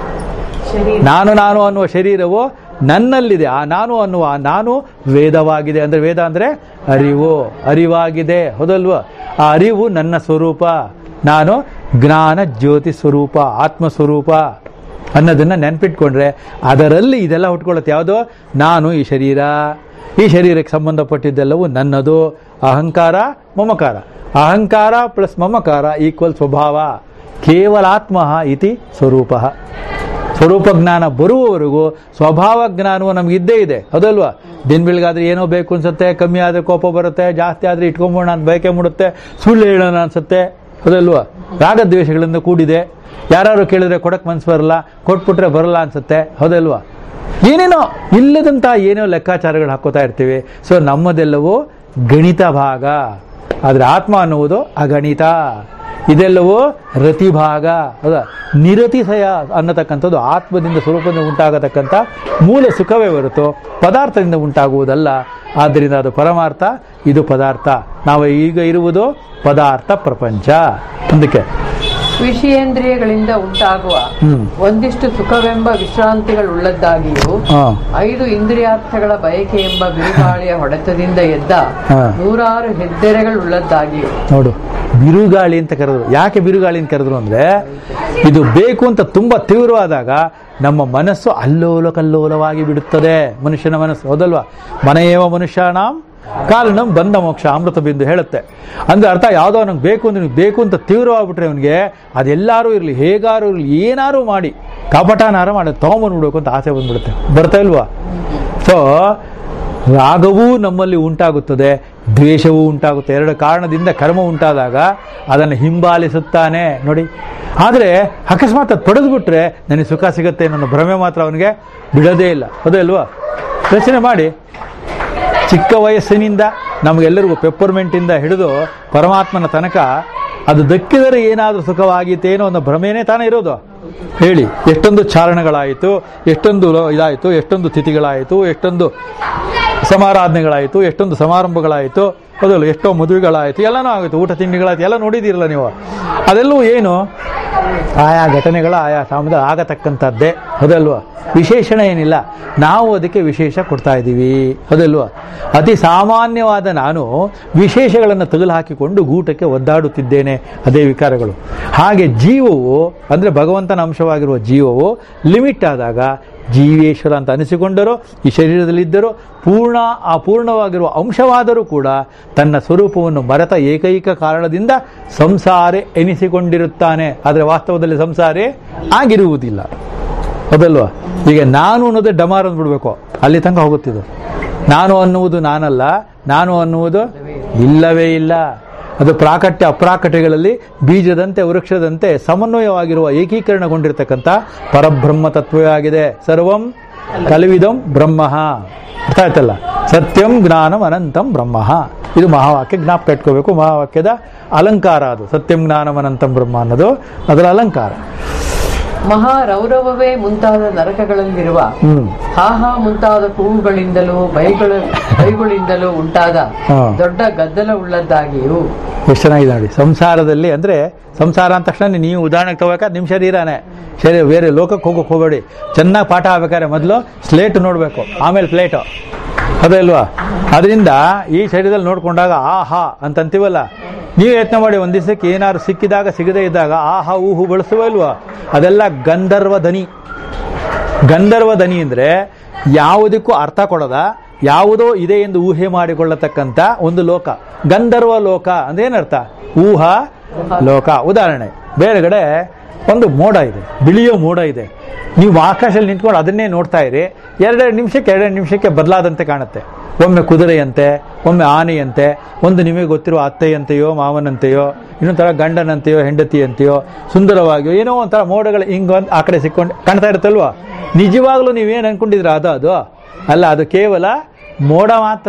ನಾನು ನಾನು ಅನ್ನುವ ಶರೀರವು ನನ್ನಲ್ಲಿದೆ. ಆ ನಾನು ಅನ್ನುವ ಆ ನಾನು ವೇದವಾಗಿದೆ. ಅಂದರೆ ವೇದ ಅಂದರೆ ಅರಿವು, ಅರಿವಾಗಿದೆ. ಹೌದಲ್ವ? ಆ ಅರಿವು ನನ್ನ ಸ್ವರೂಪ. ನಾನು ಜ್ಞಾನ ಜ್ಯೋತಿ ಸ್ವರೂಪ, ಆತ್ಮ ಸ್ವರೂಪ ಅನ್ನೋದನ್ನ ನೆನ್ಪಿಟ್ಕೊಂಡ್ರೆ ಅದರಲ್ಲಿ ಇದೆಲ್ಲ ಹುಟ್ಕೊಳ್ಳುತ್ತೆ. ಯಾವುದೋ ನಾನು ಈ ಶರೀರ, ಈ ಶರೀರಕ್ಕೆ ಸಂಬಂಧಪಟ್ಟಿದ್ದೆಲ್ಲವೂ ನನ್ನದು. ಅಹಂಕಾರ ಮಮಕಾರ, ಅಹಂಕಾರ ಪ್ಲಸ್ ಮಮಕಾರ ಈಕ್ವಲ್ ಸ್ವಭಾವ. ಕೇವಲಾತ್ಮ ಇತಿ ಸ್ವರೂಪ. ಸ್ವರೂಪ ಜ್ಞಾನ ಬರುವವರೆಗೂ ಸ್ವಭಾವ ಜ್ಞಾನವು ನಮಗಿದ್ದೇ ಇದೆ. ಹೌದಲ್ವಾ? ದಿನ ಬೆಳಗಾದ್ರೆ ಏನೋ ಬೇಕು ಅನ್ಸುತ್ತೆ, ಕಮ್ಮಿ ಆದರೆ ಕೋಪ ಬರುತ್ತೆ, ಜಾಸ್ತಿ ಆದರೆ ಇಟ್ಕೊಂಬೋಣ ಅಂತ ಬಯಕೆ ಮೂಡುತ್ತೆ, ಸುಳ್ಳು ಹೇಳೋಣ ಅನ್ಸುತ್ತೆ. ಹೌದಲ್ವಾ? ರಾಗದ್ವೇಷಗಳಿಂದ ಕೂಡಿದೆ. ಯಾರು ಕೇಳಿದ್ರೆ ಕೊಡಕ್ ಮನ್ಸು ಬರಲ್ಲ, ಕೊಟ್ಬಿಟ್ರೆ ಬರಲ್ಲ ಅನ್ಸುತ್ತೆ. ಹೌದಲ್ವಾ? ಏನೇನೋ ಇಲ್ಲದಂತ ಏನೋ ಲೆಕ್ಕಾಚಾರಗಳು ಹಾಕೋತಾ ಇರ್ತೀವಿ. ಸೊ ನಮ್ಮದೆಲ್ಲವೂ ಗಣಿತ ಭಾಗ, ಆದ್ರೆ ಆತ್ಮ ಅನ್ನುವುದು ಅಗಣಿತ. ಇದೆಲ್ಲವೂ ರತಿಭಾಗ. ಹೌದಾ? ನಿರತಿಶಯ ಅನ್ನತಕ್ಕಂಥದ್ದು ಆತ್ಮದಿಂದ ಸ್ವರೂಪದಿಂದ ಉಂಟಾಗತಕ್ಕಂಥ ಮೂಲ ಸುಖವೇ ಹೊರತು ಪದಾರ್ಥದಿಂದ ಉಂಟಾಗುವುದಲ್ಲ. ಆದ್ದರಿಂದ ಅದು ಪರಮಾರ್ಥ, ಇದು ಪದಾರ್ಥ. ನಾವು ಈಗ ಇರುವುದು ಪದಾರ್ಥ ಪ್ರಪಂಚ. ಅದಕ್ಕೆ
ವಿಷಯೇಂದ್ರಿಯಗಳಿಂದ ಉಂಟಾಗುವ ಒಂದಿಷ್ಟು ಸುಖವೆಂಬ ವಿಶ್ರಾಂತಿಗಳುಳ್ಳದ್ದಾಗಿಯೂ ಐದು ಇಂದ್ರಿಯಾರ್ಥಗಳ ಬಯಕೆ ಎಂಬ ಬಿರುಗಾಳಿಯ ಹೊಡೆತದಿಂದ ಎದ್ದ ನೂರಾರು ಹೆದ್ದೆರೆಗಳುಳ್ಳದ್ದಾಗಿಯೂ.
ನೋಡು, ಬಿರುಗಾಳಿ ಅಂತ ಕರೆದ್ರು. ಯಾಕೆ ಬಿರುಗಾಳಿ ಅಂತ ಕರೆದ್ರು ಅಂದ್ರೆ, ಇದು ಬೇಕು ಅಂತ ತುಂಬಾ ತೀವ್ರವಾದಾಗ ನಮ್ಮ ಮನಸ್ಸು ಅಲ್ಲೋಲ ಕಲ್ಲೋಲವಾಗಿ ಬಿಡುತ್ತದೆ. ಮನುಷ್ಯನ ಮನಸ್ಸು. ಹೌದಲ್ವಾ? ಮನೆಯೇವ ಮನುಷ್ಯಾಣಂ ಕಾರಣಂ ಬಂಧ ಮೋಕ್ಷ ಅಮೃತ ಬಿಂದು ಹೇಳುತ್ತೆ. ಅಂದ್ರೆ ಅರ್ಥ ಯಾವುದೋ ನಂಗೆ ಬೇಕು ಅಂದ್ರೆ ಬೇಕು ಅಂತ ತೀವ್ರವಾಗ್ಬಿಟ್ರೆ ಅವನಿಗೆ ಅದೆಲ್ಲಾರು ಇರಲಿ, ಹೇಗಾರು ಇರಲಿ, ಏನಾರು ಮಾಡಿ ಕಾಪಟಾನಾರ ಮಾಡಿ ತಗೊಂಬಂದ್ಬಿಡ್ಬೇಕು ಅಂತ ಆಸೆ ಬಂದ್ಬಿಡುತ್ತೆ. ಬರ್ತಾ ಇಲ್ವಾ? ಸೊ ರಾಗವೂ ನಮ್ಮಲ್ಲಿ ಉಂಟಾಗುತ್ತದೆ, ದ್ವೇಷವೂ ಉಂಟಾಗುತ್ತೆ. ಎರಡು ಕಾರಣದಿಂದ ಕರ್ಮ ಉಂಟಾದಾಗ ಅದನ್ನು ಹಿಂಬಾಲಿಸುತ್ತಾನೆ ನೋಡಿ. ಆದರೆ ಅಕಸ್ಮಾತ್ ಅದು ಪಡೆದು ಬಿಟ್ರೆ ನನಗೆ ಸುಖ ಸಿಗುತ್ತೆ ನನ್ನ ಭ್ರಮೆ ಮಾತ್ರ ಅವನಿಗೆ ಬಿಡೋದೇ ಇಲ್ಲ. ಅದೇ ಅಲ್ವಾ? ಯೋಚನೆ ಮಾಡಿ. ಚಿಕ್ಕ ವಯಸ್ಸಿನಿಂದ ನಮಗೆಲ್ಲರಿಗೂ ಪೆಪ್ಪರ್ಮೆಂಟಿಂದ ಹಿಡಿದು ಪರಮಾತ್ಮನ ತನಕ ಅದು ದಕ್ಕಿದರೆ ಏನಾದರೂ ಸುಖವಾಗಿತ್ತೇನೋ ಅನ್ನೋ ಭ್ರಮೆನೇ ತಾನೇ ಇರೋದು. ಹೇಳಿ, ಎಷ್ಟೊಂದು ಚಾರಣಗಳಾಯಿತು, ಎಷ್ಟೊಂದು ಇದಾಯಿತು, ಎಷ್ಟೊಂದು ತಿಥಿಗಳಾಯಿತು, ಎಷ್ಟೊಂದು ಸಮಾರಾಧನೆಗಳಾಯಿತು, ಎಷ್ಟೊಂದು ಸಮಾರಂಭಗಳಾಯಿತು, ಅದಲ್ಲ ಎಷ್ಟೋ ಮದುವೆಗಳಾಯಿತು, ಎಲ್ಲನೂ ಆಯಿತು, ಊಟ ತಿಂಡಿಗಳಾಯಿತು, ಎಲ್ಲ ನೋಡಿದ್ದೀರಲ್ಲ ನೀವು. ಅದೆಲ್ಲವೂ ಏನು ಆಯಾ ಘಟನೆಗಳ ಆಯಾ ಸಮಯದಲ್ಲಿ ಆಗತಕ್ಕಂಥದ್ದೇ, ಅದಲ್ವಾ. ವಿಶೇಷಣ ಏನಿಲ್ಲ, ನಾವು ಅದಕ್ಕೆ ವಿಶೇಷ ಕೊಡ್ತಾ ಇದ್ದೀವಿ, ಅದಲ್ವಾ. ಅತಿ ಸಾಮಾನ್ಯವಾದ ನಾನು ವಿಶೇಷಗಳನ್ನು ತಗಲು ಹಾಕಿಕೊಂಡು ಗೂಟಕ್ಕೆ ಒದ್ದಾಡುತ್ತಿದ್ದೇನೆ, ಅದೇ ವಿಕಾರಗಳು. ಹಾಗೆ ಜೀವವು ಅಂದರೆ ಭಗವಂತನ ಅಂಶವಾಗಿರುವ ಜೀವವು ಲಿಮಿಟ್ ಆದಾಗ ಜೀವೇಶ್ವರ ಅಂತ ಅನಿಸಿಕೊಂಡರೂ ಈ ಶರೀರದಲ್ಲಿದ್ದರೂ ಪೂರ್ಣ ಅಪೂರ್ಣವಾಗಿರುವ ಅಂಶವಾದರೂ ಕೂಡ ತನ್ನ ಸ್ವರೂಪವನ್ನು ಮರೆತ ಏಕೈಕ ಕಾರಣದಿಂದ ಸಂಸಾರಿ ಎನಿಸಿಕೊಂಡಿರುತ್ತಾನೆ. ಆದರೆ ವಾಸ್ತವದಲ್ಲಿ ಸಂಸಾರಿ ಆಗಿರುವುದಿಲ್ಲ, ಅದಲ್ವಾ. ಈಗ ನಾನು ಅನ್ನೋದೇ ಡಮಾರ್ ಅಂದ್ಬಿಡ್ಬೇಕು, ಅಲ್ಲಿ ತನಕ ಹೋಗುತ್ತಿದ್ದು. ನಾನು ಅನ್ನುವುದು ನಾನಲ್ಲ, ನಾನು ಅನ್ನುವುದು ಇಲ್ಲವೇ ಇಲ್ಲ. ಅದು ಪ್ರಾಕಟ್ಯ ಅಪ್ರಾಕಟ್ಯಗಳಲ್ಲಿ ಬೀಜದಂತೆ ವೃಕ್ಷದಂತೆ ಸಮನ್ವಯವಾಗಿರುವ ಏಕೀಕರಣಗೊಂಡಿರತಕ್ಕಂಥ ಪರಬ್ರಹ್ಮ ತತ್ವವೇ ಆಗಿದೆ. ಸರ್ವಂ ಕಲವಿದಂ ಬ್ರಹ್ಮ, ಅರ್ಥ ಆಯ್ತಲ್ಲ. ಸತ್ಯಂ ಜ್ಞಾನಂ ಅನಂತಂ ಬ್ರಹ್ಮ, ಇದು ಮಹಾವಾಕ್ಯ, ಜ್ಞಾಪಕ ಇಟ್ಕೋಬೇಕು. ಮಹಾವಾಕ್ಯದ ಅಲಂಕಾರ ಅದು. ಸತ್ಯಂ ಜ್ಞಾನಂ ಅನಂತಂ ಬ್ರಹ್ಮ ಅನ್ನೋದು ಅದರ ಅಲಂಕಾರ.
ಮಹಾರೌರವವೇ ಮುಂತಾದ ನರಕಗಳಲ್ಲಿರುವ ಹಾಹಾ ಮುಂತಾದ ಕೂಗುಗಳಿಂದಲೂ ಬೈಗಳ ಬೈಗಳಿಂದಲೂ ಉಂಟಾದ ದೊಡ್ಡ ಗದ್ದಲ ಉಳ್ಳದ್ದಾಗಿಯೂ.
ಎಷ್ಟು ಚೆನ್ನಾಗಿದೆ ನೋಡಿ. ಸಂಸಾರದಲ್ಲಿ ಅಂದ್ರೆ ಸಂಸಾರ ಅಂದ ತಕ್ಷಣ ನೀವು ಉದಾಹರಣೆಗೆ ತಗೋಬೇಕಾದ್ರೆ ನಿಮ್ಮ ಶರೀರನೇ ಶರೀರ, ಬೇರೆ ಲೋಕಕ್ಕೆ ಹೋಗೋಕೆ ಹೋಗಬೇಡಿ. ಚೆನ್ನಾಗಿ ಪಾಠ ಆಗ್ಬೇಕಾದ್ರೆ ಮೊದಲು ಸ್ಲೇಟ್ ನೋಡಬೇಕು, ಆಮೇಲೆ ಪ್ಲೇಟು, ಅದೇ ಅಲ್ವಾ. ಅದರಿಂದ ಈ ಶರೀರದಲ್ಲಿ ನೋಡ್ಕೊಂಡಾಗ ಆಹಾ ಅಂತಂತೀವಲ್ಲ, ನೀವು ಯತ್ನ ಮಾಡಿ ಒಂದು ದಿವಸಕ್ಕೆ ಏನಾದ್ರು ಸಿಕ್ಕಿದಾಗ ಸಿಗದೇ ಇದ್ದಾಗ ಆಹಾ ಊಹು ಬಳಸುವ ಇಲ್ವಾ, ಅದೆಲ್ಲ ಗಂಧರ್ವ ದನಿ. ಗಂಧರ್ವ ದನಿ ಅಂದರೆ ಯಾವುದಕ್ಕೂ ಅರ್ಥ ಕೊಡದ, ಯಾವುದೋ ಇದೆ ಎಂದು ಊಹೆ ಮಾಡಿಕೊಳ್ಳತಕ್ಕಂಥ ಒಂದು ಲೋಕ ಗಂಧರ್ವ ಲೋಕ. ಅಂದೇನರ್ಥ? ಊಹಾ ಲೋಕ. ಉದಾಹರಣೆ, ಬೇರೆಗಡೆ ಒಂದು ಮೋಡ ಇದೆ, ಬಿಳಿಯ ಮೋಡ ಇದೆ. ನೀವು ಆಕಾಶದಲ್ಲಿ ನಿಂತ್ಕೊಂಡು ಅದನ್ನೇ ನೋಡ್ತಾ ಇರಿ, ಎರಡೆರಡು ನಿಮಿಷಕ್ಕೆ ಎರಡೆರಡು ನಿಮಿಷಕ್ಕೆ ಬದಲಾದಂತೆ ಕಾಣುತ್ತೆ. ಒಮ್ಮೆ ಕುದುರೆಯಂತೆ, ಒಮ್ಮೆ ಆನೆಯಂತೆ, ಒಂದು ನಿಮಗೆ ಗೊತ್ತಿರುವ ಅತ್ತೆಯಂತೆಯೋ ಮಾವನಂತೆಯೋ, ಇನ್ನೊಂದು ಥರ ಗಂಡನಂತೆಯೋ ಹೆಂಡತಿಯಂತೆಯೋ, ಸುಂದರವಾಗಿಯೋ ಏನೋ ಒಂಥರ ಮೋಡಗಳು ಹಿಂಗೊಂದು ಆ ಕಡೆ ಸಿಕ್ಕೊಂಡು ಕಾಣ್ತಾ ಇರುತ್ತಲ್ವ. ನಿಜವಾಗ್ಲೂ ನೀವೇನು ಅನ್ಕೊಂಡಿದ್ರ ಅದು ಅದು ಅಲ್ಲ, ಅದು ಕೇವಲ ಮೋಡ ಮಾತ್ರ,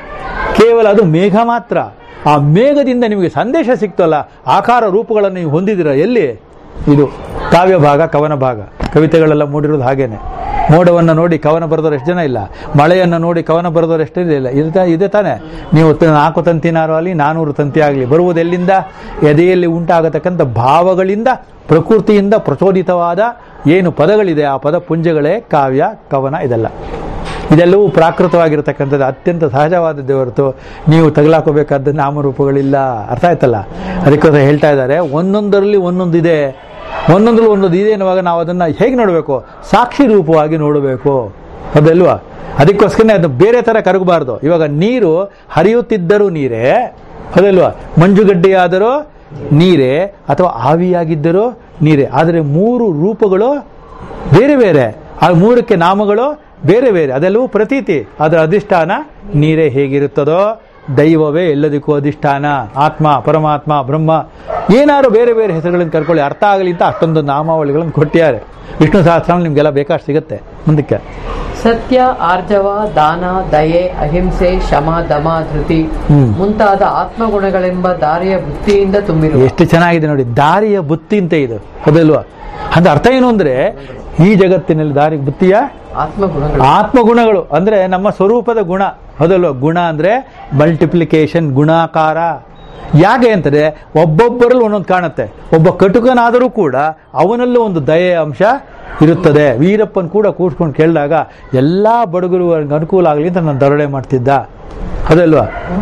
ಕೇವಲ ಅದು ಮೇಘ ಮಾತ್ರ. ಆ ಮೇಘದಿಂದ ನಿಮಗೆ ಸಂದೇಶ ಸಿಕ್ತಲ್ಲ, ಆಕಾರ ರೂಪಗಳನ್ನು ನೀವು ಹೊಂದಿದ್ದೀರ. ಎಲ್ಲಿ? ಇದು ಕಾವ್ಯ ಭಾಗ, ಕವನ ಭಾಗ. ಕವಿತೆಗಳೆಲ್ಲ ಮೂಡಿರೋದು ಹಾಗೇನೆ. ಮೋಡವನ್ನು ನೋಡಿ ಕವನ ಬರೆದವರು ಎಷ್ಟು ಜನ ಇಲ್ಲ, ಮಳೆಯನ್ನು ನೋಡಿ ಕವನ ಬರೆದವರು ಎಷ್ಟು ಇಲ್ಲ. ಇದೆ ಇದೆ ತಾನೆ. ನೀವು ನಾಲ್ಕು ತಂತಿನಾರು ಆಗಲಿ, ನಾನೂರು ತಂತಿ ಆಗಲಿ, ಬರುವುದು ಎಲ್ಲಿಂದ? ಎದೆಯಲ್ಲಿ ಉಂಟಾಗತಕ್ಕಂಥ ಭಾವಗಳಿಂದ, ಪ್ರಕೃತಿಯಿಂದ ಪ್ರಚೋದಿತವಾದ ಏನು ಪದಗಳಿದೆ, ಆ ಪದ ಪುಂಜಗಳೇ ಕಾವ್ಯ, ಕವನ. ಇದೆಲ್ಲ ಇದೆಲ್ಲವೂ ಪ್ರಾಕೃತವಾಗಿರತಕ್ಕಂಥದ್ದು, ಅತ್ಯಂತ ಸಹಜವಾದದ್ದೇ ಹೊರತು ನೀವು ತಗಲಾಕೋಬೇಕಾದ ನಾಮರೂಪಗಳಿಲ್ಲ. ಅರ್ಥ ಆಯ್ತಲ್ಲ? ಅದಕ್ಕೋಸ್ಕರ ಹೇಳ್ತಾ ಇದ್ದಾರೆ, ಒಂದೊಂದರಲ್ಲಿ ಒಂದೊಂದಿದೆ, ಒಂದೊಂದರಲ್ಲಿ ಒಂದೊಂದು ಇದೆ ಎನ್ನುವಾಗ ನಾವು ಅದನ್ನು ಹೇಗೆ ನೋಡಬೇಕು? ಸಾಕ್ಷಿ ರೂಪವಾಗಿ ನೋಡಬೇಕು, ಅದಲ್ವಾ? ಅದಕ್ಕೋಸ್ಕರನೇ ಅದು ಬೇರೆ ಥರ ಕರಗಬಾರ್ದು. ಇವಾಗ ನೀರು ಹರಿಯುತ್ತಿದ್ದರೂ ನೀರೇ, ಅದಲ್ವಾ? ಮಂಜುಗಡ್ಡೆಯಾದರೂ ನೀರೇ, ಅಥವಾ ಆವಿಯಾಗಿದ್ದರೂ ನೀರೇ. ಆದರೆ ಮೂರು ರೂಪಗಳು ಬೇರೆ ಬೇರೆ, ಆ ಮೂರಕ್ಕೆ ನಾಮಗಳು ಬೇರೆ ಬೇರೆ. ಅದೆಲ್ಲವೂ ಪ್ರತೀತಿ. ಅದರ ಅಧಿಷ್ಠಾನ ನೀರೇ ಹೇಗಿರುತ್ತದೋ, ದೈವವೇ ಎಲ್ಲದಕ್ಕೂ ಅಧಿಷ್ಠಾನ. ಆತ್ಮ, ಪರಮಾತ್ಮ, ಬ್ರಹ್ಮ, ಏನಾದ್ರು ಬೇರೆ ಬೇರೆ ಹೆಸರುಗಳನ್ನು ಕರ್ಕೊಳ್ಳಿ, ಅರ್ಥ ಆಗಲಿ ಅಂತ ಅಷ್ಟೊಂದು ನಾಮಾವಳಿಗಳನ್ನು ಕೊಟ್ಟಿದ್ದಾರೆ. ವಿಷ್ಣು ಸಹಸ್ರನಾಮ ನಿಮ್ಗೆಲ್ಲ ಬೇಕಾಷ್ಟು ಸಿಗುತ್ತೆ ಮುಂದಕ್ಕೆ.
ಸತ್ಯ, ಆರ್ಜವ, ದಾನ, ದಯೆ, ಅಹಿಂಸೆ, ಶಮ, ದಮ, ಧೃತಿ ಮುಂತಾದ ಆತ್ಮಗುಣಗಳೆಂಬ ದಾರಿಯ ಬುತ್ತಿಯಿಂದ ತುಂಬಿರುವ.
ಎಷ್ಟು ಚೆನ್ನಾಗಿದೆ ನೋಡಿ, ದಾರಿಯ ಬುತ್ತಿ ಅಂತ ಇದು, ಅದಲ್ವಾ? ಅದ್ರ ಅರ್ಥ ಏನು ಅಂದ್ರೆ, ಈ ಜಗತ್ತಿನಲ್ಲಿ ದಾರಿ ಬುತ್ತಿಯ
ಆತ್ಮಗುಣಗಳು.
ಆತ್ಮಗುಣಗಳು ಅಂದ್ರೆ ನಮ್ಮ ಸ್ವರೂಪದ ಗುಣ, ಹೌದಲ್ವ? ಗುಣ ಅಂದ್ರೆ ಮಲ್ಟಿಪ್ಲಿಕೇಶನ್, ಗುಣಾಕಾರ. ಯಾಕೆ ಅಂತಂದ್ರೆ ಒಬ್ಬೊಬ್ಬರಲ್ಲಿ ಒಂದೊಂದು ಕಾಣುತ್ತೆ. ಒಬ್ಬ ಕಟುಕನಾದರೂ ಕೂಡ ಅವನಲ್ಲೂ ಒಂದು ದಯೆಯ ಅಂಶ ಇರುತ್ತದೆ. ವೀರಪ್ಪನ್ ಕೂಡ ಕೂಡ್ಸ್ಕೊಂಡು ಕೇಳಿದಾಗ ಎಲ್ಲಾ ಬಡಗರು ಅನುಕೂಲ ಆಗಲಿ ಅಂತ ನಾನು ದರೋಡೆ ಮಾಡ್ತಿದ್ದ, ಅದಲ್ವಾ?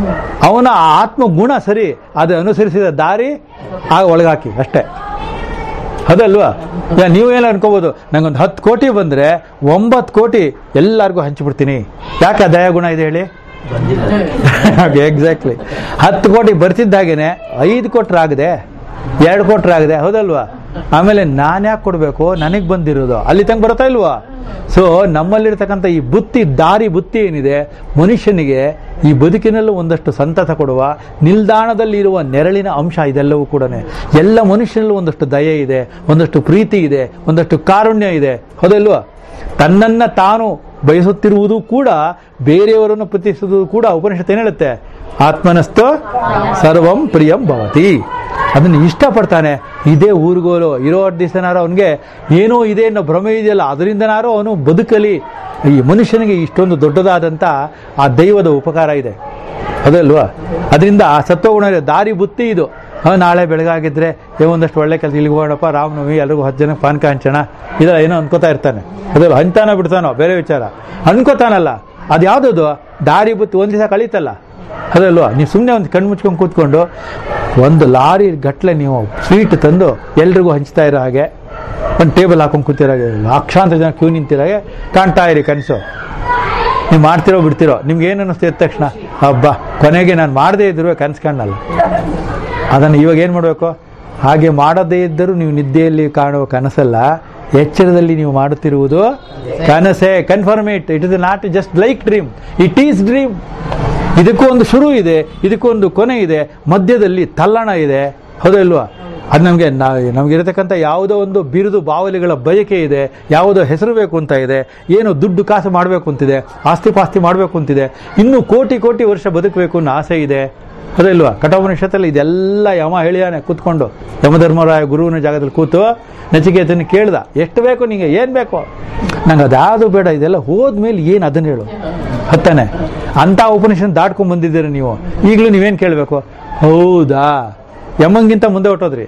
ಅವನ ಆತ್ಮಗುಣ ಸರಿ, ಅದು ಅನುಸರಿಸಿದ ದಾರಿ ಆಗ ಒಳಗಾಕಿ ಅಷ್ಟೇ, ಅದಲ್ವಾ? ನೀವೇನು ಅನ್ಕೋಬಹುದು, ನಂಗೊಂದು ಹತ್ತು ಕೋಟಿ ಬಂದ್ರೆ ಒಂಬತ್ತು ಕೋಟಿ ಎಲ್ಲರಿಗೂ ಹಂಚಿಬಿಡ್ತೀನಿ. ಯಾಕೆ ದಯಾಗುಣ ಇದೆ ಹೇಳಿ? ಎಕ್ಸಾಕ್ಟ್ಲಿ. ಹತ್ತು ಕೋಟಿ ಬರ್ತಿದ್ದಾಗೇನೆ ಐದು ಕೊಟ್ರಾಗದೆ, ಎರಡು ಕೊಟ್ರಾಗದೆ, ಹೌದಲ್ವಾ? ಆಮೇಲೆ ನಾನು ಯಾಕೆ ಕೊಡಬೇಕು, ನನಗೆ ಬಂದಿರೋದು ಅಲ್ಲಿ ತನಕ ಬರ್ತಾ ಇಲ್ವಾ? ಸೊ ನಮ್ಮಲ್ಲಿರ್ತಕ್ಕಂಥ ಈ ಬುತ್ತಿ, ದಾರಿ ಬುತ್ತಿ ಏನಿದೆ, ಮನುಷ್ಯನಿಗೆ ಈ ಬದುಕಿನಲ್ಲೂ ಒಂದಷ್ಟು ಸಂತತ ಕೊಡುವ, ನಿಲ್ದಾಣದಲ್ಲಿ ಇರುವ ನೆರಳಿನ ಅಂಶ ಇದೆಲ್ಲವೂ ಕೂಡ. ಎಲ್ಲ ಮನುಷ್ಯನಲ್ಲೂ ಒಂದಷ್ಟು ದಯೆ ಇದೆ, ಒಂದಷ್ಟು ಪ್ರೀತಿ ಇದೆ, ಒಂದಷ್ಟು ಕಾರುಣ್ಯ ಇದೆ, ಹೌದಲ್ವಾ? ತನ್ನನ್ನ ತಾನು ಬಯಸುತ್ತಿರುವುದು ಕೂಡ, ಬೇರೆಯವರನ್ನು ಪ್ರೀತಿಸುವುದು ಕೂಡ ಉಪನಿಷತ್ತು ಏನ್ ಹೇಳುತ್ತೆ? ಆತ್ಮನಸ್ತು ಸರ್ವಂ ಪ್ರಿಯಂ ಭವತಿ. ಅದನ್ನು ಇಷ್ಟಪಡ್ತಾನೆ. ಇದೇ ಊರುಗೋಲು ಇರೋ ದಿವಸನಾರು ಅವನಿಗೆ ಏನೋ ಇದೆ ಅನ್ನೋ ಭ್ರಮೆ ಇದೆಯಲ್ಲ, ಅದರಿಂದನಾರು ಅವನು ಬದುಕಲಿ, ಈ ಮನುಷ್ಯನಿಗೆ ಇಷ್ಟೊಂದು ದೊಡ್ಡದಾದಂಥ ಆ ದೈವದ ಉಪಕಾರ ಇದೆ, ಅದಲ್ವಾ? ಅದರಿಂದ ಆ ಸತ್ವಗುಣ ದಾರಿ ಬುತ್ತಿ ಇದು. ಹಾಂ, ನಾಳೆ ಬೆಳಗಾಗಿದ್ರೆ ಏ ಒಂದಷ್ಟು ಒಳ್ಳೆ ಕೆಲಸ ಇಲ್ಲಿಗೆ ಹೋಗೋಣಪ್ಪ, ರಾಮನವಮಿ ಎಲ್ರಿಗೂ ಹತ್ತು ಜನ ಪಾನಕ ಹಂಚೋಣ, ಇದೆಲ್ಲ ಏನೋ ಅನ್ಕೋತಾ ಇರ್ತಾನೆ. ಅದಲ್ಲ, ಹಂಚಾನೋ ಬಿಡ್ತಾನೋ ಬೇರೆ ವಿಚಾರ, ಅನ್ಕೋತಾನಲ್ಲ. ಅದು ಯಾವುದದು ದಾರಿ ಬುತ್ತಿ ಒಂದು ದಿವಸ ಕಳೀತಲ್ಲ, ಅದಲ್ವಾ? ನೀವು ಸುಮ್ಮನೆ ಒಂದು ಕಣ್ಣು ಮುಚ್ಕೊಂಡು ಕೂತ್ಕೊಂಡು ಒಂದು ಲಾರಿ ಗಟ್ಟಲೆ ನೀವು ಸ್ವೀಟ್ ತಂದು ಎಲ್ರಿಗೂ ಹಂಚ್ತಾ ಇರೋ ಹಾಗೆ, ಒಂದು ಟೇಬಲ್ ಹಾಕೊಂಡು ಕೂತಿರೋ ಹಾಗೆ, ಲಕ್ಷಾಂತರ ಜನ ಕ್ಯೂ ನಿಂತಿರೋ ಹಾಗೆ ಕಾಣ್ತಾ ಇರಿ ಕನಸು. ನೀವು ಮಾಡ್ತಿರೋ ಬಿಡ್ತಿರೋ, ನಿಮ್ಗೆ ಏನು ಅನ್ನಿಸ್ತು ಎದ್ದ ತಕ್ಷಣ, ಹಬ್ಬ ಕೊನೆಗೆ ನಾನು ಮಾಡದೇ ಇದ್ರು ಕನಸು ಕಾಣಲ್ಲ. ಅದನ್ನು ಇವಾಗ ಏನು ಮಾಡಬೇಕು? ಹಾಗೆ ಮಾಡದೇ ಇದ್ದರೂ ನೀವು ನಿದ್ದೆಯಲ್ಲಿ ಕಾಣುವ ಕನಸಲ್ಲ, ಎಚ್ಚರದಲ್ಲಿ ನೀವು ಮಾಡುತ್ತಿರುವುದು ಕನಸೇ. Confirm it, it is not just like dream, it is dream. ಇದಕ್ಕೂ ಒಂದು ಶುರು ಇದೆ, ಇದಕ್ಕೂ ಒಂದು ಕೊನೆ ಇದೆ, ಮಧ್ಯದಲ್ಲಿ ತಲ್ಲಣ ಇದೆ, ಹೌದಾ ಇಲ್ವಾ? ಅದು ನಮಗೆ ನಮಗಿರತಕ್ಕಂಥ ಯಾವುದೋ ಒಂದು ಬಿರುದು ಬಾವಲಿಗಳ ಬಯಕೆ ಇದೆ, ಯಾವುದೋ ಹೆಸರು ಬೇಕು ಅಂತ ಇದೆ, ಏನೋ ದುಡ್ಡು ಕಾಸು ಮಾಡಬೇಕು ಅಂತಿದೆ, ಆಸ್ತಿ ಪಾಸ್ತಿ ಮಾಡಬೇಕು ಅಂತಿದೆ, ಇನ್ನೂ ಕೋಟಿ ಕೋಟಿ ವರ್ಷ ಬದುಕಬೇಕು ಅನ್ನೋ ಆಸೆ ಇದೆ, ಅದಲ್ವಾ? ಕಠೋಪನಿಷತ್ತಲ್ಲಿ ಇದೆಲ್ಲ ಯಮ ಹೇಳಿಯಾನೆ ಕೂತ್ಕೊಂಡು, ಯಮಧರ್ಮರಾಯ ಗುರುವಿನ ಜಾಗದಲ್ಲಿ ಕೂತು ನಚಿಕೇತನ ಕೇಳ್ದ, ಎಷ್ಟು ಬೇಕು ನಿಂಗೆ, ಏನು ಬೇಕು? ನಂಗೆ ಅದ್ಯಾವುದು ಬೇಡ, ಇದೆಲ್ಲ ಹೋದ್ಮೇಲೆ ಏನು ಅದನ್ನು ಹೇಳು ಹತ್ತಾನೆ. ಅಂಥ ಉಪನಿಷತ್ ದಾಟ್ಕೊಂಡ್ ಬಂದಿದ್ದೀರಿ ನೀವು, ಈಗಲೂ ನೀವೇನು ಕೇಳಬೇಕು? ಹೌದಾ, ಯಮಂಗಿಂತ ಮುಂದೆ ಹೊಟ್ಟೋದ್ರಿ.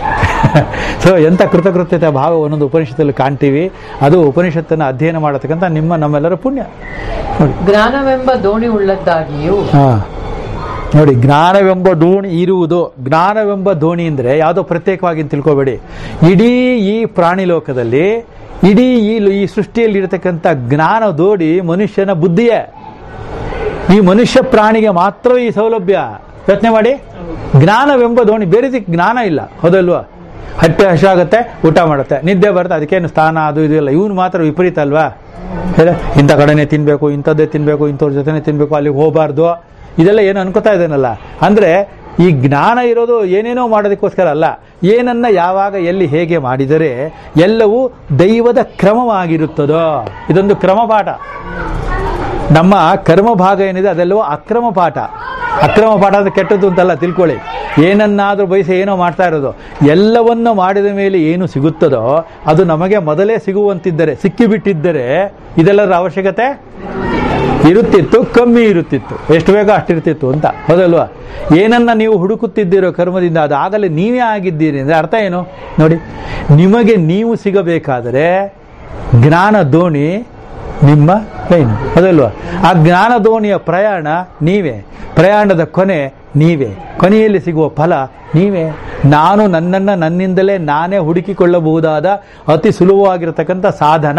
ಸೊ ಎಂಥ ಕೃತಕೃತ್ಯತೆ ಭಾವ ಒಂದೊಂದು ಉಪನಿಷತ್ತಲ್ಲಿ ಕಾಣ್ತೀವಿ. ಅದು ಉಪನಿಷತ್ತನ್ನು ಅಧ್ಯಯನ ಮಾಡತಕ್ಕಂಥ ನಿಮ್ಮ ನಮ್ಮೆಲ್ಲರ ಪುಣ್ಯ. ನೋಡಿ,
ಜ್ಞಾನವೆಂಬ ದೋಣಿ ಉಳ್ಳದ್ದಾಗಿಯೂ.
ಹಾ ನೋಡಿ, ಜ್ಞಾನವೆಂಬ ದೋಣಿ ಇರುವುದು. ಜ್ಞಾನವೆಂಬ ದೋಣಿ ಅಂದರೆ ಯಾವುದೋ ಪ್ರತ್ಯೇಕವಾಗಿ ತಿಳ್ಕೊಬೇಡಿ. ಇಡೀ ಈ ಪ್ರಾಣಿ ಲೋಕದಲ್ಲಿ, ಇಡೀ ಈ ಈ ಸೃಷ್ಟಿಯಲ್ಲಿ ಇರತಕ್ಕಂಥ ಜ್ಞಾನ ದೋಣಿ ಮನುಷ್ಯನ ಬುದ್ಧಿಯೇ. ಈ ಮನುಷ್ಯ ಪ್ರಾಣಿಗೆ ಮಾತ್ರ ಈ ಸೌಲಭ್ಯ. ಯೋಚನೆ ಮಾಡಿ, ಜ್ಞಾನವೆಂಬ ದೋಣಿ, ಬೇರೆ ಜ್ಞಾನ ಇಲ್ಲ, ಹೌದಲ್ವಾ? ಹೊಟ್ಟೆ ಹಸಿವಾಗುತ್ತೆ, ಊಟ ಮಾಡುತ್ತೆ, ನಿದ್ದೆ ಬರುತ್ತೆ, ಅದಕ್ಕೇನು ಸ್ಥಾನ ಅದು ಇದು ಇಲ್ಲ. ಇವನು ಮಾತ್ರ ವಿಪರೀತ ಅಲ್ವಾ? ಹೇಳ, ಇಂಥ ಕಡೆನೇ ತಿನ್ಬೇಕು, ಇಂಥದ್ದೇ ತಿನ್ಬೇಕು, ಇಂಥವ್ರ ಜೊತೆನೇ ತಿನ್ಬೇಕು, ಅಲ್ಲಿಗೆ ಹೋಗಬಾರ್ದು, ಇದೆಲ್ಲ ಏನು ಅನ್ಕೋತಾ ಇದ್ದೇನಲ್ಲ. ಅಂದ್ರೆ ಈ ಜ್ಞಾನ ಇರೋದು ಏನೇನೋ ಮಾಡೋದಕ್ಕೋಸ್ಕರ ಅಲ್ಲ, ಏನನ್ನ ಯಾವಾಗ ಎಲ್ಲಿ ಹೇಗೆ ಮಾಡಿದರೆ ಎಲ್ಲವೂ ದೈವದ ಕ್ರಮವಾಗಿರುತ್ತದೋ. ಇದೊಂದು ಕ್ರಮ ಪಾಠ. ನಮ್ಮ ಕರ್ಮ ಭಾಗ ಏನಿದೆ ಅದೆಲ್ಲವೂ ಅಕ್ರಮ ಪಾಠ. ಅಕ್ರಮ ಪಾಠ ಅಂದ್ರೆ ಕೆಟ್ಟದ್ದು ಅಂತಲ್ಲ ತಿಳ್ಕೊಳ್ಳಿ. ಏನನ್ನಾದ್ರೂ ಬಯಸಿ ಏನೋ ಮಾಡ್ತಾ ಇರೋದು, ಎಲ್ಲವನ್ನ ಮಾಡಿದ ಮೇಲೆ ಏನು ಸಿಗುತ್ತದೋ ಅದು ನಮಗೆ ಮೊದಲೇ ಸಿಗುವಂತಿದ್ದರೆ, ಸಿಕ್ಕಿಬಿಟ್ಟಿದ್ದರೆ ಇದೆಲ್ಲರ ಅವಶ್ಯಕತೆ ಇರುತ್ತಿತ್ತು, ಕಮ್ಮಿ ಇರುತ್ತಿತ್ತು, ಎಷ್ಟು ಬೇಕೋ ಅಷ್ಟಿರ್ತಿತ್ತು ಅಂತ, ಹೌದಲ್ವಾ? ಏನನ್ನ ನೀವು ಹುಡುಕುತ್ತಿದ್ದೀರೋ ಕರ್ಮದಿಂದ ಅದಾಗಲೇ ನೀವೇ ಆಗಿದ್ದೀರಿ ಅಂದ್ರೆ ಅರ್ಥ ಏನು ನೋಡಿ. ನಿಮಗೆ ನೀವು ಸಿಗಬೇಕಾದರೆ ಜ್ಞಾನ ದೋಣಿ ನಿಮ್ಮ ಕೈನು, ಹೌದಲ್ವಾ? ಆ ಜ್ಞಾನ ದೋಣಿಯ ಪ್ರಯಾಣ ನೀವೇ, ಪ್ರಯಾಣದ ಕೊನೆ ನೀವೇ, ಕೊನೆಯಲ್ಲಿ ಸಿಗುವ ಫಲ ನೀವೇ. ನಾನು ನನ್ನನ್ನು ನನ್ನಿಂದಲೇ ನಾನೇ ಹುಡುಕಿಕೊಳ್ಳಬಹುದಾದ ಅತಿ ಸುಲಭವಾಗಿರತಕ್ಕಂಥ ಸಾಧನ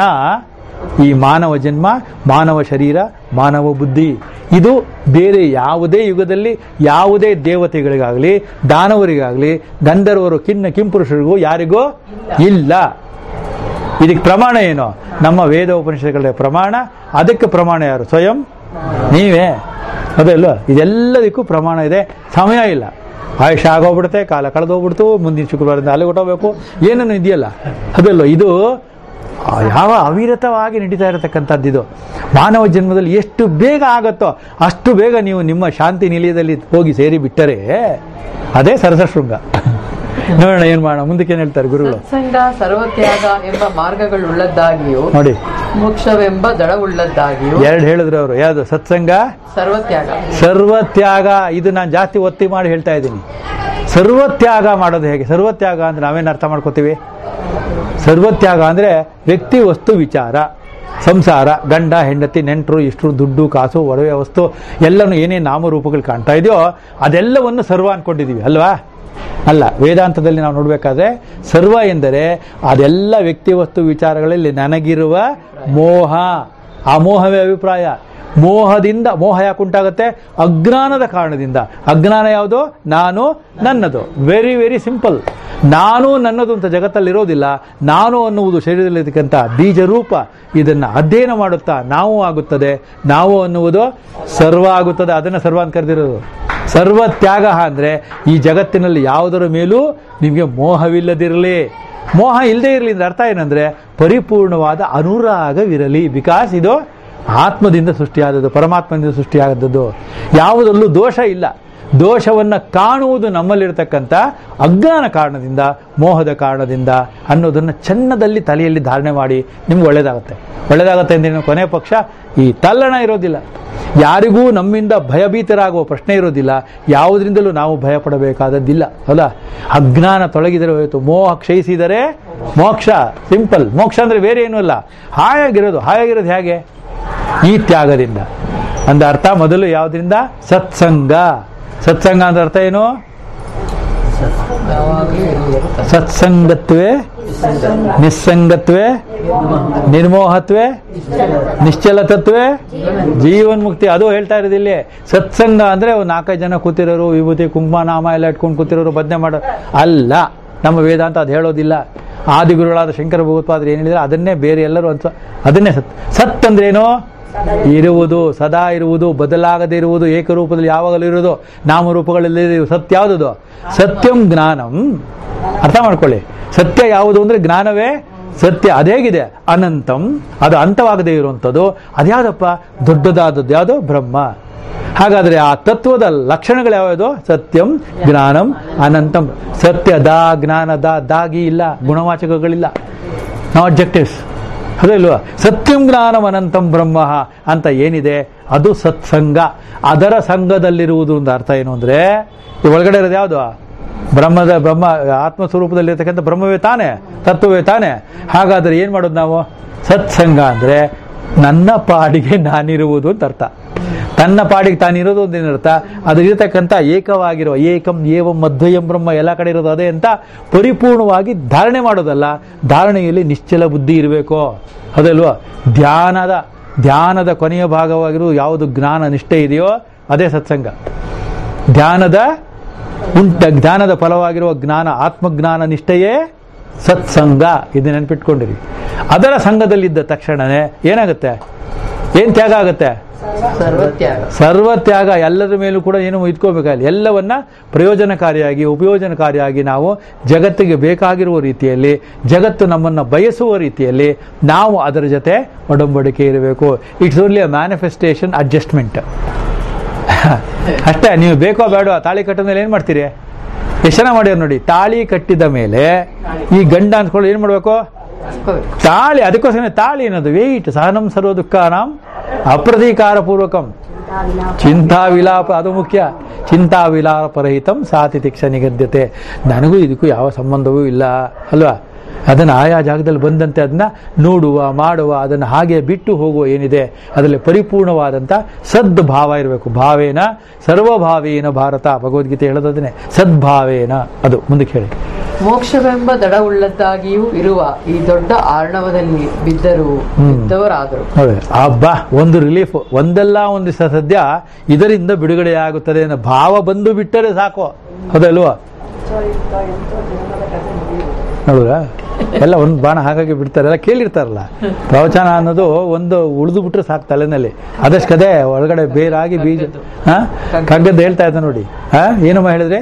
ಈ ಮಾನವ ಜನ್ಮ, ಮಾನವ ಶರೀರ, ಮಾನವ ಬುದ್ಧಿ. ಇದು ಬೇರೆ ಯಾವುದೇ ಯುಗದಲ್ಲಿ ಯಾವುದೇ ದೇವತೆಗಳಿಗಾಗಲಿ, ದಾನವರಿಗಾಗಲಿ, ಗಂಧರ್ವರು, ಕಿನ್ನ ಕಿಂಪುರುಷರಿಗೂ ಯಾರಿಗೂ ಇಲ್ಲ. ಇದಕ್ಕೆ ಪ್ರಮಾಣ ಏನು? ನಮ್ಮ ವೇದ ಉಪನಿಷತ್ತುಗಳ ಪ್ರಮಾಣ. ಅದಕ್ಕೆ ಪ್ರಮಾಣ ಯಾರು? ಸ್ವಯಂ ನೀವೇ, ಅದಲ್ಲ? ಇದೆಲ್ಲದಕ್ಕೂ ಪ್ರಮಾಣ ಇದೆ. ಸಮಯ ಇಲ್ಲ, ಆಯುಷ ಆಗೋಗ್ಬಿಡುತ್ತೆ, ಕಾಲ ಕಳೆದೋಗ್ಬಿಡ್ತು, ಮುಂದಿನ ಶುಕ್ರವಾರದಿಂದ ಅಲ್ಲಿಗೆ ಹೊಟ್ಟೋಗ್ಬೇಕು, ಏನೇನು ಇದೆಯಲ್ಲ, ಅದಲ್ಲ? ಇದು ಯಾವ ಅವಿರತವಾಗಿ ನಡೀತಾ ಇರತಕ್ಕಂಥದ್ದು. ಇದು ಮಾನವ ಜನ್ಮದಲ್ಲಿ ಎಷ್ಟು ಬೇಗ ಆಗತ್ತೋ ಅಷ್ಟು ಬೇಗ ನೀವು ನಿಮ್ಮ ಶಾಂತಿ ನಿಲಯದಲ್ಲಿ ಹೋಗಿ ಸೇರಿ ಬಿಟ್ಟರೆ ಅದೇ ಸರಸ ಶೃಂಗ. ನೋಡೋಣ ಏನ್ ಮಾಡೋಣ, ಮುಂದಕ್ಕೆ ಏನ್ ಹೇಳ್ತಾರೆ ಗುರುಗಳು.
ಸತ್ಸಂಗ ಸರ್ವತ್ಯಾಗ ಎಂಬ ಮಾರ್ಗಗಳುಳ್ಳದ್ದಾಗಿಯೂ
ನೋಡಿ,
ಮೋಕ್ಷವೆಂಬ ದಳವುಳ್ಳದ್ದಾಗಿಯೂ.
ಎರಡು ಹೇಳಿದ್ರು ಅವರು. ಯಾವುದು? ಸತ್ಸಂಗ,
ಸರ್ವತ್ಯಾಗ.
ಸರ್ವತ್ಯಾಗ ಇದು ನಾನು ಜಾಸ್ತಿ ಒತ್ತಿ ಮಾಡಿ ಹೇಳ್ತಾ ಇದ್ದೀನಿ. ಸರ್ವತ್ಯಾಗ ಮಾಡೋದು ಹೇಗೆ? ಸರ್ವತ್ಯಾಗ ಅಂದ್ರೆ ನಾವೇನು ಅರ್ಥ ಮಾಡ್ಕೋತೀವಿ? ಸರ್ವತ್ಯಾಗ ಅಂದ್ರೆ ವ್ಯಕ್ತಿ, ವಸ್ತು, ವಿಚಾರ, ಸಂಸಾರ, ಗಂಡ ಹೆಂಡತಿ, ನೆಂಟರು, ಇಷ್ಟರು, ದುಡ್ಡು, ಕಾಸು, ಒಡವೆ ವಸ್ತು ಎಲ್ಲನೂ ಏನೇನು ನಾಮರೂಪಗಳು ಕಾಣ್ತಾ ಇದೆಯೋ ಅದೆಲ್ಲವನ್ನು ಸರ್ವ ಅನ್ಕೊಂಡಿದೀವಿ ಅಲ್ವಾ? ಅಲ್ಲ, ವೇದಾಂತದಲ್ಲಿ ನಾವು ನೋಡ್ಬೇಕಾದ್ರೆ ಸರ್ವ ಎಂದರೆ ಅದೆಲ್ಲ ವ್ಯಕ್ತಿ, ವಸ್ತು, ವಿಚಾರಗಳಲ್ಲಿ ನನಗಿರುವ ಮೋಹ. ಆ ಮೋಹವೇ ಅಭಿಪ್ರಾಯ. ಮೋಹದಿಂದ, ಮೋಹ ಯಾಕೆ ಉಂಟಾಗುತ್ತೆ? ಅಜ್ಞಾನದ ಕಾರಣದಿಂದ. ಅಜ್ಞಾನ ಯಾವುದು? ನಾನು, ನನ್ನದು. Very very simple. ನಾನು ನನ್ನದು ಅಂತ ಜಗತ್ತಲ್ಲಿರೋದಿಲ್ಲ. ನಾನು ಅನ್ನುವುದು ಶರೀರದಲ್ಲಿರ್ತಕ್ಕಂಥ ಬೀಜ ರೂಪ. ಇದನ್ನು ಅಧ್ಯಯನ ಮಾಡುತ್ತಾ ನಾವು ಆಗುತ್ತದೆ. ನಾವು ಅನ್ನುವುದು ಸರ್ವ ಆಗುತ್ತದೆ. ಅದನ್ನು ಸರ್ವ ಅಂತ ಕರೆದಿರೋದು. ಸರ್ವ ತ್ಯಾಗ ಅಂದರೆ ಈ ಜಗತ್ತಿನಲ್ಲಿ ಯಾವುದರ ಮೇಲೂ ನಿಮಗೆ ಮೋಹವಿಲ್ಲದಿರಲಿ. ಮೋಹ ಇಲ್ಲದೆ ಇರಲಿ ಅಂದ್ರೆ ಅರ್ಥ ಏನಂದ್ರೆ ಪರಿಪೂರ್ಣವಾದ ಅನುರಾಗವಿರಲಿ. ಬಿಕಾಸ್ ಇದು ಆತ್ಮದಿಂದ ಸೃಷ್ಟಿಯಾದದ್ದು, ಪರಮಾತ್ಮದಿಂದ ಸೃಷ್ಟಿಯಾದದ್ದು. ಯಾವುದರಲ್ಲೂ ದೋಷ ಇಲ್ಲ. ದೋಷವನ್ನು ಕಾಣುವುದು ನಮ್ಮಲ್ಲಿರತಕ್ಕಂಥ ಅಜ್ಞಾನ ಕಾರಣದಿಂದ, ಮೋಹದ ಕಾರಣದಿಂದ ಅನ್ನೋದನ್ನು ಚೆನ್ನದಲ್ಲಿ ತಲೆಯಲ್ಲಿ ಧಾರಣೆ ಮಾಡಿ ನಿಮ್ಗೆ ಒಳ್ಳೇದಾಗುತ್ತೆ. ಒಳ್ಳೇದಾಗುತ್ತೆ ಅಂದ್ರೆ ಕೊನೆ ಪಕ್ಷ ಈ ತಲ್ಲಣ ಇರೋದಿಲ್ಲ, ಯಾರಿಗೂ ನಮ್ಮಿಂದ ಭಯಭೀತರಾಗುವ ಪ್ರಶ್ನೆ ಇರೋದಿಲ್ಲ, ಯಾವುದರಿಂದಲೂ ನಾವು ಭಯ ಪಡಬೇಕಾದದ್ದಿಲ್ಲ. ಅಲ್ಲ, ಅಜ್ಞಾನ ತೊಲಗಿದರೆ ಹೋಯಿತು, ಮೋಹ ಕ್ಷಯಿಸಿದರೆ ಮೋಕ್ಷ. ಸಿಂಪಲ್. ಮೋಕ್ಷ ಅಂದ್ರೆ ಬೇರೆ ಏನೂ ಅಲ್ಲ, ಹಾಯಾಗಿರೋದು. ಹಾಯಾಗಿರೋದು ಹೇಗೆ? ಈ ತ್ಯಾಗದಿಂದ. ಅಂದ ಅರ್ಥ ಮೊದಲು ಯಾವುದರಿಂದ? ಸತ್ಸಂಗ. ಸತ್ಸಂಗ ಅಂದ್ರೆ ಅರ್ಥ ಏನು? ಸತ್ಸಂಗತ್ವೇ ನಿಸ್ಸಂಗತ್ವೇ ನಿರ್ಮೋಹತ್ವೇ ನಿಶ್ಚಲತತ್ವೇ ಜೀವನ್ಮುಕ್ತಿ. ಅದು ಹೇಳ್ತಾ ಇರೋದು ಇಲ್ಲಿ. ಸತ್ಸಂಗ ಅಂದ್ರೆ ಒಂದು ನಾಲ್ಕೈದು ಜನ ಕೂತಿರೋರು, ವಿಭೂತಿ ಕುಂಕುಮ ನಾಮ ಎಲ್ಲ ಇಟ್ಕೊಂಡು ಕೂತಿರೋರು, ಭಜನೆ ಮಾಡೋರು ಅಲ್ಲ. ನಮ್ಮ ವೇದಾಂತ ಅದು ಹೇಳೋದಿಲ್ಲ. ಆದಿಗುರುಗಳಾದ ಶಂಕರ ಭಗವತ್ಪಾದರು ಏನು ಹೇಳಿದ್ರೆ ಅದನ್ನೇ ಬೇರೆ ಎಲ್ಲರೂ ಅಂತ, ಅದನ್ನೇ ಸತ್. ಸತ್ ಅಂದ್ರೇನು? ಇರುವುದು, ಸದಾ ಇರುವುದು, ಬದಲಾಗದೇ ಇರುವುದು, ಏಕರೂಪದಲ್ಲಿ ಯಾವಾಗಲೂ ಇರುವುದು, ನಾಮರೂಪಗಳಲ್ಲಿ ಸತ್ಯ ಯಾವುದದು? ಸತ್ಯಂ ಜ್ಞಾನಂ. ಅರ್ಥ ಮಾಡ್ಕೊಳ್ಳಿ. ಸತ್ಯ ಯಾವುದು ಅಂದ್ರೆ ಜ್ಞಾನವೇ ಸತ್ಯ. ಅದೇಗಿದೆ ಅನಂತಂ, ಅದು ಅಂತವಾಗದೇ ಇರುವಂಥದ್ದು. ಅದ್ಯಾವುದಪ್ಪ? ದೊಡ್ಡದಾದದ್ದು ಯಾವುದು? ಬ್ರಹ್ಮ. ಹಾಗಾದ್ರೆ ಆ ತತ್ವದ ಲಕ್ಷಣಗಳು ಯಾವ್ಯಾವುದು? ಸತ್ಯಂ ಜ್ಞಾನಂ ಅನಂತಂ. ಸತ್ಯ ದಾ, ಜ್ಞಾನ ದಾ, ದಾಗಿ ಇಲ್ಲ, ಗುಣವಾಚಕಗಳಿಲ್ಲ, ನೋ ಅಬ್ಜೆಕ್ಟಿವ್ಸ್. ಅದಿಲ್ವಾ? ಸತ್ಯಂ ಜ್ಞಾನಂ ಅನಂತಂ ಬ್ರಹ್ಮ ಅಂತ ಏನಿದೆ ಅದು ಸತ್ಸಂಗ. ಅದರ ಸಂಘದಲ್ಲಿರುವುದು ಒಂದು ಅರ್ಥ ಏನು ಅಂದ್ರೆ, ಈ ಒಳಗಡೆ ಇರೋದು ಯಾವುದು? ಬ್ರಹ್ಮದ ಬ್ರಹ್ಮ ಆತ್ಮಸ್ವರೂಪದಲ್ಲಿರ್ತಕ್ಕಂಥ ಬ್ರಹ್ಮವೇ ತಾನೆ, ತತ್ವವೇ ತಾನೆ. ಹಾಗಾದ್ರೆ ಏನ್ ಮಾಡೋದು ನಾವು? ಸತ್ಸಂಗ ಅಂದ್ರೆ ನನ್ನ ಪಾಡಿಗೆ ನಾನಿರುವುದು ಅಂತ ಅರ್ಥ. ತನ್ನ ಪಾಡಿಗೆ ತಾನಿರೋದು ಒಂದೇನರ್ಥ? ಅದಿರತಕ್ಕಂಥ ಏಕವಾಗಿರುವ, ಏಕಂ ಏವಂ ಅದ್ವಯಂ ಬ್ರಹ್ಮ, ಎಲ್ಲ ಕಡೆ ಇರೋದು ಅದೇ ಅಂತ ಪರಿಪೂರ್ಣವಾಗಿ ಧಾರಣೆ ಮಾಡೋದಲ್ಲ. ಧಾರಣೆಯಲ್ಲಿ ನಿಶ್ಚಲ ಬುದ್ಧಿ ಇರಬೇಕು. ಅದಲ್ವಾ? ಧ್ಯಾನದ ಧ್ಯಾನದ ಕೊನೆಯ ಭಾಗವಾಗಿರುವ ಯಾವುದು ಜ್ಞಾನ ನಿಷ್ಠೆ ಇದೆಯೋ ಅದೇ ಸತ್ಸಂಗ. ಧ್ಯಾನದ ಉಂಟ ಜ್ಞಾನದ ಫಲವಾಗಿರುವ ಜ್ಞಾನ, ಆತ್ಮಜ್ಞಾನ ನಿಷ್ಠೆಯೇ ಸತ್ಸಂಗ. ಇದು ನೆನಪಿಟ್ಕೊಂಡಿರಿ. ಅದರ ಸಂಘದಲ್ಲಿದ್ದ ತಕ್ಷಣನೇ ಏನಾಗುತ್ತೆ? ಏನ್ ತ್ಯಾಗ ಆಗುತ್ತೆ?
ಸರ್ವತ್ಯಾಗ.
ಸರ್ವತ್ಯಾಗ. ಎಲ್ಲರ ಮೇಲೂ ಕೂಡ ಏನು ಇಟ್ಕೋಬೇಕಾಗಿಲ್ಲ. ಎಲ್ಲವನ್ನ ಪ್ರಯೋಜನಕಾರಿಯಾಗಿ, ಉಪಯೋಜನಕಾರಿಯಾಗಿ ನಾವು ಜಗತ್ತಿಗೆ ಬೇಕಾಗಿರುವ ರೀತಿಯಲ್ಲಿ, ಜಗತ್ತು ನಮ್ಮನ್ನು ಬಯಸುವ ರೀತಿಯಲ್ಲಿ ನಾವು ಅದರ ಜೊತೆ ಒಡಂಬಡಿಕೆ ಇರಬೇಕು. It's only a manifestation adjustment ಅಷ್ಟೇ. ನೀವು ಬೇಕೋ ಬೇಡೋ ತಾಳಿ ಕಟ್ಟಿದ ಮೇಲೆ ಏನ್ ಮಾಡ್ತೀರಿ? ಎಷ್ಟು ಜನ ಮಾಡ್ಯಾರ ನೋಡಿ. ತಾಳಿ ಕಟ್ಟಿದ ಮೇಲೆ ಈ ಗಂಡ ಅನ್ಸ್ಕೊಳ್ಳಿ ಏನ್ ಮಾಡ್ಬೇಕು? ತಾಳಿ. ಅದಕ್ಕೋಸ್ಕರ ತಾಳಿ ಅನ್ನೋದು ವೆಯ್ಟ್. ಸಹನಂ ಸರ್ವ ದುಃಖಾನಾಂ ಅಪ್ರತೀಕಾರ ಪೂರ್ವಕಂ ಚಿಂತಾ ವಿಲಾಪ, ಅದು ಮುಖ್ಯ. ಚಿಂತಾ ವಿಲಾಪರಹಿತಂ ಸಾತಿತಿಕ್ಷ ನಿಗದ್ಯತೆ. ನನಗೂ ಇದಕ್ಕೂ ಯಾವ ಸಂಬಂಧವೂ ಇಲ್ಲ ಅಲ್ವಾ? ಅದನ್ನು ಆಯಾ ಜಾಗದಲ್ಲಿ ಬಂದಂತೆ ಅದನ್ನ ನೋಡುವ, ಮಾಡುವ, ಅದನ್ನು ಹಾಗೆ ಬಿಟ್ಟು ಹೋಗುವ ಏನಿದೆ ಅದರಲ್ಲಿ ಪರಿಪೂರ್ಣವಾದಂಥ ಸದ್ಭಾವ ಇರಬೇಕು. ಭಾವೇನ ಸರ್ವಭಾವೇನ ಭಾರತ, ಭಗವದ್ಗೀತೆ ಹೇಳೋದನ್ನೇ ಸದ್ಭಾವೇನ. ಅದು ಮುಂದಕ್ಕೆ ಹೇಳಿ.
ಮೋಕ್ಷವೆಂಬ ದಡವುಳ್ಳದ್ದಾಗಿಯೂ ಇರುವ ಈ ದೊಡ್ಡ ಆರ್ಣವದಲ್ಲಿ ಬಿದ್ದರು ಬಿದ್ದವರಾದರು.
ಅಬ್ಬಾ, ಒಂದು ರಿಲೀಫ್. ಒಂದಲ್ಲ ಒಂದು ದಿವಸ ಸದ್ಯ ಇದರಿಂದ ಬಿಡುಗಡೆಯಾಗುತ್ತದೆ ಅನ್ನೋ ಭಾವ ಬಂದು ಬಿಟ್ಟರೆ ಸಾಕು. ಹೌದಲ್ವಾ? ನೋಡುವ ಎಲ್ಲ ಒಂದು ಬಾಣ ಹಾಗಾಗಿ ಬಿಡ್ತಾರೆ. ಎಲ್ಲ ಕೇಳಿರ್ತಾರಲ್ಲ, ಪ್ರವಚನ ಅನ್ನೋದು ಒಂದು ಉಳಿದು ಬಿಟ್ರೆ ಸಾಕು ತಲೆನಲ್ಲಿ. ಅದಷ್ಟು ಕದೆ ಒಳಗಡೆ ಬೇರಾಗಿ ಬೀಜ ಹಾ ಕಗ್ಗದ್ದು ಹೇಳ್ತಾ ಇದ್ದ ನೋಡಿ. ಹಾ ಏನಮ್ಮ ಹೇಳಿದ್ರೆ?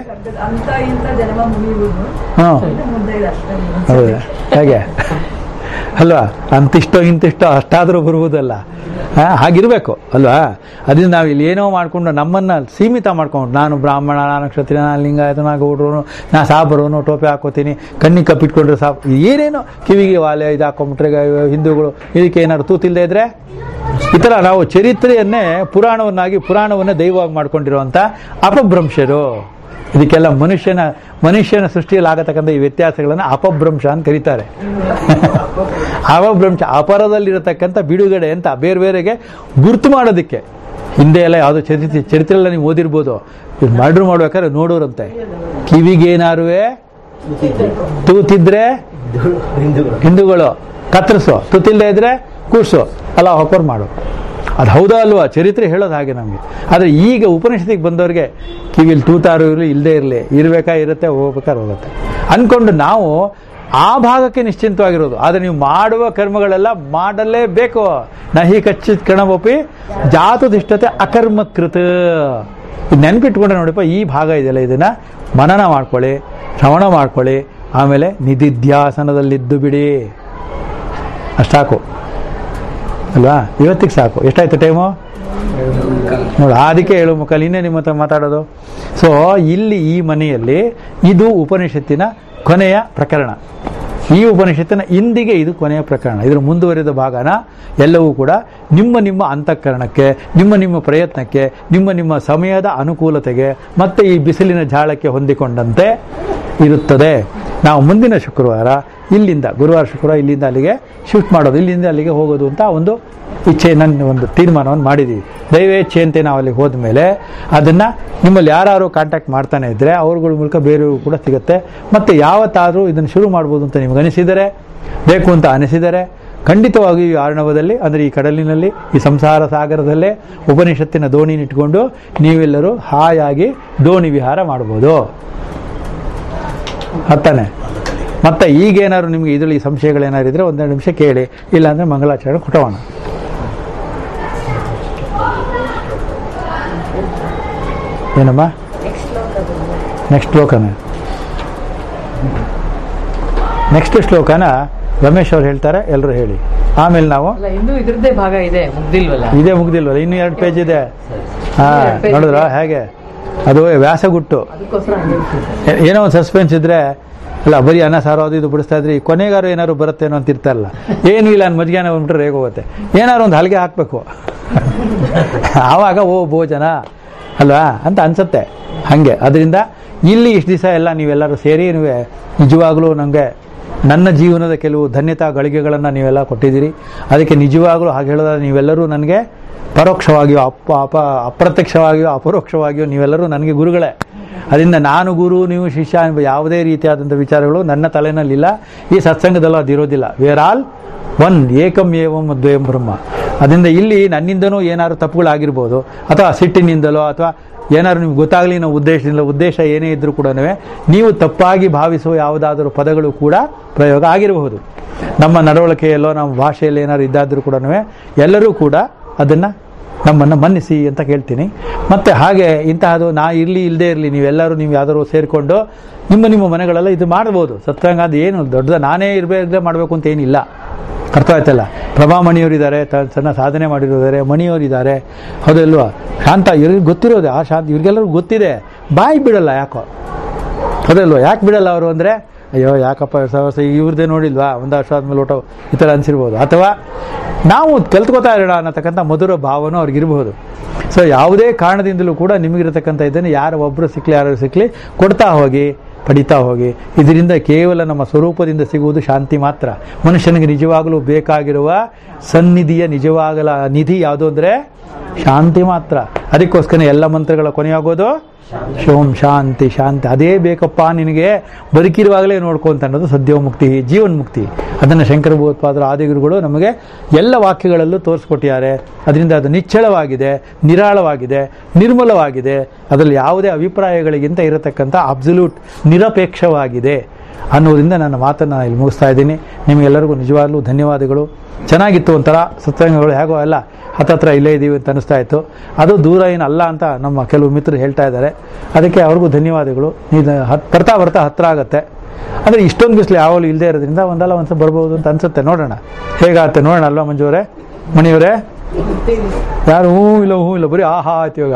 ಹ್ಮ್ ಹೌದಾ? ಹೇಗೆ ಅಲ್ವಾ? ಅಂತಿಷ್ಟೋ ಇಂತಿಷ್ಟೋ ಅಷ್ಟಾದರೂ ಬರುವುದಲ್ಲ. ಹಾಗಿರ್ಬೇಕು ಅಲ್ವಾ? ಅದರಿಂದ ನಾವು ಇಲ್ಲಿ ಏನೋ ಮಾಡ್ಕೊಂಡು ನಮ್ಮನ್ನ ಸೀಮಿತ ಮಾಡ್ಕೊಂಡು, ನಾನು ಬ್ರಾಹ್ಮಣ, ನಾನು ಕ್ಷತ್ರಿಯ, ನಾನು ಲಿಂಗಾಯತ, ನಾ ಗೌಡ್ರು, ನಾ ಸಾಬರೋನು, ಟೋಪಿ ಹಾಕೋತೀನಿ, ಕಣ್ಣಿಗೆ ಕಪ್ಪಿಟ್ಕೊಂಡ್ರೆ ಸಾಬ್, ಏನೇನೋ ಕಿವಿಗೆ ವಾಲೆ ಇದು ಹಾಕೊಂಡ್ಬಿಟ್ರೆ ಹಿಂದೂಗಳು ಇದಕ್ಕೆ ಏನಾದ್ರು ತೂತಿಲ್ಲದೆ ಇದ್ರೆ ಈ ಥರ ನಾವು ಚರಿತ್ರೆಯನ್ನೇ ಪುರಾಣವನ್ನಾಗಿ, ಪುರಾಣವನ್ನೇ ದೈವವಾಗಿ ಮಾಡ್ಕೊಂಡಿರುವಂಥ ಅಪಭ್ರಂಶರು. ಇದಕ್ಕೆಲ್ಲ ಮನುಷ್ಯನ ಮನುಷ್ಯನ ಸೃಷ್ಟಿಯಲ್ಲಿ ಆಗತಕ್ಕಂಥ ಈ ವ್ಯತ್ಯಾಸಗಳನ್ನು ಅಪಭ್ರಂಶ ಅಂತ ಕರೀತಾರೆ. ಅಪಭ್ರಂಶ ಅಪರದಲ್ಲಿರತಕ್ಕಂಥ ಬಿಡುಗಡೆ ಅಂತ ಬೇರೆ ಬೇರೆಗೆ ಗುರ್ತು ಮಾಡೋದಕ್ಕೆ. ಹಿಂದೆ ಎಲ್ಲ ಯಾವುದೋ ಚರಿತ್ರೆ ಚರಿತ್ರೆಲ್ಲ ನೀವು ಓದಿರ್ಬೋದು. ಮರ್ಡ್ರ್ ಮಾಡ್ಬೇಕಾದ್ರೆ ನೋಡೋರಂತೆ, ಕಿವಿಗೇನಾರುವೆ ತೂತಿದ್ರೆ ಹಿಂದೂಗಳು ಕತ್ತರಿಸು, ತೂತಿಲ್ಲದೆ ಇದ್ರೆ ಕೂರ್ಸು, ಅಲ್ಲ ಹೊಕ್ಕರ್ ಮಾಡು. ಅದು ಹೌದಾ ಅಲ್ವಾ? ಚರಿತ್ರೆ ಹೇಳೋದು ಹಾಗೆ ನಮಗೆ. ಆದರೆ ಈಗ ಉಪನಿಷತ್ತಿಗೆ ಬಂದವ್ರಿಗೆ ಕಿವಿಲಿ ತೂತಾರು ಇರಲಿ, ಇಲ್ಲದೆ ಇರಲಿ, ಇರಬೇಕಾ ಇರುತ್ತೆ, ಹೋಗ್ಬೇಕಾದ್ರೆ ಹೋಗುತ್ತೆ ಅಂದ್ಕೊಂಡು ನಾವು ಆ ಭಾಗಕ್ಕೆ ನಿಶ್ಚಿಂತವಾಗಿರೋದು. ಆದರೆ ನೀವು ಮಾಡುವ ಕರ್ಮಗಳೆಲ್ಲ ಮಾಡಲೇಬೇಕು. ನಹಿ ಕಚ್ಚಿತ್ ಕಣವಪಿ ಜಾತುದಿಷ್ಟತೆ ಅಕರ್ಮಕೃತ. ಇದು ನೆನ್ಪಿಟ್ಕೊಂಡ್ರೆ ನೋಡಿಪ್ಪ, ಈ ಭಾಗ ಇದೆಯಲ್ಲ, ಇದನ್ನ ಮನನ ಮಾಡ್ಕೊಳ್ಳಿ, ಶ್ರವಣ ಮಾಡ್ಕೊಳ್ಳಿ, ಆಮೇಲೆ ನಿಧಿಧ್ಯಾಸನದಲ್ಲಿದ್ದು ಬಿಡಿ. ಅಷ್ಟಾಕು ಅಲ್ವಾ? ಇವತ್ತಿಗೆ ಸಾಕು. ಎಷ್ಟಾಯ್ತು ಟೈಮು? ನೋಡಿ ಅದಕ್ಕೆ ಹೇಳು ಮುಖಲ್ಲಿ ಇನ್ನೇ ನಿಮ್ಮ ಹತ್ರ ಮಾತಾಡೋದು. ಸೊ ಇಲ್ಲಿ ಈ ಮನೆಯಲ್ಲಿ ಇದು ಉಪನಿಷತ್ತಿನ ಕೊನೆಯ ಪ್ರಕರಣ. ಈ ಉಪನಿಷತ್ತಿನ ಇಂದಿಗೆ ಇದು ಕೊನೆಯ ಪ್ರಕರಣ. ಇದರ ಮುಂದುವರಿದ ಭಾಗನ ಎಲ್ಲವೂ ಕೂಡ ನಿಮ್ಮ ನಿಮ್ಮ ಅಂತಃಕರಣಕ್ಕೆ, ನಿಮ್ಮ ನಿಮ್ಮ ಪ್ರಯತ್ನಕ್ಕೆ, ನಿಮ್ಮ ನಿಮ್ಮ ಸಮಯದ ಅನುಕೂಲತೆಗೆ ಮತ್ತೆ ಈ ಬಿಸಿಲಿನ ಝಾಳಕ್ಕೆ ಹೊಂದಿಕೊಂಡಂತೆ ಇರುತ್ತದೆ. ನಾವು ಮುಂದಿನ ಶುಕ್ರವಾರ ಇಲ್ಲಿಂದ, ಗುರುವಾರ ಶುಕ್ರವಾರ ಇಲ್ಲಿಂದ ಅಲ್ಲಿಗೆ ಶಿಫ್ಟ್ ಮಾಡೋದು, ಇಲ್ಲಿಂದ ಅಲ್ಲಿಗೆ ಹೋಗೋದು ಅಂತ ಒಂದು ಇಚ್ಛೆ, ನನ್ನ ಒಂದು ತೀರ್ಮಾನವನ್ನು ಮಾಡಿದ್ದೀವಿ. ದೈವೇಚ್ಛೆ ಅಂತ ನಾವು ಅಲ್ಲಿಗೆ ಹೋದ ಮೇಲೆ ಅದನ್ನು ನಿಮ್ಮಲ್ಲಿ ಯಾರು ಕಾಂಟ್ಯಾಕ್ಟ್ ಮಾಡ್ತಾನೆ ಇದ್ದರೆ ಅವ್ರಗಳ ಮೂಲಕ ಬೇರೆಯವರು ಕೂಡ ಸಿಗುತ್ತೆ. ಮತ್ತು ಯಾವತ್ತಾದರೂ ಇದನ್ನು ಶುರು ಮಾಡ್ಬೋದು ಅಂತ ನಿಮ್ಗೆ ಅನಿಸಿದರೆ, ಬೇಕು ಅಂತ ಅನಿಸಿದರೆ ಖಂಡಿತವಾಗಿಯೂ ಈ ಆರ್ಣವದಲ್ಲಿ, ಅಂದರೆ ಈ ಕಡಲಿನಲ್ಲಿ, ಈ ಸಂಸಾರ ಸಾಗರದಲ್ಲೇ ಉಪನಿಷತ್ತಿನ ದೋಣಿನಿಟ್ಕೊಂಡು ನೀವೆಲ್ಲರೂ ಹಾಯಾಗಿ ದೋಣಿ ವಿಹಾರ ಮಾಡ್ಬೋದು. ಅರ್ಥನೇ? ಮತ್ತು ಈಗೇನಾದ್ರು ನಿಮಗೆ ಇದರಲ್ಲಿ ಸಂಶಯಗಳೇನಾದ್ರು ಇದ್ದರೆ ಒಂದೆರಡು ನಿಮಿಷ ಕೇಳಿ, ಇಲ್ಲಾಂದರೆ ಮಂಗಳಾಚರಣೆ ಕೊಟ್ಟೋಣ. ಏನಮ್ಮ ನೆಕ್ಸ್ಟ್ ಶ್ಲೋಕನ ನೆಕ್ಸ್ಟ್ ಶ್ಲೋಕನ ರಮೇಶ್ ಅವ್ರು ಹೇಳ್ತಾರೆ, ಎಲ್ಲರೂ ಹೇಳಿ. ಆಮೇಲೆ ನಾವು
ಇನ್ನು ಇದ್ರದ್ದೇ ಭಾಗ ಇದೆ, ಮುಗ್ದಿಲ್ವಲ್ಲ?
ಇದೇ ಮುಗ್ದಿಲ್ವಲ್ಲ, ಇನ್ನು ಎರಡು ಪೇಜ್ ಇದೆ. ಹಾ, ನೋಡಿದ್ರ ಹೇಗೆ ಅದು ವ್ಯಾಸಗುಟ್ಟು. ಏನೋ ಒಂದು ಸಸ್ಪೆನ್ಸ್ ಇದ್ರೆ ಅಲ್ಲ, ಬರೀ ಅನ್ನ ಸಾರು ಅದು ಇದು ಬಿಡಿಸ್ತಾ ಇದ್ರಿ, ಕೊನೆಗಾರು ಏನಾದ್ರು ಬರುತ್ತೇನೋ ಅಂತ ಇರ್ತಾರಲ್ಲ, ಏನೂ ಇಲ್ಲ ಅನ್ ಮಜ್ಜಿಗೆನ ಬಂದ್ಬಿಟ್ರೆ ಹೇಗೆ ಹೋಗುತ್ತೆ, ಏನಾದ್ರು ಒಂದು ಹಲಿಗೆ ಹಾಕಬೇಕು ಆವಾಗ ಓ ಭೋಜನ ಅಲ್ವಾ ಅಂತ ಅನ್ಸುತ್ತೆ. ಹಾಗೆ ಅದರಿಂದ ಇಲ್ಲಿ ಇಷ್ಟು ದಿವಸ ಎಲ್ಲ ನೀವೆಲ್ಲರೂ ಸೇರಿ ನೀವೇ ನಿಜವಾಗ್ಲೂ ನನಗೆ ನನ್ನ ಜೀವನದ ಕೆಲವು ಧನ್ಯತಾ ಗಳಿಗೆಗಳನ್ನು ನೀವೆಲ್ಲ ಕೊಟ್ಟಿದ್ದೀರಿ. ಅದಕ್ಕೆ ನಿಜವಾಗ್ಲೂ ಹಾಗೆ ಹೇಳೋದಾದ್ರೆ ನೀವೆಲ್ಲರೂ ನನಗೆ ಪರೋಕ್ಷವಾಗಿಯೋ ಅಪ ಅಪ ಅಪ್ರತ್ಯಕ್ಷವಾಗಿಯೋ ಅಪರೋಕ್ಷವಾಗಿಯೋ ನೀವೆಲ್ಲರೂ ನನಗೆ ಗುರುಗಳೇ. ಅದರಿಂದ ನಾನು ಗುರು, ನೀವು ಶಿಷ್ಯ ಎಂಬ ಯಾವುದೇ ರೀತಿಯಾದಂಥ ವಿಚಾರಗಳು ನನ್ನ ತಲೆನಲ್ಲಿಲ್ಲ, ಈ ಸತ್ಸಂಗದಲ್ಲೂ ಅದಿರೋದಿಲ್ಲ. ವೇರ್ ಆಲ್ ಒನ್, ಏಕಂ ಏವಂ ದ್ವಯಂ ಬ್ರಹ್ಮ. ಅದರಿಂದ ಇಲ್ಲಿ ನನ್ನಿಂದನೂ ಏನಾದ್ರು ತಪ್ಪುಗಳಾಗಿರ್ಬೋದು, ಅಥವಾ ಸಿಟ್ಟಿನಿಂದಲೋ ಅಥವಾ ಏನಾದ್ರು ನಿಮ್ಗೆ ಗೊತ್ತಾಗಲಿ ಅನ್ನೋ ಉದ್ದೇಶದಿಂದ, ಉದ್ದೇಶ ಏನೇ ಇದ್ರೂ ಕೂಡ ನೀವು ತಪ್ಪಾಗಿ ಭಾವಿಸುವ ಯಾವುದಾದ್ರೂ ಪದಗಳು ಕೂಡ ಪ್ರಯೋಗ ಆಗಿರಬಹುದು. ನಮ್ಮ ನಡವಳಿಕೆಯಲ್ಲೋ ನಮ್ಮ ಭಾಷೆಯಲ್ಲಿ ಏನಾದ್ರು ಇದ್ದಾದರೂ ಕೂಡ ಎಲ್ಲರೂ ಕೂಡ ಅದನ್ನು ನಮ್ಮನ್ನು ಮನ್ನಿಸಿ ಅಂತ ಕೇಳ್ತೀನಿ. ಮತ್ತು ಹಾಗೆ ಇಂತಹದು ನಾ ಇರಲಿ ಇಲ್ಲದೆ ಇರಲಿ, ನೀವೆಲ್ಲರೂ ನೀವು ಯಾವ್ದಾದ್ರು ಸೇರಿಕೊಂಡು ನಿಮ್ಮ ನಿಮ್ಮ ಮನೆಗಳೆಲ್ಲ ಇದು ಮಾಡ್ಬೋದು. ಸತ್ಸಂಗ ಅದು ಏನು ದೊಡ್ಡದ ನಾನೇ ಇರಬೇಕೇ ಮಾಡಬೇಕು ಅಂತ ಏನಿಲ್ಲ. ಅರ್ಥ ಆಯ್ತಲ್ಲ? ಪ್ರಭಾ ಮಣಿಯವರಿದ್ದಾರೆ, ಸಣ್ಣ ಸಾಧನೆ ಮಾಡಿರೋದಾರೆ, ಮಣಿಯವರಿದ್ದಾರೆ, ಹೌದಲ್ವಾ? ಶಾಂತ ಇವ್ರಿಗೆ ಗೊತ್ತಿರೋದೆ, ಆ ಶಾಂತ ಇವ್ರಿಗೆಲ್ಲರೂ ಗೊತ್ತಿದೆ, ಬಾಯಿ ಬಿಡಲ್ಲ ಯಾಕೋ, ಹೌದಲ್ವಾ? ಯಾಕೆ ಬಿಡಲ್ಲ ಅವರು ಅಂದರೆ, ಅಯ್ಯೋ ಯಾಕಪ್ಪ ವರ್ಷ ಇವ್ರದ್ದೇ ನೋಡಿಲ್ವಾ, ಒಂದು ವರ್ಷ ಆದ್ಮೇಲೆ ಊಟ ಈ ಥರ ಅನಿಸಿರ್ಬೋದು, ಅಥವಾ ನಾವು ಕಲ್ತ್ಕೋತಾ ಇರೋಣ ಅನ್ನತಕ್ಕಂಥ ಮಧುರ ಭಾವನೂ ಅವ್ರಿಗಿರ್ಬೋದು. ಸೊ ಯಾವುದೇ ಕಾರಣದಿಂದಲೂ ಕೂಡ ನಿಮಗಿರತಕ್ಕಂಥ ಇದನ್ನು ಯಾರು ಒಬ್ಬರು ಸಿಕ್ಕಲಿ ಯಾರು ಸಿಕ್ಕಲಿ ಕೊಡ್ತಾ ಹೋಗಿ, ಪಡಿತಾ ಹೋಗಿ. ಇದರಿಂದ ಕೇವಲ ನಮ್ಮ ಸ್ವರೂಪದಿಂದ ಸಿಗುವುದು ಶಾಂತಿ ಮಾತ್ರ. ಮನುಷ್ಯನಿಗೆ ನಿಜವಾಗಲೂ ಬೇಕಾಗಿರುವ ಸನ್ನಿಧಿಯ ನಿಜವಾಗಲ ನಿಧಿ ಯಾವುದು ಅಂದರೆ ಶಾಂತಿ ಮಾತ್ರ. ಅದಕ್ಕೋಸ್ಕರ ಎಲ್ಲ ಮಂತ್ರಗಳ ಕೊನೆಯಾಗೋದು ಶೋಂ ಶಾಂತಿ ಶಾಂತಿ. ಅದೇ ಬೇಕಪ್ಪ ನಿನಗೆ ಬದುಕಿರುವಾಗಲೇ ನೋಡ್ಕೊಂತ ಅನ್ನೋದು ಸದ್ಯೋಮುಕ್ತಿ, ಜೀವನ್ಮುಕ್ತಿ. ಅದನ್ನು ಶಂಕರ ಭಗವತ್ಪಾದರು ಆದಿಗುರುಗಳು ನಮಗೆ ಎಲ್ಲ ವಾಕ್ಯಗಳಲ್ಲೂ ತೋರಿಸ್ಕೊಟ್ಟಿದ್ದಾರೆ. ಅದರಿಂದ ಅದು ನಿಚ್ಚಳವಾಗಿದೆ, ನಿರಾಳವಾಗಿದೆ, ನಿರ್ಮಲವಾಗಿದೆ. ಅದರಲ್ಲಿ ಯಾವುದೇ ಅಭಿಪ್ರಾಯಗಳಿಗಿಂತ ಇರತಕ್ಕಂಥ ಅಬ್ಸಲ್ಯೂಟ್ ನಿರಪೇಕ್ಷವಾಗಿದೆ ಅನ್ನೋದ್ರಿಂದ ನನ್ನ ಮಾತನ್ನು ಇಲ್ಲಿ ಮುಗಿಸ್ತಾ ಇದ್ದೀನಿ. ನಿಮಗೆಲ್ಲರಿಗೂ ನಿಜವಾಗ್ಲೂ ಧನ್ಯವಾದಗಳು. ಚೆನ್ನಾಗಿತ್ತು, ಒಂಥರ ಸತ್ಸಂಗಗಳು ಹೇಗೋ ಅಲ್ಲ ಹತ್ತತ್ರ ಇಲ್ಲೇ ಇದ್ದೀವಿ ಅಂತ ಅನಿಸ್ತಾ ಇತ್ತು. ಅದು ದೂರ ಏನು ಅಲ್ಲ ಅಂತ ನಮ್ಮ ಕೆಲವು ಮಿತ್ರರು ಹೇಳ್ತಾ ಇದ್ದಾರೆ. ಅದಕ್ಕೆ ಅವ್ರಿಗೂ ಧನ್ಯವಾದಗಳು. ಇದು ಹತ್ ಬರ್ತಾ ಬರ್ತಾ ಹತ್ತಿರ ಆಗುತ್ತೆ. ಅಂದರೆ ಇಷ್ಟೊಂದು ಬಿಸಿಲು ಯಾವಾಗಲೂ ಇಲ್ಲದೆ ಇರೋದ್ರಿಂದ ಒಂದಲ್ಲ ಒಂದ್ಸಲ ಬರ್ಬೋದು ಅಂತ ಅನ್ಸುತ್ತೆ. ನೋಡೋಣ ಹೇಗಾಗುತ್ತೆ, ನೋಡೋಣ ಅಲ್ವಾ ಮಂಜುವರೇ, ಮಣಿಯವರೇ? ಯಾರು ಹೂ ಇಲ್ಲ ಹೂ ಇಲ್ಲ ಬರೀ ಆಹಾ ಆಯ್ತು ಇವಾಗ.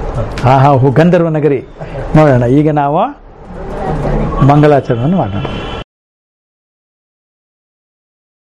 ಆಹಾ ಹೂ ಗಂಧರ್ವ ನಗರಿ. ನೋಡೋಣ ಈಗ ನಾವು ಮಂಗಲಾಚರಣೆಯನ್ನು ಮಾಡೋಣ.